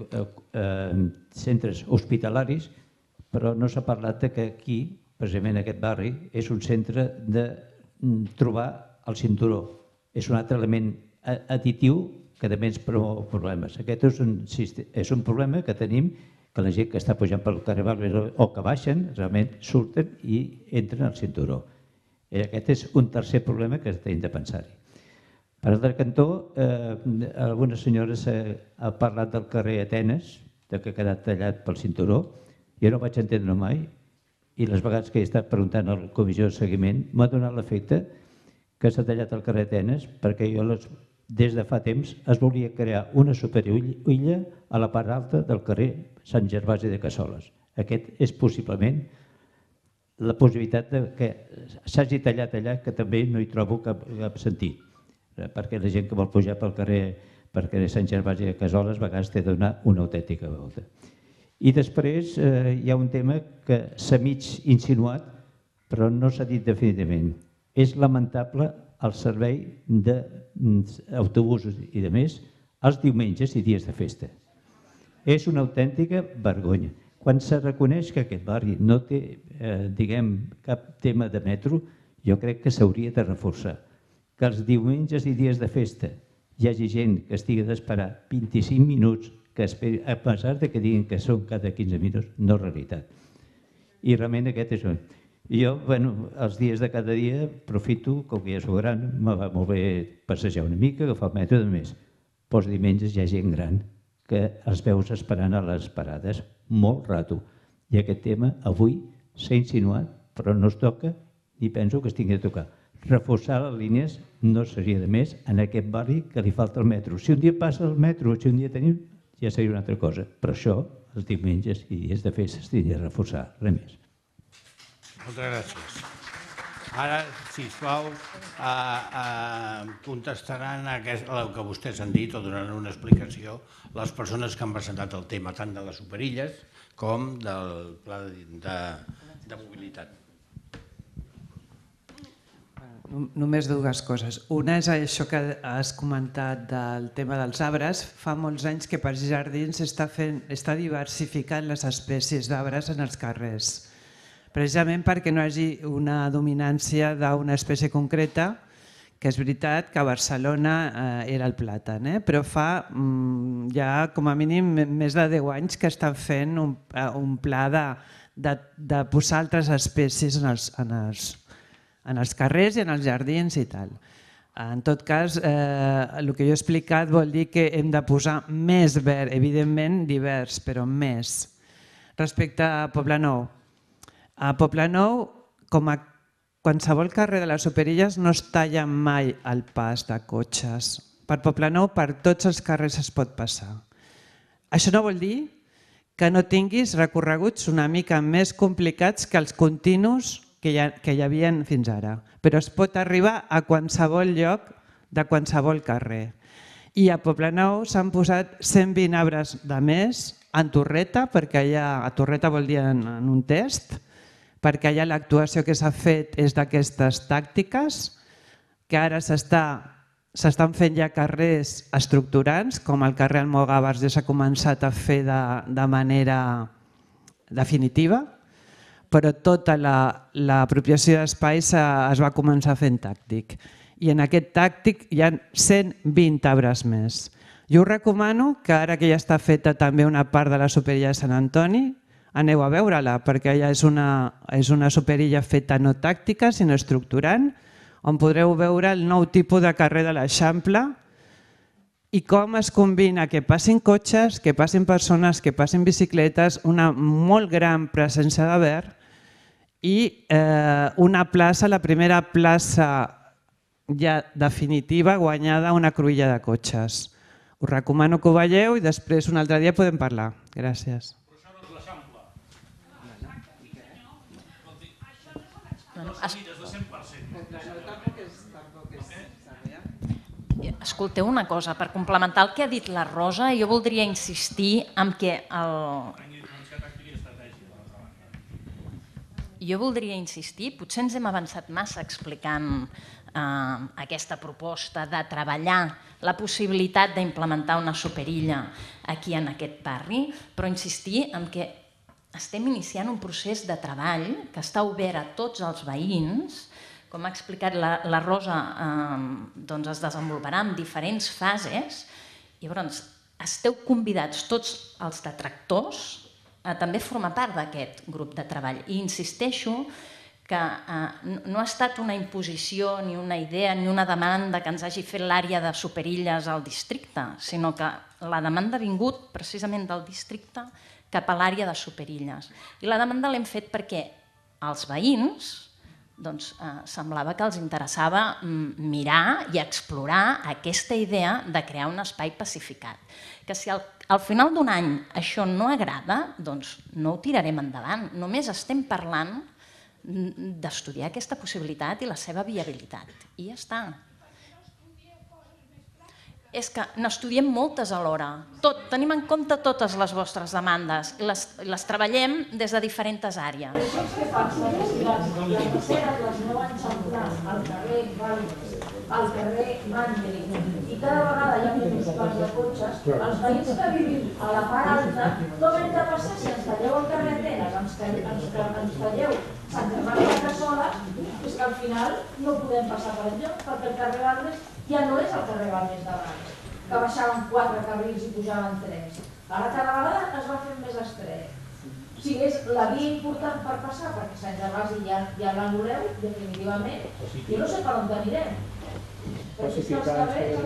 centres hospitalaris, però no s'ha parlat que aquí, precisament aquest barri, és un centre de trobar el cinturó. És un altre element additiu que també ens promou problemes. Aquest és un problema que tenim, que la gent que està pujant pel carrer Balmes o que baixen, realment surten i entren al cinturó. Aquest és un tercer problema que tenim de pensar-hi. Per altre cantó, alguna senyora ha parlat del carrer Atenes, que ha quedat tallat pel cinturó. Jo no vaig entendre mai, i les vegades que he estat preguntant a la comissió de seguiment, m'ha donat l'efecte que s'ha tallat el carrer Atenes, perquè jo des de fa temps es volia crear una superilla a la part alta del carrer Sant Gervasi de Cassoles. Aquest és possiblement la possibilitat que s'hagi tallat allà, que també no hi trobo cap sentit, perquè la gent que vol pujar pel carrer Sant Gervasi de Cassoles a vegades té de donar una autèntica volta. I després hi ha un tema que s'ha mig insinuat, però no s'ha dit definitivament. És lamentable el servei d'autobusos i de més els diumenges i dies de festa. És una autèntica vergonya. Quan se reconeix que aquest barri no té, cap tema de metro, jo crec que s'hauria de reforçar. Que els diumenges i dies de festa hi hagi gent que estigui d'esperar 25 minuts, que esperi, a pesar que diguin que són cada 15 minuts, no és realitat. I realment aquest és un... Jo, els dies de cada dia aprofito, com que ja sóc gran, me va molt bé passejar una mica, agafar el metro i de més. Però els diumenges hi ha gent gran que els veus esperant a les parades molt rato. I aquest tema avui s'ha insinuat, però no es toca ni penso que es tingui de tocar. Reforçar les línies no seria de més en aquest barri que li falta el metro. Si un dia passa el metro, si un dia tenim, ja seria una altra cosa. Però això, els diumenges i dies de festa, s'hauria de reforçar, res més. Moltes gràcies. Ara, sisplau, contestaran el que vostès han dit o donaran una explicació les persones que han presentat el tema tant de les superilles com del pla de mobilitat. Només dues coses. Una és això que has comentat del tema dels arbres. Fa molts anys que per jardins està diversificant les espècies d'arbres en els carrers, precisament perquè no hi hagi una dominància d'una espècie concreta, que és veritat que a Barcelona era el plàtan, però fa ja com a mínim més de 10 anys que estan fent un pla de posar altres espècies en els carrers i en els jardins i tal. En tot cas, el que jo he explicat vol dir que hem de posar més verd, evidentment divers, però més. Respecte a Poblenou, a Poblenou, com a qualsevol carrer de les Superilles, no es talla mai el pas de cotxes. Per Poblenou, per tots els carrers es pot passar. Això no vol dir que no tinguis recorreguts una mica més complicats que els continus que hi havia fins ara, però es pot arribar a qualsevol lloc de qualsevol carrer. I a Poblenou s'han posat 120 arbres de més en torreta, perquè a torreta vol dir en un test, perquè allà l'actuació que s'ha fet és d'aquestes tàctiques, que ara s'estan fent ja carrers estructurants, com el carrer Almogàvers ja s'ha començat a fer de manera definitiva, però tota l'apropiació d'espai es va començar fent tàctic. I en aquest tàctic hi ha 120 arbres més. Jo us recomano que ara que ja està feta també una part de la superilla de Sant Antoni, aneu a veure-la, perquè allà és una superilla feta no tàctica, sinó estructurant, on podreu veure el nou tipus de carrer de l'Eixample i com es combina que passin cotxes, que passin persones, que passin bicicletes, una molt gran presència de verd i una plaça, la primera plaça ja definitiva guanyada una cruïlla de cotxes. Us recomano que ho veieu i després un altre dia podem parlar. Gràcies. Escolteu una cosa, per complementar el que ha dit la Rosa, jo voldria insistir en que Jo voldria insistir, potser ens hem avançat massa explicant aquesta proposta de treballar la possibilitat d'implementar una superilla aquí en aquest barri, però insistir en que estem iniciant un procés de treball que està obert a tots els veïns. Com ha explicat la Rosa, es desenvoluparà en diferents fases i llavors esteu convidats tots els detractors a també formar part d'aquest grup de treball. I insisteixo que no ha estat una imposició, ni una idea, ni una demanda que ens hagi fet l'àrea de Superilles al districte, sinó que la demanda ha vingut precisament del districte cap a l'àrea de Superilles. I la demanda l'hem fet perquè als veïns semblava que els interessava mirar i explorar aquesta idea de crear un espai pacificat. Que si al final d'un any això no agrada, doncs no ho tirarem endavant. Només estem parlant d'estudiar aquesta possibilitat i la seva viabilitat. I ja està. És que n'estudiem moltes alhora. Tenim en compte totes les vostres demandes i les treballem des de diferents àrees. Què passa? Si les terceres les no van eixamplar al carrer Màngeli i cada vegada hi ha més parcs de cotxes, els veïns que vivim a la part alta, com hem de passar si ens talleu el carrer Atenes, ens talleu Sant Germán de Cassoles, és que al final no podem passar per enlloc perquè el carrer Balmes ja no és el carrer Balmes d'abans, que baixaven 4 carrils i pujaven 3. Ara cada vegada es va fent més estret. O sigui, és la via important per passar, perquè Sant Gervasi ja l'anul·leu, definitivament. Jo no sé per on anirem. Però si és que els carrers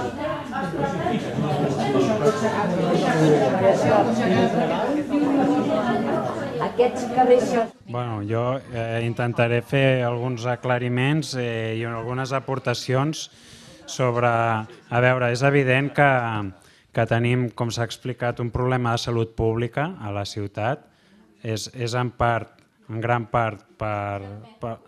aquests carrers... Bueno, jo intentaré fer alguns aclariments i algunes aportacions sobre... A veure, és evident que tenim, com s'ha explicat, un problema de salut pública a la ciutat. És en gran part per...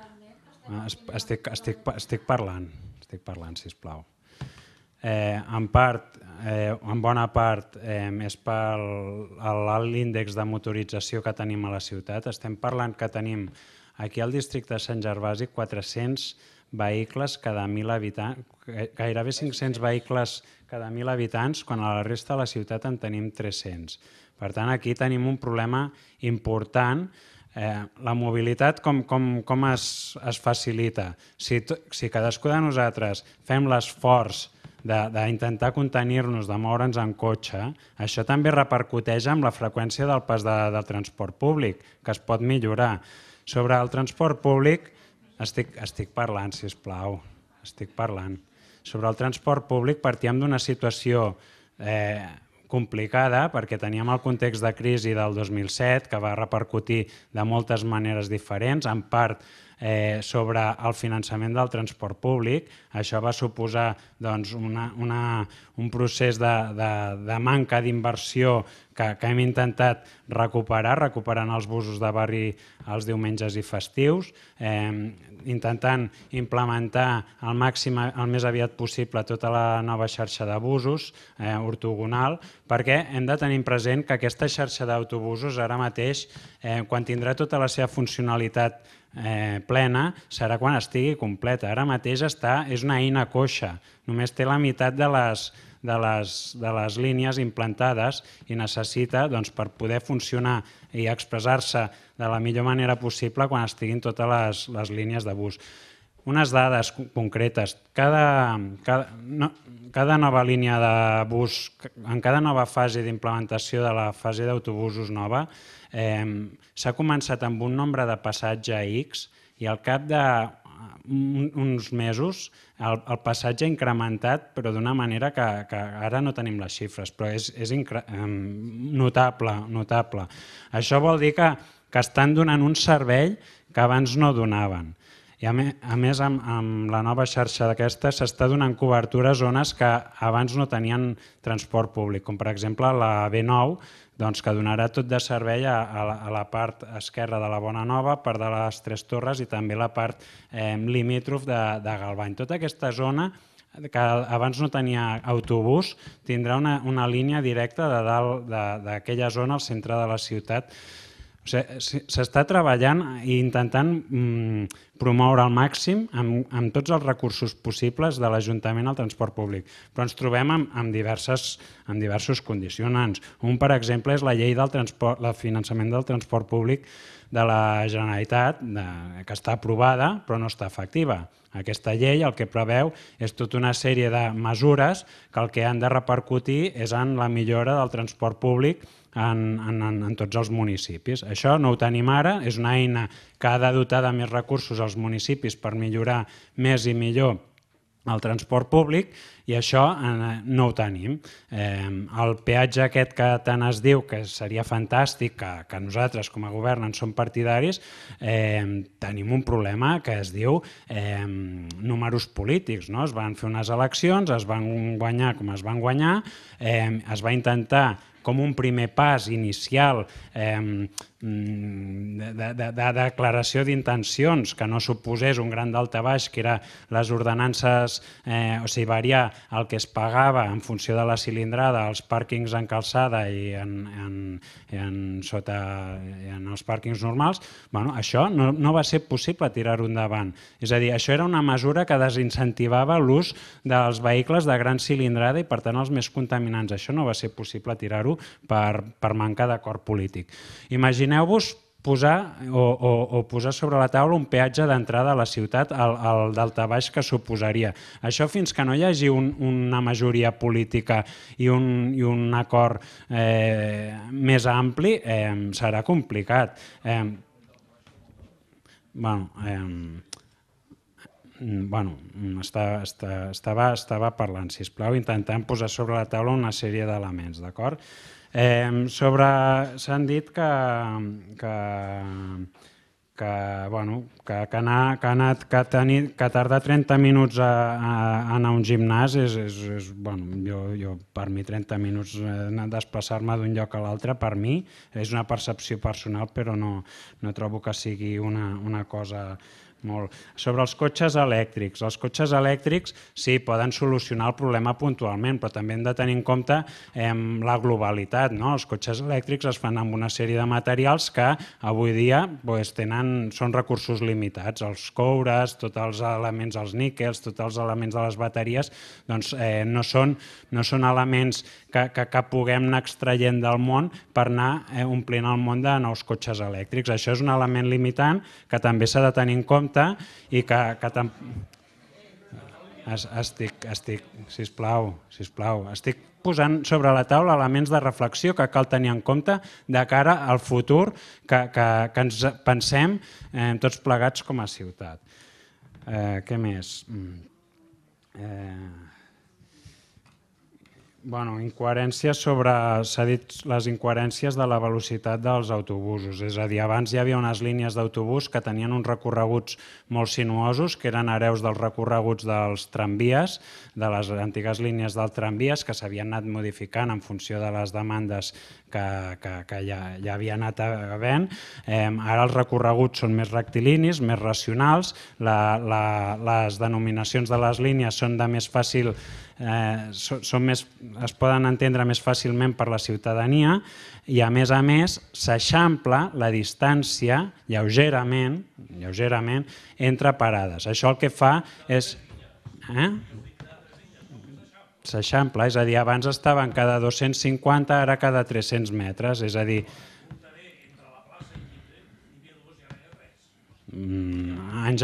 Estic parlant, sisplau. En bona part és per l'índex de motorització que tenim a la ciutat. Estem parlant que tenim aquí al districte de Sant Gervasi 400 vehicles cada 1.000 habitants, gairebé 500 vehicles cada 1.000 habitants, quan a la resta de la ciutat en tenim 300. Per tant, aquí tenim un problema important. La mobilitat com es facilita? Si cadascú de nosaltres fem l'esforç d'intentar contenir-nos, de moure'ns en cotxe, això també repercuteix en la freqüència del pas del transport públic, que es pot millorar. Sobre el transport públic, estic parlant, sisplau, estic parlant. Sobre el transport públic partíem d'una situació complicada perquè teníem el context de crisi del 2007 que va repercutir de moltes maneres diferents, en part sobre el finançament del transport públic. Això va suposar un procés de manca d'inversió que hem intentat recuperant els busos de barri els diumenges i festius, intentant implementar al més aviat possible tota la nova xarxa de busos ortogonal, perquè hem de tenir present que aquesta xarxa d'autobusos ara mateix, quan tindrà tota la seva funcionalitat plena, serà quan estigui completa. Ara mateix és una eina coixa, només té la meitat de les línies implantades i necessita, per poder funcionar i expressar-se de la millor manera possible quan estiguin totes les línies de bus. Unes dades concretes. Cada nova línia de bus, en cada nova fase d'implementació de la fase d'autobusos nova, s'ha començat amb un nombre de passatge X i al cap d'uns mesos el passatge ha incrementat, però d'una manera que ara no tenim les xifres, però és notable. Això vol dir que estan donant un servei que abans no donaven. I a més, amb la nova xarxa d'aquesta s'està donant cobertura a zones que abans no tenien transport públic, com per exemple la B9, que donarà tot de servei a la part esquerra de la Bona Nova, part de les Tres Torres i també la part limítrof de Galvany. Tota aquesta zona, que abans no tenia autobús, tindrà una línia directa de dalt d'aquella zona al centre de la ciutat. O S'està treballant i intentant promoure al màxim amb tots els recursos possibles de l'Ajuntament al transport públic, però ens trobem amb diversos condicionants. Un, per exemple, és la llei del finançament del transport públic de la Generalitat, que està aprovada però no està efectiva. Aquesta llei el que preveu és tota una sèrie de mesures que el que han de repercutir és en la millora del transport públic en tots els municipis. Això no ho tenim ara, és una eina que ha de dotar de més recursos als municipis per millorar més i millor el transport públic i això no ho tenim. El peatge aquest que tant es diu que seria fantàstic, que nosaltres com a govern en som partidaris, tenim un problema que es diu números polítics. Es van fer unes eleccions, es van guanyar com es van guanyar, es va intentar com un primer pas inicial de declaració d'intencions que no suposés un gran daltabaix, que era les ordenances, o sigui, variar el que es pagava en funció de la cilindrada als pàrquings en calçada i en els pàrquings normals. Això no va ser possible tirar-ho endavant. És a dir, això era una mesura que desincentivava l'ús dels vehicles de gran cilindrada i, per tant, els més contaminants. Això no va ser possible tirar-ho per manca d'acord polític. Imagineu-vos posar sobre la taula un peatge d'entrada a la ciutat, el daltabaix que suposaria. Això, fins que no hi hagi una majoria política i un acord més ampli, serà complicat. Estava parlant, sisplau, intentant posar sobre la taula una sèrie d'elements, d'acord? S'han dit que tardar 30 minuts a anar a un gimnàs per mi 30 minuts desplaçar-me d'un lloc a l'altre, per mi és una percepció personal, però no trobo que sigui una cosa molt. Sobre els cotxes elèctrics. Els cotxes elèctrics sí, poden solucionar el problema puntualment, però també hem de tenir en compte la globalitat. Els cotxes elèctrics es fan amb una sèrie de materials que avui dia són recursos limitats. Els coures, tots els elements, els níquels, tots els elements de les bateries, no són elements que puguem anar extraient del món per anar omplint el món de nous cotxes elèctrics. Això és un element limitant que també s'ha de tenir en compte i que sisplau, estic posant sobre la taula elements de reflexió que cal tenir en compte de cara al futur que ens pensem tots plegats com a ciutat. Què més? Incoherències s'ha dit les incoherències de la velocitat dels autobusos. És a dir, abans hi havia unes línies d'autobús que tenien uns recorreguts molt sinuosos, que eren hereus dels recorreguts dels tramvies, de les antigues línies del tramvies, que s'havien anat modificant en funció de les demandes que ja havia anat havent. Ara els recorreguts són més rectilinis, més racionals, les denominacions de les línies són de més fàcil, es poden entendre més fàcilment per la ciutadania i, a més s'eixampla la distància lleugerament entre parades. Això el que fa és... S'eixampla, és a dir, abans estaven cada 250, ara cada 300 metres, és a dir... En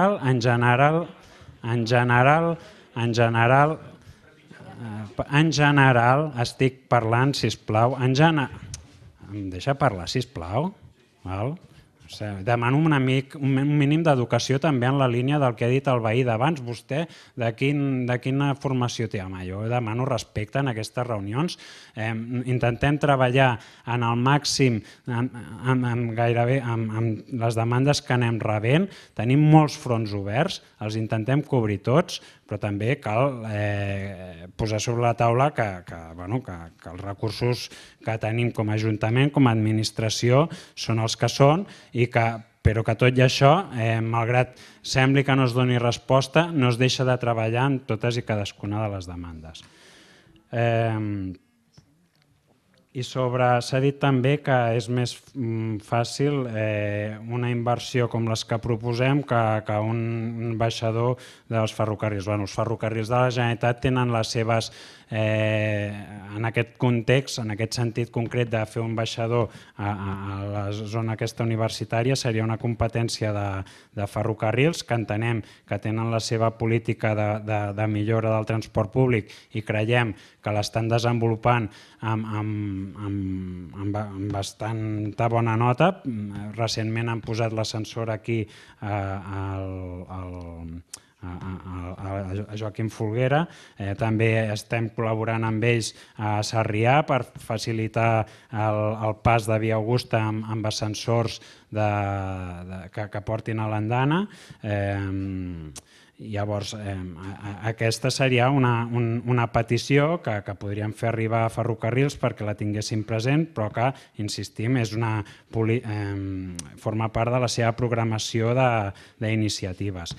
general, estic parlant, sisplau, em deixa parlar, sisplau? Demano un mínim d'educació també en la línia del que ha dit el veí d'abans. Vostè, de quina formació té? Home, jo demano respecte en aquestes reunions. Intentem treballar en el màxim amb les demandes que anem rebent. Tenim molts fronts oberts, els intentem cobrir tots, però també cal posar sobre la taula que els recursos que tenim com a Ajuntament, com a administració, són els que són, però que tot i això, malgrat sembli que no es doni resposta, no es deixa de treballar en totes i cadascuna de les demandes. I s'ha dit també que és més fàcil una inversió com les que proposem que un baixador dels ferrocarrils. Els ferrocarrils de la Generalitat tenen les seves, en aquest context, en aquest sentit concret de fer un baixador a la zona aquesta universitària, seria una competència de ferrocarrils que entenem que tenen la seva política de millora del transport públic i creiem que l'estan desenvolupant amb bastanta bona nota. Recentment han posat l'ascensor aquí a Joaquim Folguera. També estem col·laborant amb ells a Sarrià per facilitar el pas de Via Augusta amb ascensors que portin a l'andana. Llavors, aquesta seria una petició que podríem fer arribar a ferrocarrils perquè la tinguessin present, però que, insistim, forma part de la seva programació d'iniciatives.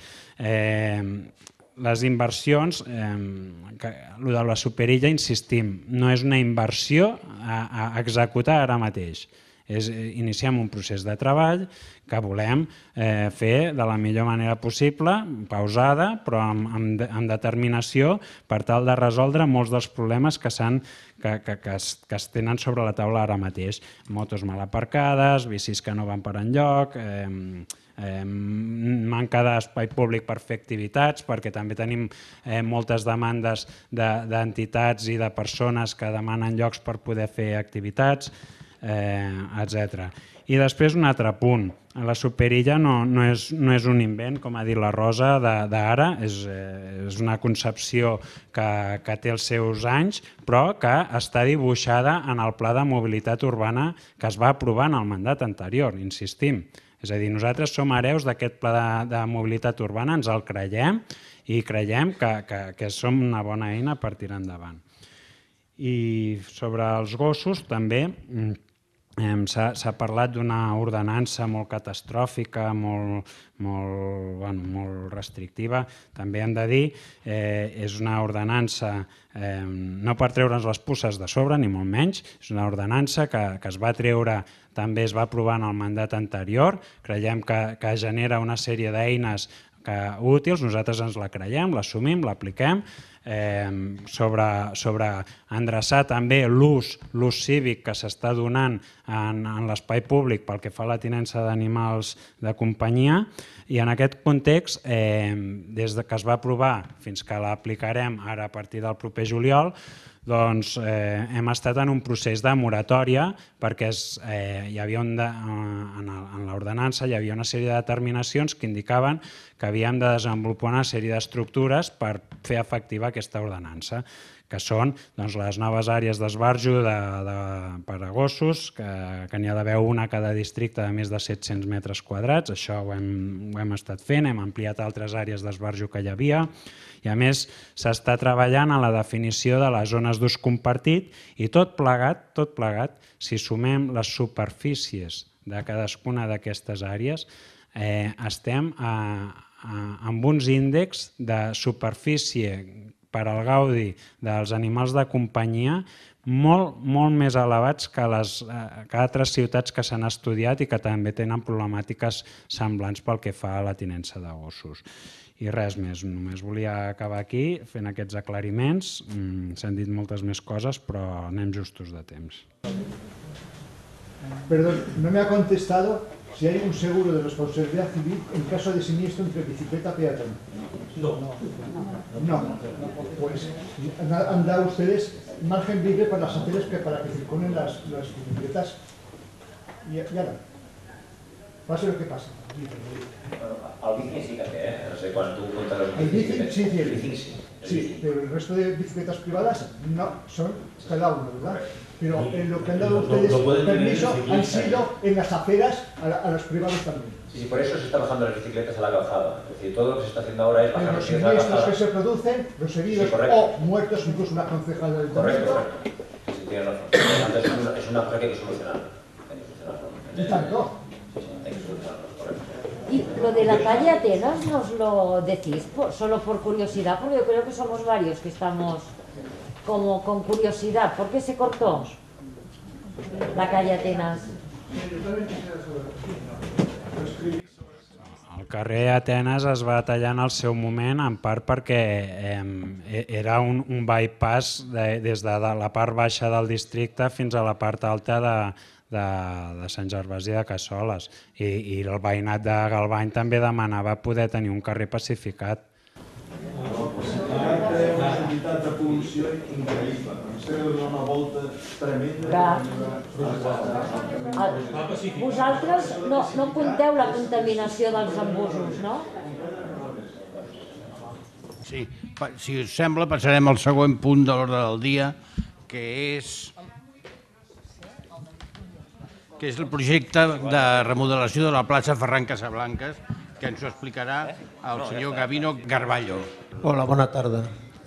Les inversions, el de la superilla, insistim, no és una inversió a executar ara mateix. Iniciem un procés de treball que volem fer de la millor manera possible, pausada, però amb determinació per tal de resoldre molts dels problemes que es tenen sobre la taula ara mateix. Motos mal aparcades, bicis que no van per enlloc, manca d'espai públic per fer activitats, perquè també tenim moltes demandes d'entitats i de persones que demanen llocs per poder fer activitats, etc. I després un altre punt. La superilla no és un invent, com ha dit la Rosa, d'ara, és una concepció que té els seus anys, però que està dibuixada en el Pla de Mobilitat Urbana que es va aprovar en el mandat anterior, insistim. És a dir, nosaltres som hereus d'aquest Pla de Mobilitat Urbana, ens el creiem i creiem que som una bona eina per tirar endavant. I sobre els gossos també s'ha parlat d'una ordenança molt catastròfica, molt restrictiva. També hem de dir, és una ordenança no per treure'ns les puces de sobre, ni molt menys, és una ordenança que es va treure, també es va aprovar en el mandat anterior, creiem que genera una sèrie d'eines útils, nosaltres ens la creiem, l'assumim, l'apliquem, sobre endreçar també l'ús cívic que s'està donant en l'espai públic pel que fa a la tinença d'animals de companyia, i en aquest context, des que es va aprovar fins que l'aplicarem ara a partir del proper juliol, doncs hem estat en un procés de moratòria perquè hi havia en l'ordenança hi havia una sèrie de determinacions que indicaven que havíem de desenvolupar una sèrie d'estructures per fer efectiva aquesta ordenança, que són les noves àrees d'esbarjo per a gossos, que n'hi ha d'haver una a cada districte de més de 700 metres quadrats, això ho hem estat fent, hem ampliat altres àrees d'esbarjo que hi havia, i a més s'està treballant en la definició de les zones d'ús compartit i tot plegat, si sumem les superfícies de cadascuna d'aquestes àrees, estem amb uns índexs de superfície per al gaudi dels animals de companyia molt més elevats que altres ciutats que s'han estudiat i que també tenen problemàtiques semblants pel que fa a la tinença de gossos. I res més, només volia acabar aquí fent aquests aclariments. S'han dit moltes més coses, però anem justos de temps. Perdón, no me ha contestado si hay un seguro de responsabilidad civil en caso de siniestro entre bicicleta y peatón. No. Pues han dado ustedes margen libre para las aceras para que circulen las bicicletas. Y ahora, pase lo que pase. El bici sí que té, no sé, quan tu comptes les bicicletas. Sí, pero el resto de bicicletas privadas no, son cada uno, ¿verdad? Pero en lo que han dado ustedes permiso han sido en las aceras a los privados también. Sí, por eso se está bajando las bicicletas a la calzada. Es decir, todo lo que se está haciendo ahora es bajar las bicicletas a la calzada. Los siniestros que se producen, los heridos o muertos, incluso una concejala del ayuntamiento. Correcto. Sí, tiene razón. Es una cosa que hay que solucionar. ¿Y tanto? Sí, hay que solucionarlo, correcto. Y lo de la calle Atenas, ¿nos lo decís solo por curiosidad? Porque yo creo que somos varios que estamos como con curiosidad. ¿Por qué se cortó? la calle Atenas? El carrer Atenes es va tallar en el seu moment, en part perquè era un bypass des de la part baixa del districte fins a la part alta de Sant Gervasi de Cassoles. I el veïnat de Galvany també demanava poder tenir un carrer pacificat. Una quantitat de pol·lució increïble. Estem donant una volta tremenda. Vosaltres no compteu la contaminació dels embussos, no? Sí, si us sembla passarem al següent punt de l'ordre del dia, que és el projecte de remodelació de la plaça Ferran Casablancas, que ens ho explicarà el senyor Gavino Garballo. Hola, bona tarda.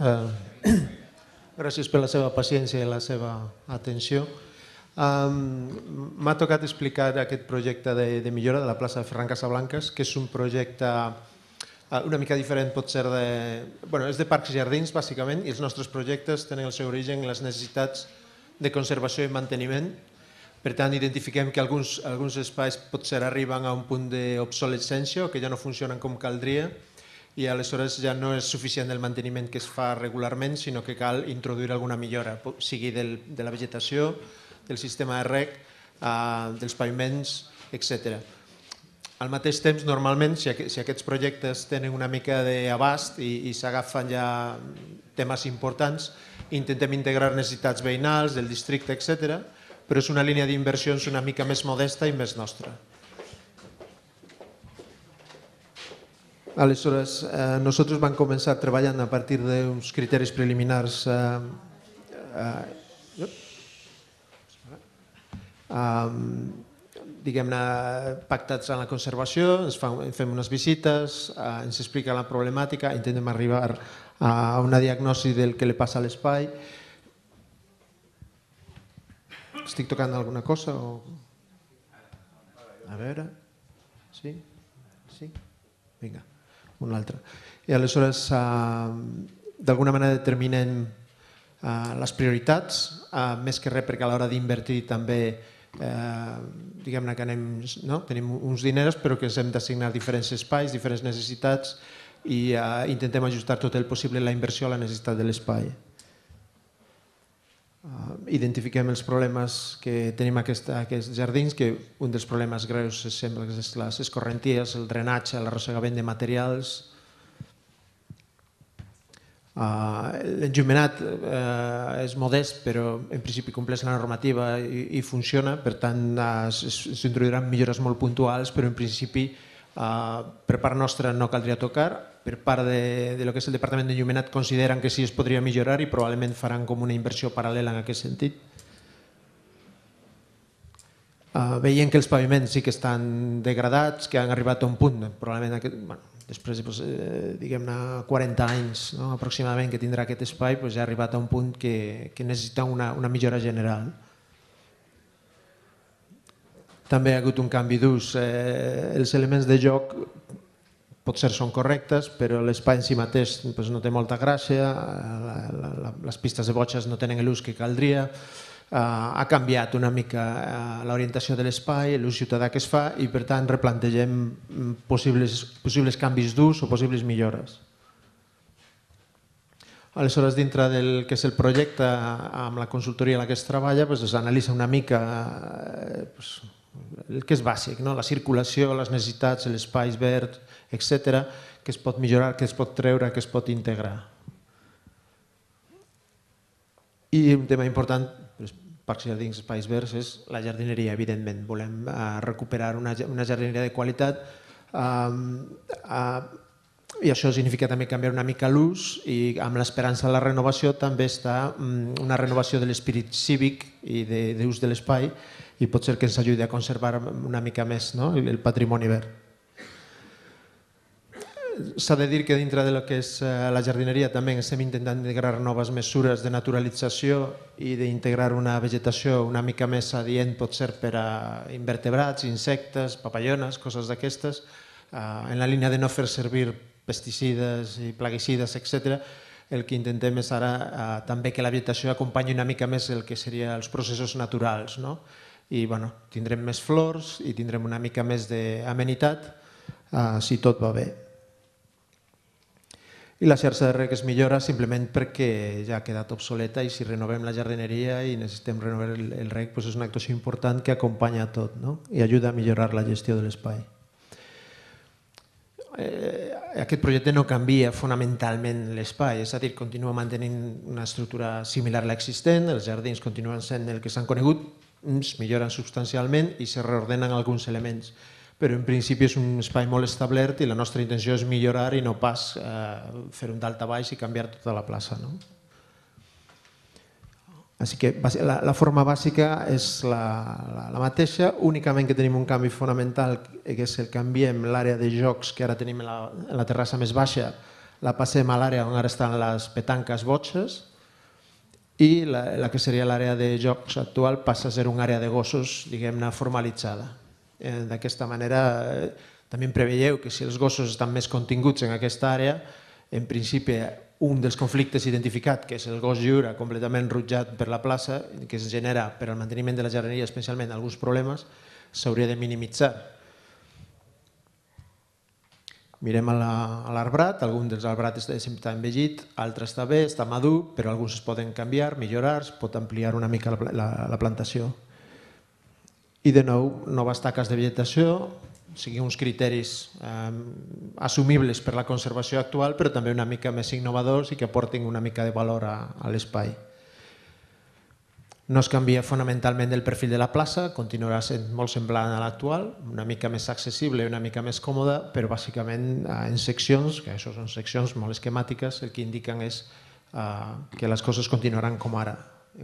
Gràcies per la seva paciència i la seva atenció. M'ha tocat explicar aquest projecte de millora de la plaça Ferran Casablancas, que és un projecte una mica diferent, pot ser és de parcs i jardins, bàsicament, i els nostres projectes tenen el seu origen en les necessitats de conservació i manteniment. Per tant, identifiquem que alguns espais potser arriben a un punt d'obsolescència o que ja no funcionen com caldria i aleshores ja no és suficient el manteniment que es fa regularment, sinó que cal introduir alguna millora, sigui de la vegetació, del sistema de reg, dels paviments, etc. Al mateix temps, normalment, si aquests projectes tenen una mica d'abast i s'agafen ja temes importants, intentem integrar necessitats veïnals, del districte, etc., però és una línia d'inversions una mica més modesta i més nostra. Aleshores, nosaltres vam començar treballant a partir d'uns criteris preliminars diguem-ne pactats en la conservació, fem unes visites, ens explica la problemàtica, intentem arribar a una diagnosi del que li passa a l'espai. Estic tocant alguna cosa? A veure... Sí? Sí? Vinga, una altra. I aleshores, d'alguna manera determinem les prioritats, més que res perquè a l'hora d'invertir també diguem-ne que tenim uns diners però que ens hem d'assignar diferents espais, diferents necessitats i intentem ajustar tot el possible la inversió a la necessitat de l'espai. Identifiquem els problemes que tenim a aquests jardins, que un dels problemes greus sembla que és les escorrenties, el drenatge, l'arrossegament de materials. L'enllumenat és modest, però en principi compleix la normativa i funciona, per tant s'introduiran millores molt puntuals, però en principi per part nostra no caldria tocar. Per part de lo que és el Departament d'Enllumenat consideren que sí es podria millorar i probablement faran com una inversió paral·lela en aquest sentit. Veiem que els paviments sí que estan degradats, que han arribat a un punt, probablement després de 40 anys aproximadament que tindrà aquest espai, ja ha arribat a un punt que necessita una millora general. També ha hagut un canvi d'ús. Els elements de joc potser són correctes, però l'espai en si mateix no té molta gràcia, les pistes de botxes no tenen l'ús que caldria, ha canviat una mica l'orientació de l'espai, l'ús ciutadà que es fa i per tant replantegem possibles canvis d'ús o possibles millores. Aleshores, dintre del que és el projecte, amb la consultoria en la que es treballa, s'analitza una mica el que és bàsic, la circulació, les necessitats, els espais verds, etc., que es pot millorar, que es pot treure, que es pot integrar. I un tema important, parcs i jardins, espais verds, és la jardineria, evidentment. Volem recuperar una jardineria de qualitat i això significa també canviar una mica l'ús i amb l'esperança de la renovació també està una renovació de l'esperit cívic i d'ús de l'espai i pot ser que ens ajudi a conservar una mica més el patrimoni verd. S'ha de dir que dintre del que és la jardineria també estem intentant integrar noves mesures de naturalització i d'integrar una vegetació una mica més adient, pot ser per a invertebrats, insectes, papallones, coses d'aquestes, en la línia de no fer servir pesticides i plaguicides, etc., el que intentem és ara també que la vegetació acompanyi una mica més el que serien els processos naturals, no? I tindrem més flors i tindrem una mica més d'amenitat si tot va bé. I la xarxa de reg es millora simplement perquè ja ha quedat obsoleta i si renovem la jardineria i necessitem renovar el reg és una actuació important que acompanya tot i ajuda a millorar la gestió de l'espai. Aquest projecte no canvia fonamentalment l'espai, és a dir, continua mantenint una estructura similar a l'existent, els jardins continuen sent el que s'han conegut, uns milloren substancialment i se reordenen alguns elements. Però en principi és un espai molt establert i la nostra intenció és millorar i no pas fer un dalt a baix i canviar tota la plaça. Així que la forma bàsica és la mateixa, únicament que tenim un canvi fonamental, que és el canviem l'àrea de jocs que ara tenim en la terrassa més baixa, la passem a l'àrea on ara estan les petanques botxes i la que seria l'àrea de jocs actual passa a ser una àrea de gossos, diguem-ne, formalitzada. D'aquesta manera també preveieu que si els gossos estan més continguts en aquesta àrea, en principi un dels conflictes identificat, que és el gos lliure completament rutjat per la plaça, que es genera per al manteniment de la jardineria especialment alguns problemes, s'hauria de minimitzar. Mirem a l'arbrat, algun dels arbrats està envellit, altre està bé, està madur, però alguns es poden canviar, millorar, es pot ampliar una mica la plantació. I de nou, noves taques de vegetació, siguin uns criteris assumibles per la conservació actual, però també una mica més innovadors i que aportin una mica de valor a l'espai. No es canvia fonamentalment el perfil de la plaça, continuarà sent molt semblant a l'actual, una mica més accessible i una mica més còmoda, però bàsicament en seccions, que això són seccions molt esquemàtiques, el que indiquen és que les coses continuaran com ara.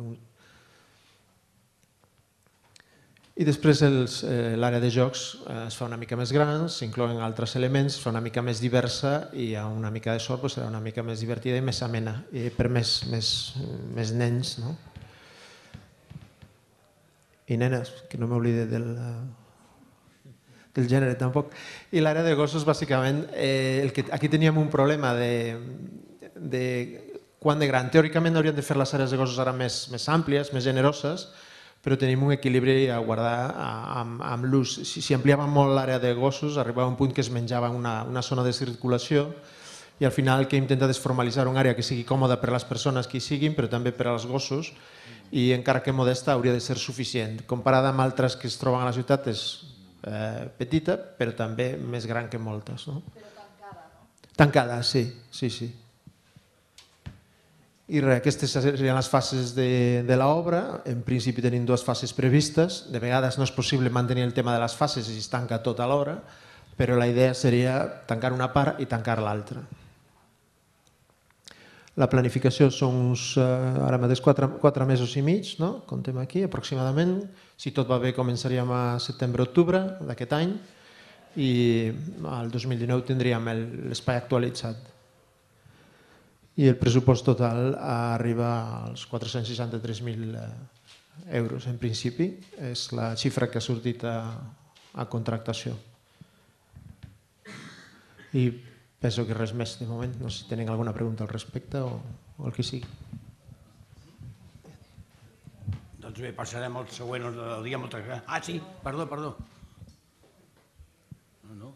I després l'àrea de jocs es fa una mica més gran, s'inclouen altres elements, es fa una mica més diversa i amb una mica de sort serà una mica més divertida i més amena, i per més nens i nenes, que no m'oblide del gènere tampoc. I l'àrea de gossos, bàsicament, aquí teníem un problema de quant de gran. Teòricament hauríem de fer les àrees de gossos ara més àmplies, més generoses, però tenim un equilibri a guardar amb l'ús. Si ampliàvem molt l'àrea de gossos, arribava un punt que es menjava una zona de circulació i al final el que hem intentat és formalitzar una àrea que sigui còmoda per a les persones que hi siguin, però també per als gossos, i encara que modesta hauria de ser suficient. Comparada amb altres que es troben a la ciutat és petita, però també més gran que moltes. Però tancada, no? Tancada, sí. I res, aquestes serien les fases de l'obra. En principi tenim dues fases previstes. De vegades no és possible mantenir el tema de les fases i es tanca tot alhora, però la idea seria tancar una part i tancar l'altra. La planificació són ara mateix 4 mesos i mig, comptem aquí aproximadament. Si tot va bé començaríem a setembre-octubre d'aquest any i al 2019 tindríem l'espai actualitzat. I el pressupost total arriba als 463.000 euros en principi. És la xifra que ha sortit a contractació. I penso que res més de moment. No sé si tenen alguna pregunta al respecte o el que sigui. Doncs bé, passarem al següent. Sí, perdó. No.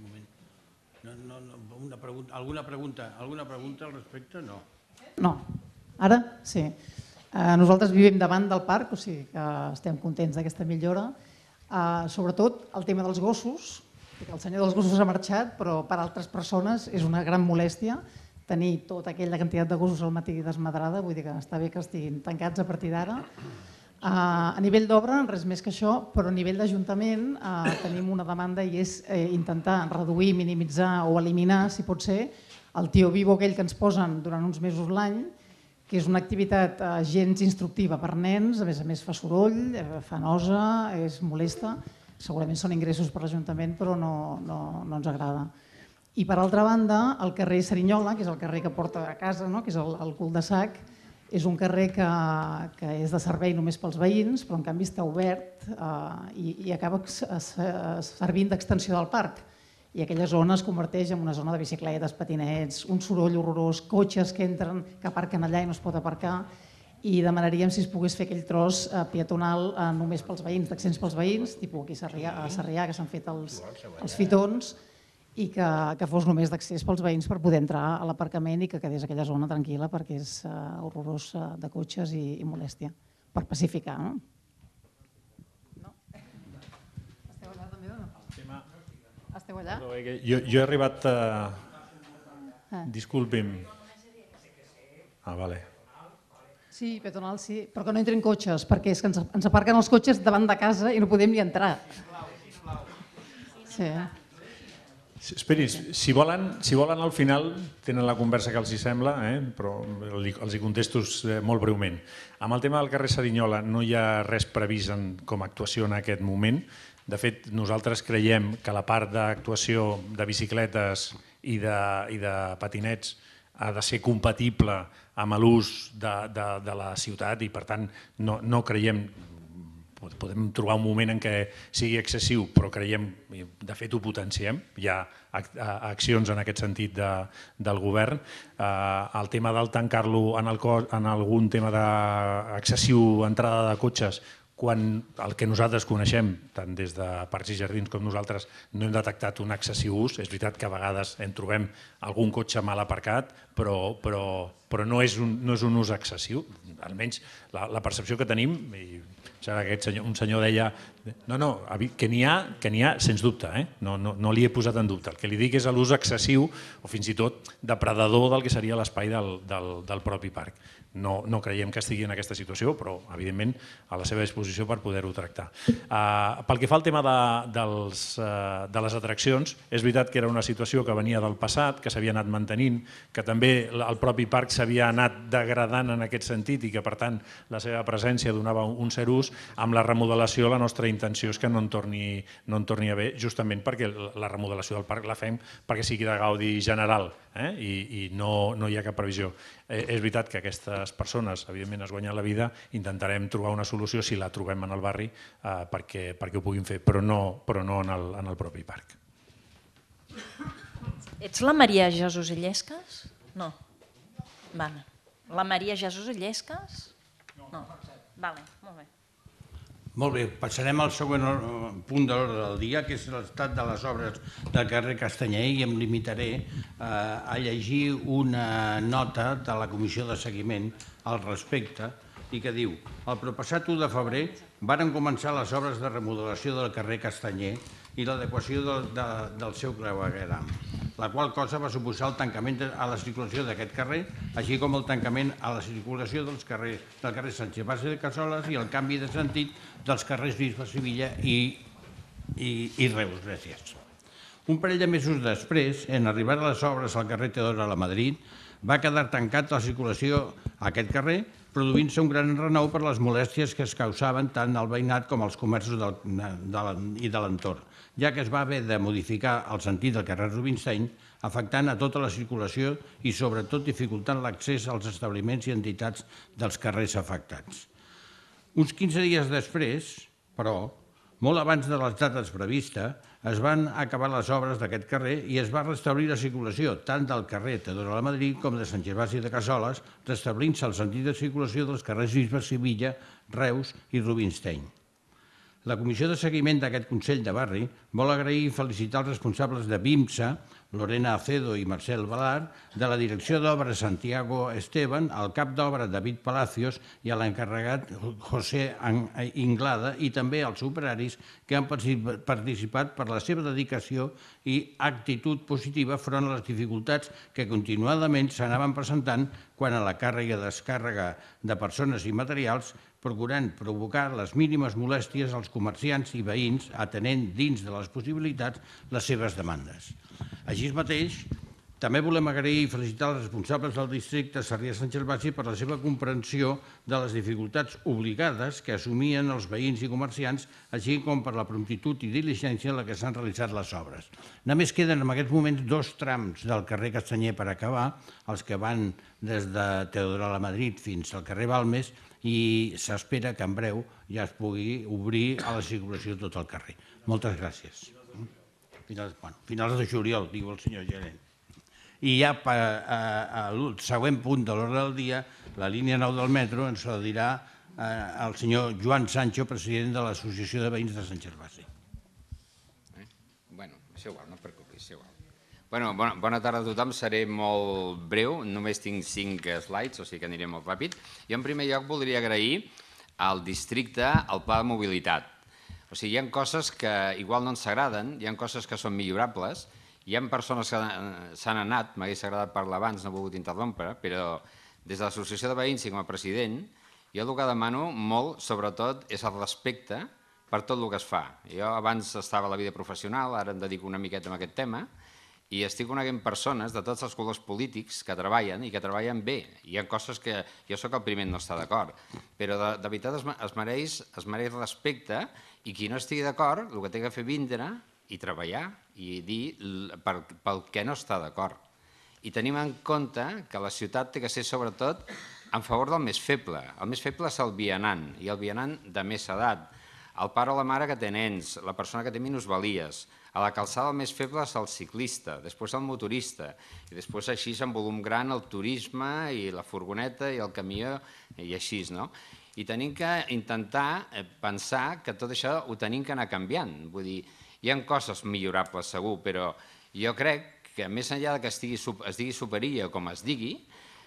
Alguna pregunta al respecte? No. No. Ara? Sí. Nosaltres vivim davant del parc, o sigui que estem contents d'aquesta millora. Sobretot el tema dels gossos, que el senyor dels gossos ha marxat, però per a altres persones és una gran molèstia tenir tota aquella quantitat de gossos al matí desmadrada, vull dir que està bé que estiguin tancats a partir d'ara. A nivell d'obra, res més que això, però a nivell d'Ajuntament tenim una demanda i és intentar reduir, minimitzar o eliminar, si pot ser, el tio vivo aquell que ens posen durant uns mesos l'any, que és una activitat gens instructiva per nens, a més fa soroll, fa nosa, és molesta, segurament són ingressos per l'Ajuntament, però no ens agrada. I per altra banda, el carrer Serinyola, que és el carrer que porta a casa, que és el cul de sac, és un carrer que és de servei només pels veïns, però en canvi està obert i acaba servint d'extensió del parc. i aquella zona es converteix en una zona de bicicletes, patinets, un soroll horrorós, cotxes que entren, que aparquen allà i no es pot aparcar, i demanaríem si es pogués fer aquell tros peatonal només pels veïns, d'accents pels veïns, tipus aquí a Sarrià, que s'han fet els fitons, i que fos només d'accés pels veïns per poder entrar a l'aparcament i que quedés aquella zona tranquil·la perquè és horrorós de cotxes i molèstia, per pacificar. Esteu allà també o no? Esteu allà? Jo he arribat a... Disculpi'm. Vale. Sí, peatonal sí, però que no entrin cotxes, perquè és que ens aparquen els cotxes davant de casa i no podem ni entrar. Sí. Esperi, si volen al final tenen la conversa que els hi sembla, però els hi contesto molt breument. Amb el tema del carrer Cerignola no hi ha res previst com a actuació en aquest moment. De fet, nosaltres creiem que la part d'actuació de bicicletes i de patinets ha de ser compatible amb l'ús de la ciutat i per tant no creiem... Podem trobar un moment en què sigui excessiu, però creiem, de fet ho potenciem, hi ha accions en aquest sentit del govern. El tema del tancar-lo en algun tema d'excessiu entrada de cotxes, quan el que nosaltres coneixem, tant des de Parcs i Jardins com nosaltres, no hem detectat un excessiu ús. És veritat que a vegades en trobem algun cotxe mal aparcat, però no és un ús excessiu. Almenys la percepció que tenim, un senyor deia que n'hi ha sens dubte, no li he posat en dubte. El que li dic és l'ús excessiu o fins i tot depredador del que seria l'espai del propi parc. No creiem que estigui en aquesta situació, però evidentment a la seva disposició per poder-ho tractar. Pel que fa al tema de les atraccions, és veritat que era una situació que venia del passat, que s'havia anat mantenint, que també el propi parc s'havia anat degradant en aquest sentit i que per tant la seva presència donava un cert ús. Amb la remodelació la nostra intenció és que no en torni a haver, justament perquè la remodelació del parc la fem perquè sigui de gaudi general i no hi ha cap previsió. És veritat que aquestes persones evidentment es guanyen la vida, intentarem trobar una solució si la trobem en el barri perquè ho puguin fer, però no en el propi parc. Ets la Maria Jesús Illescas? No. Vale. La Maria Jesús Illescas? No. Vale, molt bé. Molt bé, passarem al següent punt de l'ordre del dia, que és l'estat de les obres del carrer Castanyer, i em limitaré a llegir una nota de la Comissió de Seguiment al respecte, i que diu: el proppassat 1 de febrer varen començar les obres de remodelació del carrer Castanyer i l'adequació del seu clavegueram, la qual cosa va suposar el tancament a la circulació d'aquest carrer, així com el tancament a la circulació del carrer Sant Gervasi de Cassoles i el canvi de sentit dels carrers Bisbe Sivilla i Reus. Gràcies. Un parell de mesos després, en arribar a les obres al carrer Teodora a Madrid, va quedar tancat la circulació a aquest carrer, produint-se un gran renou per les molèsties que es causaven tant al veïnat com als comerços i de l'entorn, ja que es va haver de modificar el sentit del carrer Rubinstein, afectant a tota la circulació i sobretot dificultant l'accés als establiments i entitats dels carrers afectats. Uns 15 dies després, però, molt abans de les dates previstes, es van acabar les obres d'aquest carrer i es va restablir la circulació tant del carrer Teodora a Madrid com de Sant Gervasi de Cassoles, restablint-se el sentit de circulació dels carrers Bisbe Sivilla, Reus i Rubinstein. La Comissió de Seguiment d'aquest Consell de Barri vol agrair i felicitar els responsables de BIMSA, Lorena Acedo i Marcel Balar, de la Direcció d'Obres Santiago Esteban, al cap d'obra David Palacios i a l'encarregat José Inglada, i també als operaris que han participat per la seva dedicació i actitud positiva front a les dificultats que continuadament s'anaven presentant quan a la càrrega i descàrrega de persones i materials, procurant provocar les mínimes molèsties als comerciants i veïns, atenent dins de les possibilitats les seves demandes. Així mateix, també volem agrair i felicitar els responsables del districte Sarrià-Sant Gervasi per la seva comprensió de les dificultats obligades que assumien els veïns i comerciants, així com per la promptitud i diligència en la que s'han realitzat les obres. Només queden en aquests moments 2 trams del carrer Castanyer per acabar, els que van des de Teodora a Madrid fins al carrer Balmes, i s'espera que en breu ja es pugui obrir a la circulació tot el carrer. Moltes gràcies. finals de juliol, diu el senyor gerent. I ja al següent punt de l'ordre del dia, la línia 9 del metro ens la dirà el senyor Joan Sancho, president de l'Associació de Veïns de Sant Gervasi. Bueno, és igual, no et preocupis, és igual. Bueno, bona tarda a tothom, seré molt breu, només tinc 5 slides, o sigui que aniré molt ràpid. Jo en primer lloc voldria agrair al districte el pla de mobilitat. O sigui, hi ha coses que igual no ens agraden, hi ha coses que són millorables, hi ha persones que s'han anat, m'hagués agradat parlar abans, no he volgut interrompre, però des de l'Associació de Veïns i com a president, jo el que demano molt, sobretot, és el respecte per tot el que es fa. Jo abans estava a la vida professional, ara em dedico una miqueta a aquest tema, i estic coneguent persones de tots els colors polítics que treballen i que treballen bé. Hi ha coses que jo sóc el primer en no estar d'acord, però de veritat es mereix respecte i qui no estigui d'acord el que té que fer vindre i treballar i dir pel què no està d'acord. I tenim en compte que la ciutat té que ser sobretot en favor del més feble. El més feble és el vianant i el vianant de més edat, el pare o la mare que té nens, la persona que té minusvalies. A la calçada el més feble és el ciclista, després el motorista, i després així en volum gran el turisme i la furgoneta i el camió i així, no? I tenim que intentar pensar que tot això ho tenim que anar canviant. Vull dir, hi ha coses millorables segur, però jo crec que més enllà que es digui superilla o com es digui,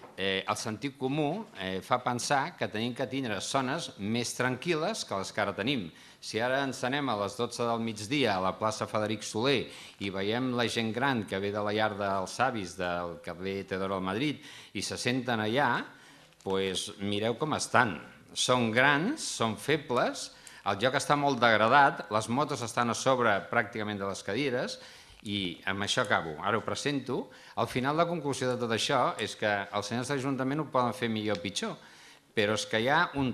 el sentit comú fa pensar que tenim que tindre zones més tranquil·les que les que ara tenim. Si ara ens anem a les 12 del migdia a la plaça Frederic Soler i veiem la gent gran que ve de la llar dels avis del carrer Teodoro del Madrid i se senten allà, doncs mireu com estan. Són grans, són febles, el lloc està molt degradat, les motos estan a sobre pràcticament de les cadires, i amb això acabo, ara ho presento. Al final la conclusió de tot això és que els senyors de l'Ajuntament ho poden fer millor o pitjor, però és que hi ha un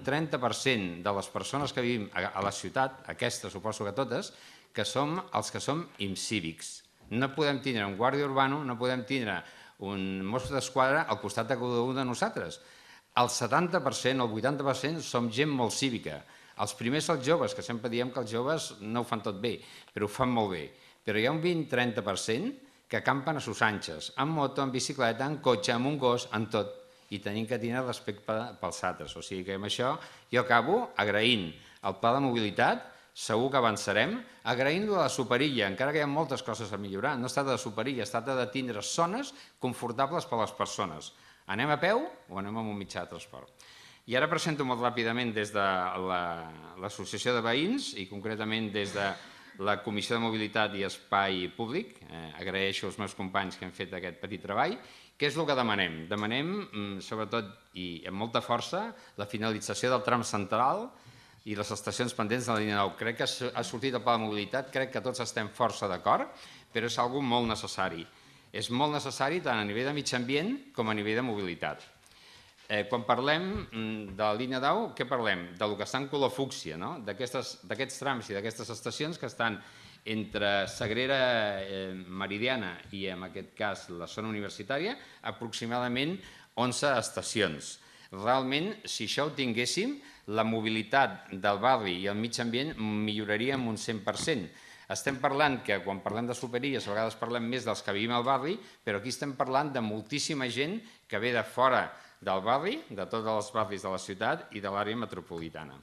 30% de les persones que vivim a la ciutat, aquestes suposo que totes, que som els que som incívics. No podem tindre un guàrdia urbano, no podem tindre un Mosso d'Esquadra al costat de cada un de nosaltres. El 70%, el 80% som gent molt cívica. Els primers els joves, que sempre diem que els joves no ho fan tot bé, però ho fan molt bé. Però hi ha un 20-30% que campen a sus anxes, en moto, en bicicleta, en cotxe, amb un gos, en tot. I tenim que tenir respecte pels altres. O sigui que amb això jo acabo agraint el pla de mobilitat, segur que avançarem, agraint-lo a la superilla, encara que hi ha moltes coses a millorar. No es tracta de superilla, es tracta de tindre zones confortables per a les persones. Anem a peu o anem amb un mitjà de transport? I ara presento molt ràpidament des de l'Associació de Veïns i concretament des de la Comissió de Mobilitat i Espai Públic. Agraeixo als meus companys que han fet aquest petit treball. Què és el que demanem? Demanem, sobretot i amb molta força, la finalització del tram central i les estacions pendents de la línia 9. Crec que ha sortit el pla de mobilitat, crec que tots estem força d'acord, però és algo molt necessari. És molt necessari tant a nivell de mig ambient com a nivell de mobilitat. Quan parlem de la línia 10, què parlem? Del que està en color fúcsia, d'aquests trams i d'aquestes estacions que estan entre Sagrera Meridiana i, en aquest cas, la zona universitària, aproximadament 11 estacions. Realment, si això ho tinguéssim, la mobilitat del barri i el mig ambient milloraria en un 100%. Estem parlant que, quan parlem de superilles, a vegades parlem més dels que vivim al barri, però aquí estem parlant de moltíssima gent que ve de fora del barri, de tots els barris de la ciutat i de l'àrea metropolitana.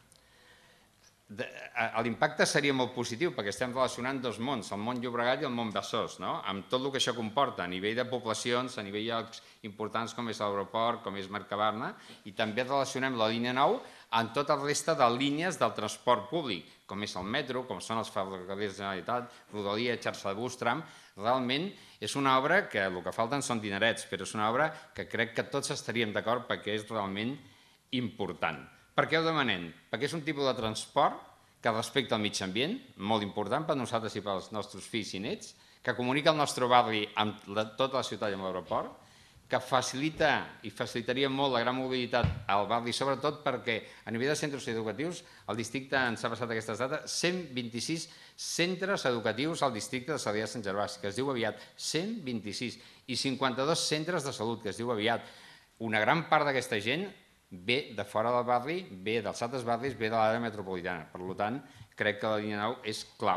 L'impacte seria molt positiu perquè estem relacionant dos mons, el món Llobregat i el món Besòs, amb tot el que això comporta a nivell de poblacions, a nivell de llocs importants com és l'aeroport, com és Mercabarna, i també relacionem la línia 9 amb tota la resta de línies del transport públic, com és el metro, com són els ferrocarrils de Generalitat, Rodalia, xarxa de bus, tram. Realment és una obra que el que falten són dinerets, però és una obra que crec que tots estaríem d'acord perquè és realment important. Per què ho demanem? Perquè és un tipus de transport que respecta el mig ambient, molt important per nosaltres i pels nostres fills i nets, que comunica el nostre barri amb tota la ciutat i amb l'aeroport, que facilita i facilitaria molt la gran mobilitat al barri, sobretot perquè a nivell de centres educatius el districte ens ha passat aquestes dades, 126 centres educatius al districte de Sarrià de Sant Gervasi, que es diu aviat 126, i 52 centres de salut, que es diu aviat. Una gran part d'aquesta gent ve de fora del barri, ve dels altres barris, ve de l'àrea metropolitana. Per tant, crec que la línia 9 és clau.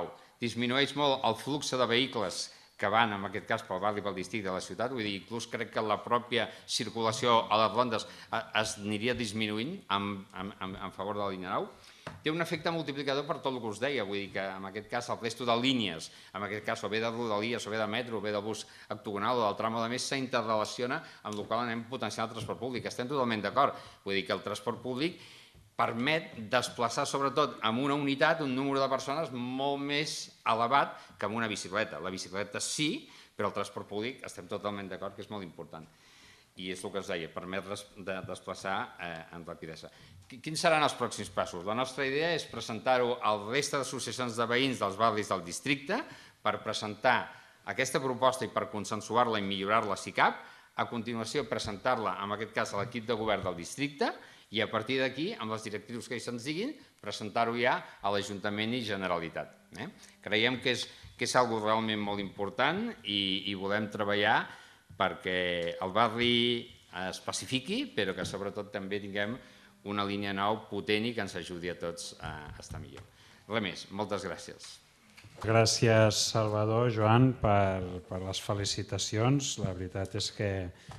disminueix molt el flux de vehicles que van, en aquest cas, pel barri i pel districte de la ciutat, vull dir, inclús crec que la pròpia circulació a les rondes es aniria disminuint en favor de la línia 9. Té un efecte multiplicador per tot el que us deia, vull dir que en aquest cas el resto de línies, en aquest cas o bé de rodalies, o bé de metro, o bé de bus octogonal o del tram o de més, s'interrelaciona amb el qual anem potenciant el transport públic. Estem totalment d'acord, vull dir que el transport públic permet desplaçar sobretot amb una unitat un número de persones molt més elevat que amb una bicicleta. La bicicleta sí, però el transport públic estem totalment d'acord que és molt important. I és el que us deia, permet desplaçar amb rapidesa. Quins seran els pròxims passos? La nostra idea és presentar-ho al resta d'associacions de veïns dels barris del districte per presentar aquesta proposta i per consensuar-la i millorar-la si cap, a continuació presentar-la, en aquest cas, a l'equip de govern del districte i a partir d'aquí, amb les directrius que se'ns diguin, presentar-ho ja a l'Ajuntament i Generalitat. Creiem que és algo realment molt important i volem treballar perquè el barri es pacifiqui, però que sobretot també tinguem una línia 9 potent i que ens ajudi a tots a estar millor. Res més, moltes gràcies. Gràcies, Salvador, Joan, per les felicitacions. La veritat és que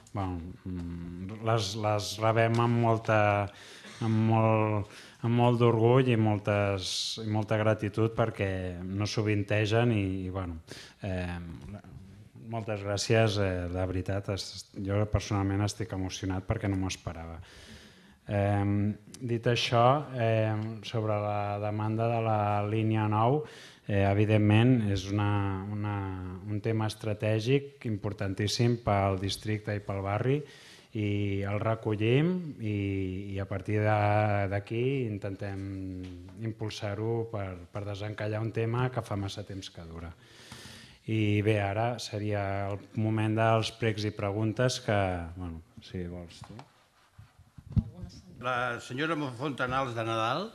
les rebem amb molt d'orgull i molta gratitud perquè no sovintegen i moltes gràcies, de veritat. Jo personalment estic emocionat perquè no m'ho esperava. Dit això, sobre la demanda de la línia 9, evidentment és un tema estratègic importantíssim pel districte i pel barri i el recollim i a partir d'aquí intentem impulsar-ho per desencallar un tema que fa massa temps que dura. I bé, ara seria el moment dels pregs i preguntes que, si vols tu. La senyora Fontanals de Nadal?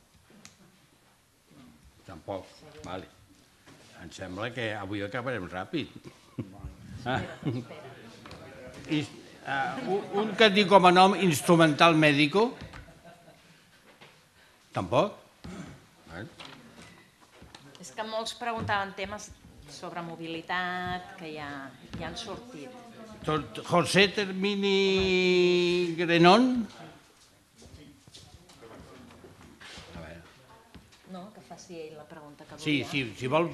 Tampoc. Vale. Em sembla que avui acabarem ràpid. Un que et diu com a nom instrumental mèdico? Tampoc? És que molts preguntaven temes sobre mobilitat que ja han sortit. José Termini Grenon? No, que faci ell la pregunta que volia. Sí, si vol...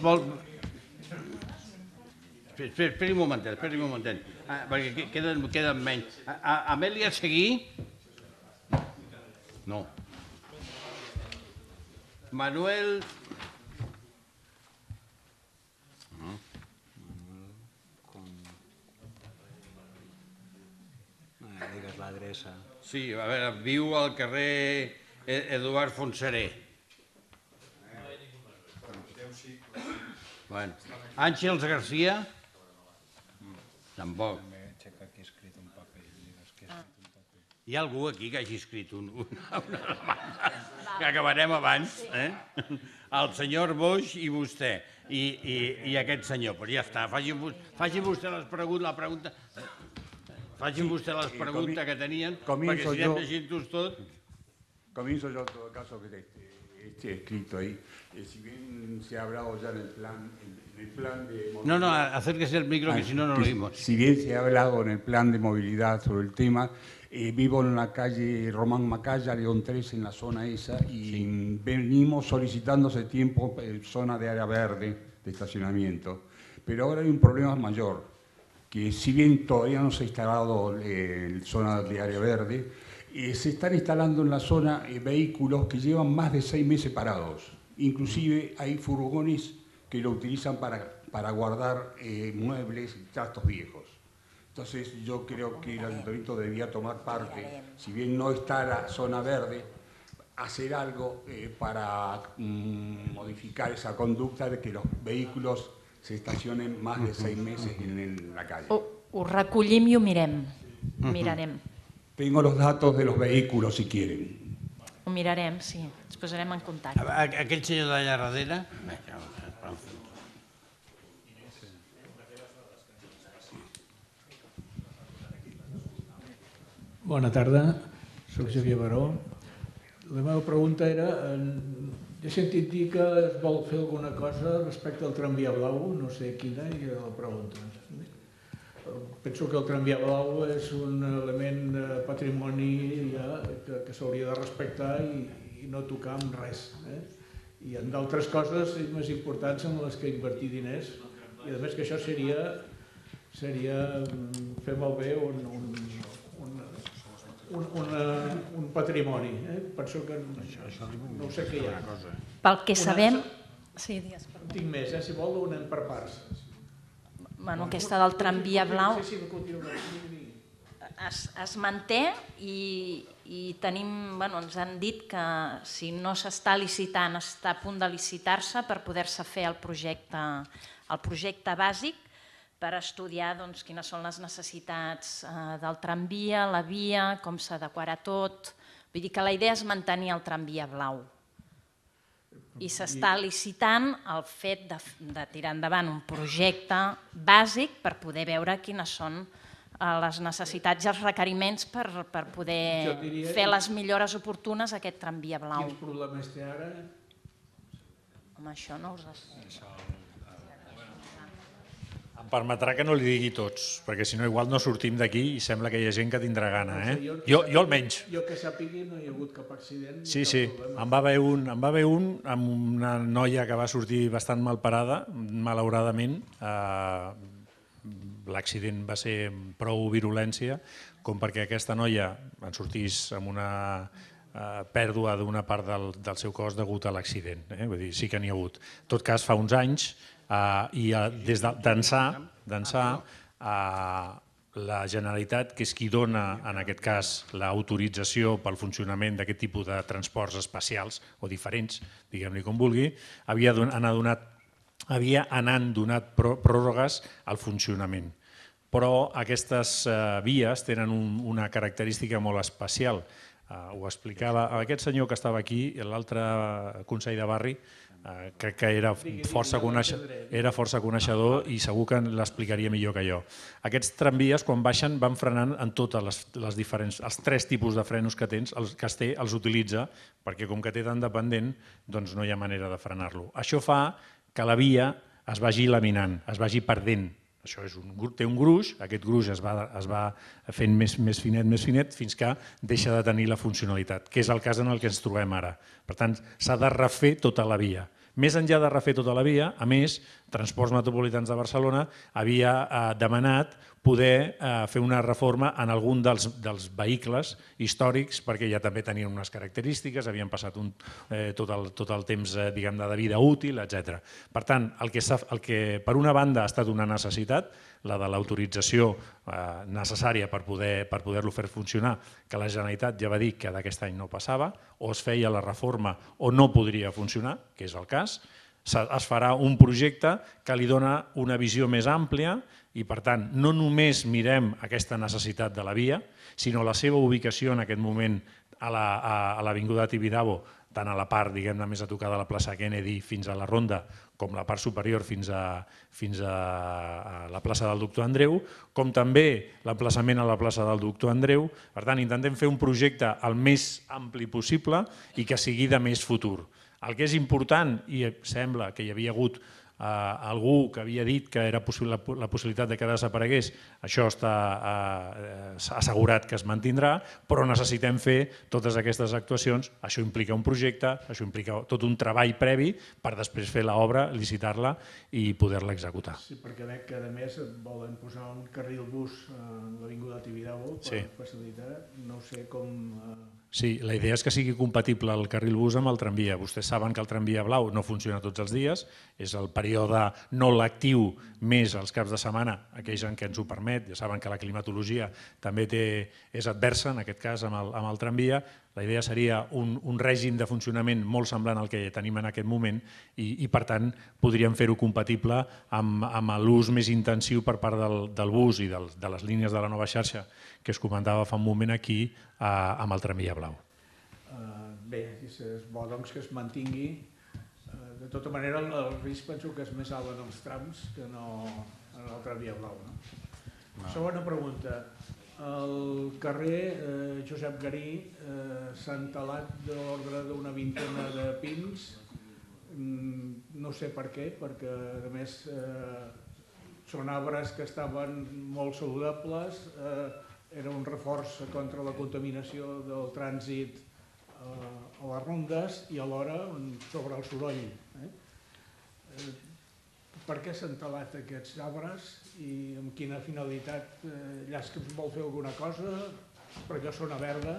Esperi un momentet, perquè queden menys. Amèlia Seguí? No. Manuel... Digues l'adreça. Sí, a veure, viu al carrer Eduard Fontseré. Àngels Garcia? Tampoc. Hi ha algú aquí que hagi escrit una demanda? Que acabarem abans. El senyor Boix i vostè. I aquest senyor. Però ja està. Faci vostè la pregunta. Facin vostè les preguntes que tenien, perquè si anem llegint-los tot... Comienzo yo en todo caso que esté escrito ahí. Si bien se ha hablado ya en el plan de movilidad... No, acérquese al micro que si no, no lo oímos. Si bien se ha hablado en el plan de movilidad sobre el tema, vivo en la calle Román Macaya, León 3, en la zona esa, y venimos solicitando hace tiempo zona de área verde, de estacionamiento. Pero ahora hay un problema mayor, que si bien todavía no se ha instalado zona de área verde, se están instalando en la zona vehículos que llevan más de 6 meses parados. Inclusive hay furgones que lo utilizan para guardar muebles y trastos viejos. Entonces yo creo que el ayuntamiento debía tomar parte, si bien no está la zona verde, hacer algo para modificar esa conducta de que los vehículos se estacionen más de 6 meses en la calle. Ho recollim i ho mirarem. Tengo los datos de los vehículos, si quieren. Ho mirarem, sí. Ens posarem en contacte. Aquell senyor d'allà darrere... Bona tarda, soc Xavier Baró. La meva pregunta era he sentit dir que es vol fer alguna cosa respecte al tramvia blau, no sé quina, i la pregunta. Penso que el tramvia blau és un element de patrimoni que s'hauria de respectar i no tocar amb res. Hi ha d'altres coses més importants en les que invertir diners, i a més que això seria fer malbé un patrimoni. Penso que no ho sé què hi ha. Pel que sabem... Sí, digues. En tinc més, si vol ho anem per parts. Bueno, aquesta del tramvia blau es manté i tenim, ens han dit que si no s'està licitant, està a punt de licitar-se per poder-se fer el projecte bàsic per estudiar quines són les necessitats del tramvia, la via, com s'adequarà tot. Vull dir que la idea és mantenir el tramvia blau. I s'està licitant el fet de tirar endavant un projecte bàsic per poder veure quines són les necessitats i els requeriments per poder fer les millores oportunes a aquest tramvia blau. Quins problemes té ara? Home, això no us... Em permetrà que no li digui tots, perquè si no igual no sortim d'aquí i sembla que hi ha gent que tindrà gana. Jo almenys. Jo que sàpigui no hi ha hagut cap accident. Sí, en va haver un amb una noia que va sortir bastant malparada, malauradament. L'accident va ser amb prou virulència com perquè aquesta noia en sortís amb una pèrdua d'una part del seu cos degut a l'accident. Vull dir, sí que n'hi ha hagut. En tot cas, fa uns anys, i des d'ençà la Generalitat, que és qui dona en aquest cas l'autorització pel funcionament d'aquest tipus de transports especials o diferents, diguem-li com vulgui, havia anant donat pròrrogues al funcionament. Però aquestes vies tenen una característica molt especial. Ho explicava aquest senyor que estava aquí, l'altre consell de barri, crec que era força coneixedor i segur que l'explicaria millor que jo. Aquests tramvies, quan baixen, van frenant en totes les diferents... Els 3 tipus de frenos que es té, els utilitza, perquè com que té tan dependent, doncs no hi ha manera de frenar-lo. Això fa que la via es vagi laminant, es vagi perdent. Això té un gruix, aquest gruix es va fent més finet, fins que deixa de tenir la funcionalitat, que és el cas en el que ens trobem ara. Per tant, s'ha de refer tota la via. Més enllà de refer tota la via, a més, Transports Metropolitans de Barcelona havia demanat poder fer una reforma en algun dels vehicles històrics, perquè ja també tenien unes característiques, havien passat tot el temps de vida útil, etc. Per tant, el que per una banda ha estat una necessitat, la de l'autorització necessària per poder-lo fer funcionar, que la Generalitat ja va dir que d'aquest any no passava, o es feia la reforma o no podria funcionar, que és el cas, es farà un projecte que li dona una visió més àmplia i, per tant, no només mirem aquesta necessitat de la via, sinó la seva ubicació en aquest moment a l'Avinguda Tibidabo, tant a la part més a tocar de la plaça Kennedy fins a la Ronda, com la part superior fins a la plaça del Doctor Andreu, com també l'emplaçament a la plaça del Doctor Andreu. Per tant, intentem fer un projecte el més ampli possible i que sigui de més futur. El que és important, i sembla que hi havia hagut algú que havia dit que era la possibilitat que desaparegués, això està assegurat que es mantindrà, però necessitem fer totes aquestes actuacions. Això implica un projecte, això implica tot un treball previ per després fer l'obra, licitar-la i poder-la executar. Sí, perquè veig que a més volen posar un carril bus a l'Avinguda Tibidabo per facilitar, no sé com... Sí, la idea és que sigui compatible el carril bus amb el tramvia. Vostès saben que el tramvia blau no funciona tots els dies, és el període no lectiu més els caps de setmana, aquells en què ens ho permet. Ja saben que la climatologia també és adversa, en aquest cas amb el tramvia. La idea seria un règim de funcionament molt semblant al que tenim en aquest moment i per tant, podríem fer-ho compatible amb l'ús més intensiu per part del bus i de les línies de la nova xarxa que es comentava fa un moment aquí amb el tramvia blau. Bé, és bo que es mantingui. De tota manera, el risc penso que és més alt en els trams que no en el tramvia blau. Segona pregunta. Al carrer Josep Garí s'han talat de l'ordre d'una vintena de pins No sé per què, perquè a més són arbres que estaven molt saludables, era un reforç contra la contaminació del trànsit a les rondes i alhora sobre el soroll. Per què s'han talat aquests arbres i amb quina finalitat? Allà es vol fer alguna cosa, perquè zona verda.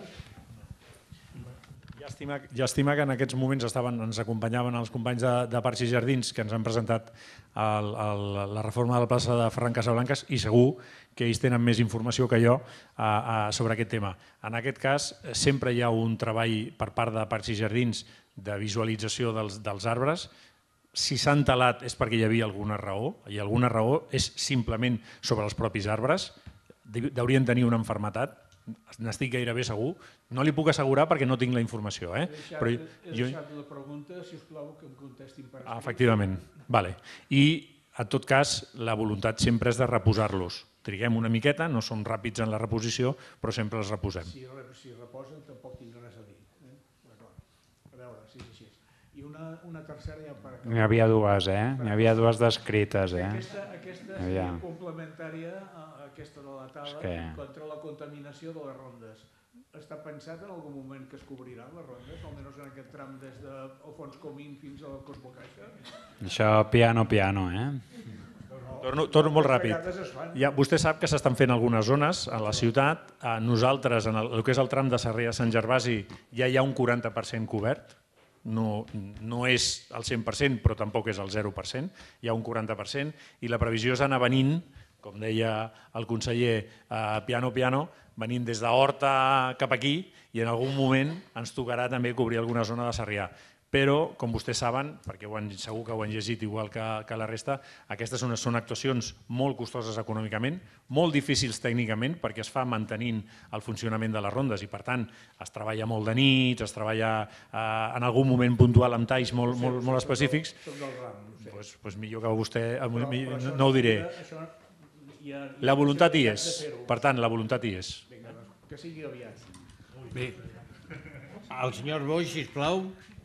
Llàstima que en aquests moments ens acompanyaven els companys de Parcs i Jardins que ens han presentat la reforma de la plaça de Ferran Casablancas i segur que ells tenen més informació que jo sobre aquest tema. En aquest cas sempre hi ha un treball per part de Parcs i Jardins de visualització dels arbres. Si s'han talat és perquè hi havia alguna raó, i alguna raó és simplement sobre els propis arbres, deurien tenir una malaltia, n'estic gairebé segur, no li puc assegurar perquè no tinc la informació. He deixat la pregunta, si us plau, que em contestin per escrit. Efectivament, i en tot cas la voluntat sempre és de reposar-los. Triguem una miqueta, no som ràpids en la reposició, però sempre els reposem. Si reposen tampoc tinc res a dir. A veure, si és així. I una tercera ja per acabar. N'hi havia dues, N'hi havia dues descrites, Aquesta seria complementària a aquesta de la tala contra la contaminació de les rondes. Està pensat en algun moment que es cobriran les rondes, almenys en aquest tram des d'Alfons Comín fins a la Cosmocaixa? Això piano, Torno molt ràpid. Vostè sap que s'estan fent algunes zones a la ciutat. Nosaltres, en el que és el tram de Sarrià a Sant Gervasi, ja hi ha un 40% cobert. No és el 100%, però tampoc és el 0%. Hi ha un 40% i la previsió és anar venint, com deia el conseller, piano, venint des d'Horta cap aquí i en algun moment ens tocarà també cobrir alguna zona de Sarrià. Però, com vostès saben, perquè segur que ho han llegit igual que la resta, aquestes són actuacions molt costoses econòmicament, molt difícils tècnicament, perquè es fa mantenint el funcionament de les rondes i, per tant, es treballa molt de nit, es treballa en algun moment puntual amb talls molt específics. Doncs millor que vostè... No ho diré. La voluntat hi és. Per tant, la voluntat hi és. Que sigui aviat. Bé. El senyor Boix, sisplau.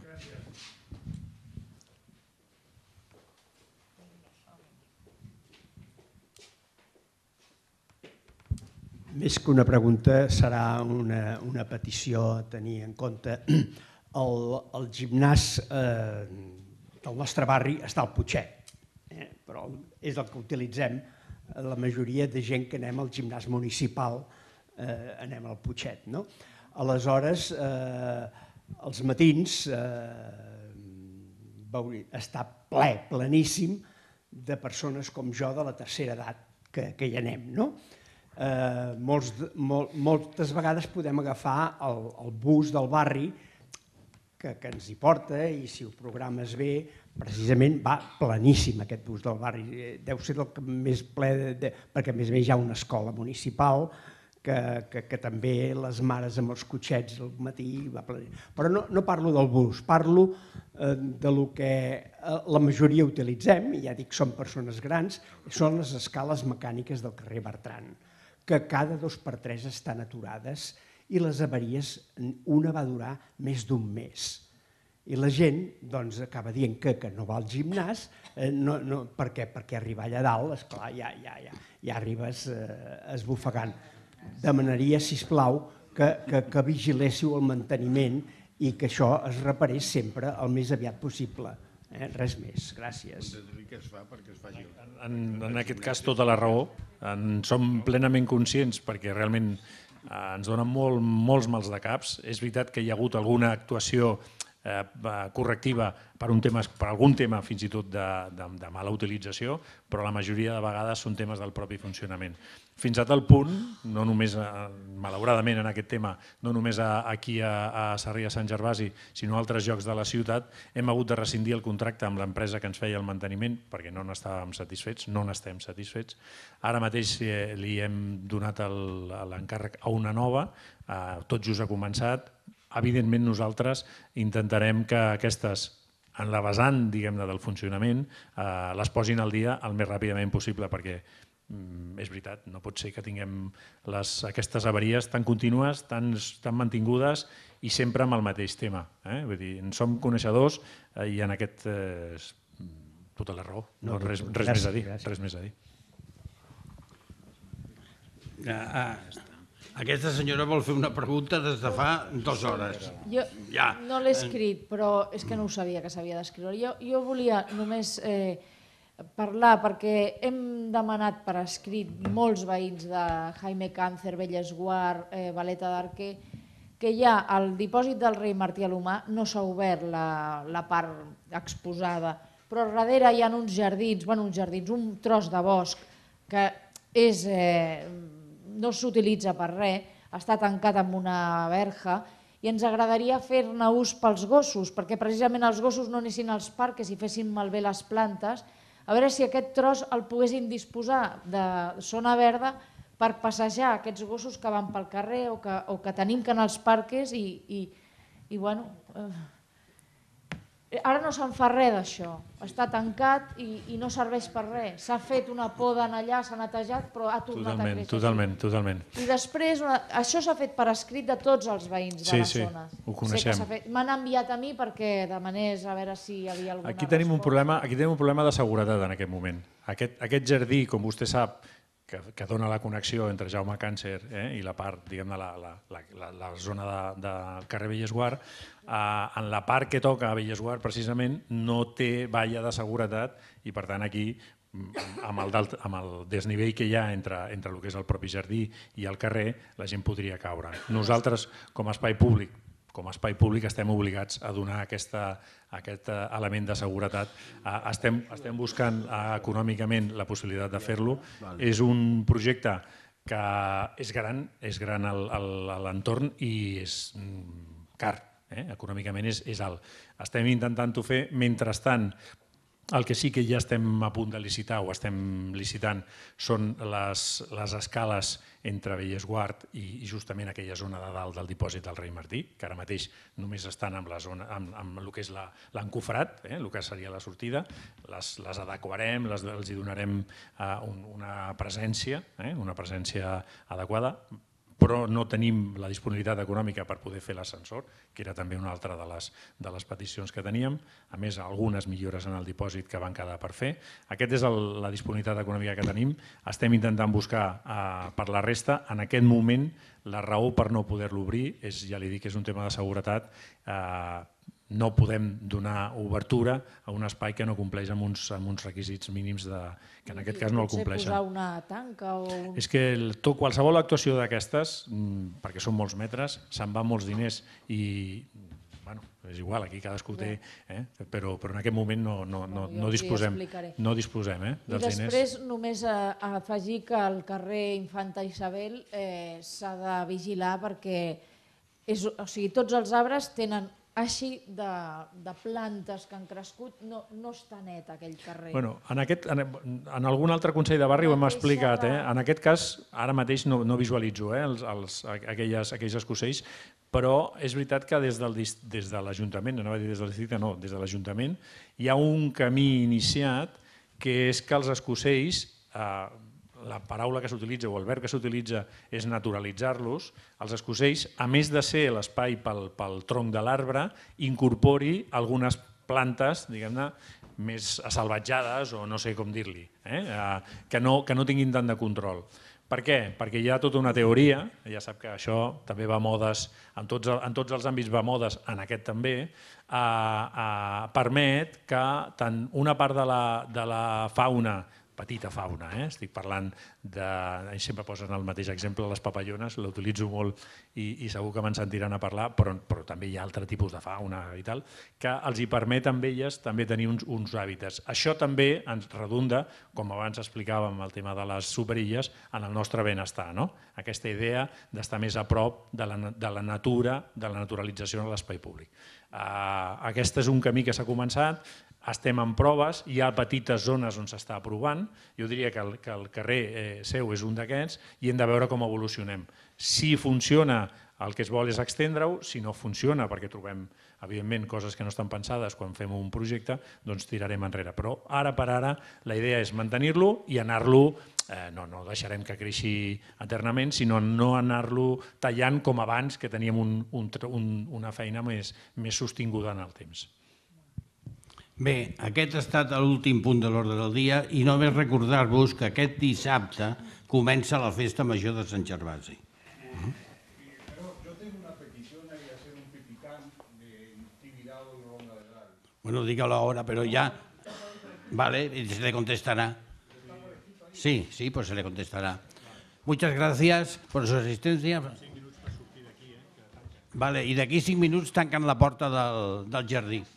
Més que una pregunta, serà una petició a tenir en compte. El gimnàs del nostre barri està al Putxet, però és el que utilitzem. La majoria de gent que anem al gimnàs municipal anem al Putxet. Aleshores, als matins està pleníssim de persones com jo de la tercera edat que hi anem. Moltes vegades podem agafar el bus del barri que ens hi porta i si ho programes bé, precisament va pleníssim aquest bus del barri. Deu ser el més ple, perquè a més hi ha una escola municipal que també les mares amb els cotxets al matí va pleníssim. Però no parlo del bus, parlo del que la majoria utilitzem, i ja dic són persones grans, són les escales mecàniques del carrer Bertran, que cada 2x3 estan aturades i les avaries, una va durar més d'un mes. I la gent acaba dient que no va al gimnàs, perquè arribar allà dalt, esclar, ja arribes esbufegant. Demanaria, sisplau, que vigiléssiu el manteniment i que això es reparés sempre el més aviat possible. Res més, gràcies. En aquest cas, tota la raó. En som plenament conscients perquè realment ens donen molts mals de caps. És veritat que hi ha hagut alguna actuació correctiva per algun tema fins i tot de mala utilització, però la majoria de vegades són temes del propi funcionament. Fins a tal punt, no només, malauradament en aquest tema, no només aquí a Sarrià Sant Gervasi, sinó a altres llocs de la ciutat, hem hagut de rescindir el contracte amb l'empresa que ens feia el manteniment perquè no n'estàvem satisfets, no n'estem satisfets. Ara mateix li hem donat l'encàrrec a una nova, tot just ha començat. Evidentment nosaltres intentarem que aquestes, en la vessant del funcionament, les posin al dia el més ràpidament possible perquè és veritat, no pot ser que tinguem aquestes avaries tan contínues, tan mantingudes i sempre amb el mateix tema. Vull dir, en som coneixedors i en aquest tota la raó, res més a dir. Aquesta senyora vol fer una pregunta des de fa 2 hores. Jo no l'he escrit, però és que no ho sabia que s'havia d'escriure. Jo volia només parlar, perquè hem demanat per escrit molts veïns de Jaime Càncer, Bellesguard, Valeta d'Arquer, que ja al dipòsit del rei Martí Alomar no s'ha obert la part exposada, però darrere hi ha uns jardins, un tros de bosc que no s'utilitza per res, està tancat amb una verja, i ens agradaria fer-ne ús pels gossos, perquè precisament els gossos no anessin als parcs i fessin malbé les plantes. A veure si aquest tros el poguessin disposar de zona verda per passejar aquests gossos que van pel carrer o que tenim que anar als parcs i bueno... Ara no se'n fa res d'això, està tancat i no serveix per res. S'ha fet una poda allà, s'ha netejat, però ha tornat a créixer. Totalment. I després, això s'ha fet per escrit de tots els veïns de la zona. Sí, ho coneixem. M'han enviat a mi perquè demanés a veure si hi havia alguna Aquí tenim un problema de seguretat en aquest moment. Aquest jardí, com vostè sap, que dona la connexió entre Jaume Càncer i la part, diguem, de la zona del carrer Bellesguard, en la part que toca a Bellesguard, precisament, no té valla de seguretat i, per tant, aquí, amb el desnivell que hi ha entre el que és el propi jardí i el carrer, la gent podria caure. Nosaltres, com a espai públic, estem obligats a donar aquest element de seguretat. Estem buscant econòmicament la possibilitat de fer-lo. És un projecte que és gran a l'entorn i és car. Econòmicament és alt. Estem intentant-ho fer. Mentrestant, el que sí que ja estem a punt de licitar o estem licitant són les escales entre Bellesguard i justament aquella zona de dalt del dipòsit del rei Martí, que ara mateix només estan amb el que és l'encofrat, el que seria la sortida. Les adequarem, els hi donarem una presència adequada, però no tenim la disponibilitat econòmica per poder fer l'ascensor, que era també una altra de les peticions que teníem. A més, algunes millores en el dipòsit que van quedar per fer. Aquesta és la disponibilitat econòmica que tenim. Estem intentant buscar per la resta. En aquest moment, la raó per no poder-lo obrir és, ja li dic, és un tema de seguretat. No podem donar obertura a un espai que no compleix amb uns requisits mínims que en aquest cas no el compleixen. Potser posar una tanca o... És que qualsevol actuació d'aquestes, perquè són molts metres, se'n van molts diners i és igual, aquí cadascú té, però en aquest moment no disposem dels diners. I després només afegir que al carrer Infanta Isabel s'ha de vigilar perquè tots els arbres tenen així de plantes que han crescut, no està net aquell carrer. En algun altre Consell de Barri ho hem explicat. En aquest cas, ara mateix no visualitzo aquells escossells, però és veritat que des de l'Ajuntament, no va dir des del districte, no, des de l'Ajuntament, hi ha un camí iniciat que és que els escossells, la paraula que s'utilitza o el verb que s'utilitza és naturalitzar-los, els escossells, a més de ser l'espai pel tronc de l'arbre, incorpori algunes plantes, diguem-ne, més assalvatjades o no sé com dir-li, que no tinguin tant de control. Per què? Perquè hi ha tota una teoria, ja sap que això també va a modes, en tots els àmbits va a modes, en aquest també, permet que tant una part de la fauna, petita fauna, estic parlant sempre posen el mateix exemple, les papallones, l'utilitzo molt i segur que me'n sentiran a parlar, però també hi ha altre tipus de fauna i tal, que els hi permet amb elles també tenir uns hàbitats. Això també ens redunda, com abans explicàvem el tema de les superilles, en el nostre benestar, aquesta idea d'estar més a prop de la natura, de la naturalització en l'espai públic. Aquest és un camí que s'ha començat, estem en proves, hi ha petites zones on s'està aprovant, jo diria que el carrer seu és un d'aquests i hem de veure com evolucionem. Si funciona, el que es vol és extendre-ho, si no funciona, perquè trobem evidentment coses que no estan pensades quan fem un projecte, doncs tirarem enrere. Però ara per ara la idea és mantenir-lo i anar-lo no deixarem que creixi eternament, sinó no anar-lo tallant com abans, que teníem una feina més sostinguda en el temps. Bé, aquest ha estat l'últim punt de l'ordre del dia i només recordar-vos que aquest dissabte comença la festa major de Sant Gervasi. Bueno, dígalo ahora, pero ya. Vale, y se le contestará. Sí, pues se le contestará. Muchas gracias por su asistencia. Vale, i d'aquí 5 minuts tanquen la porta del jardí.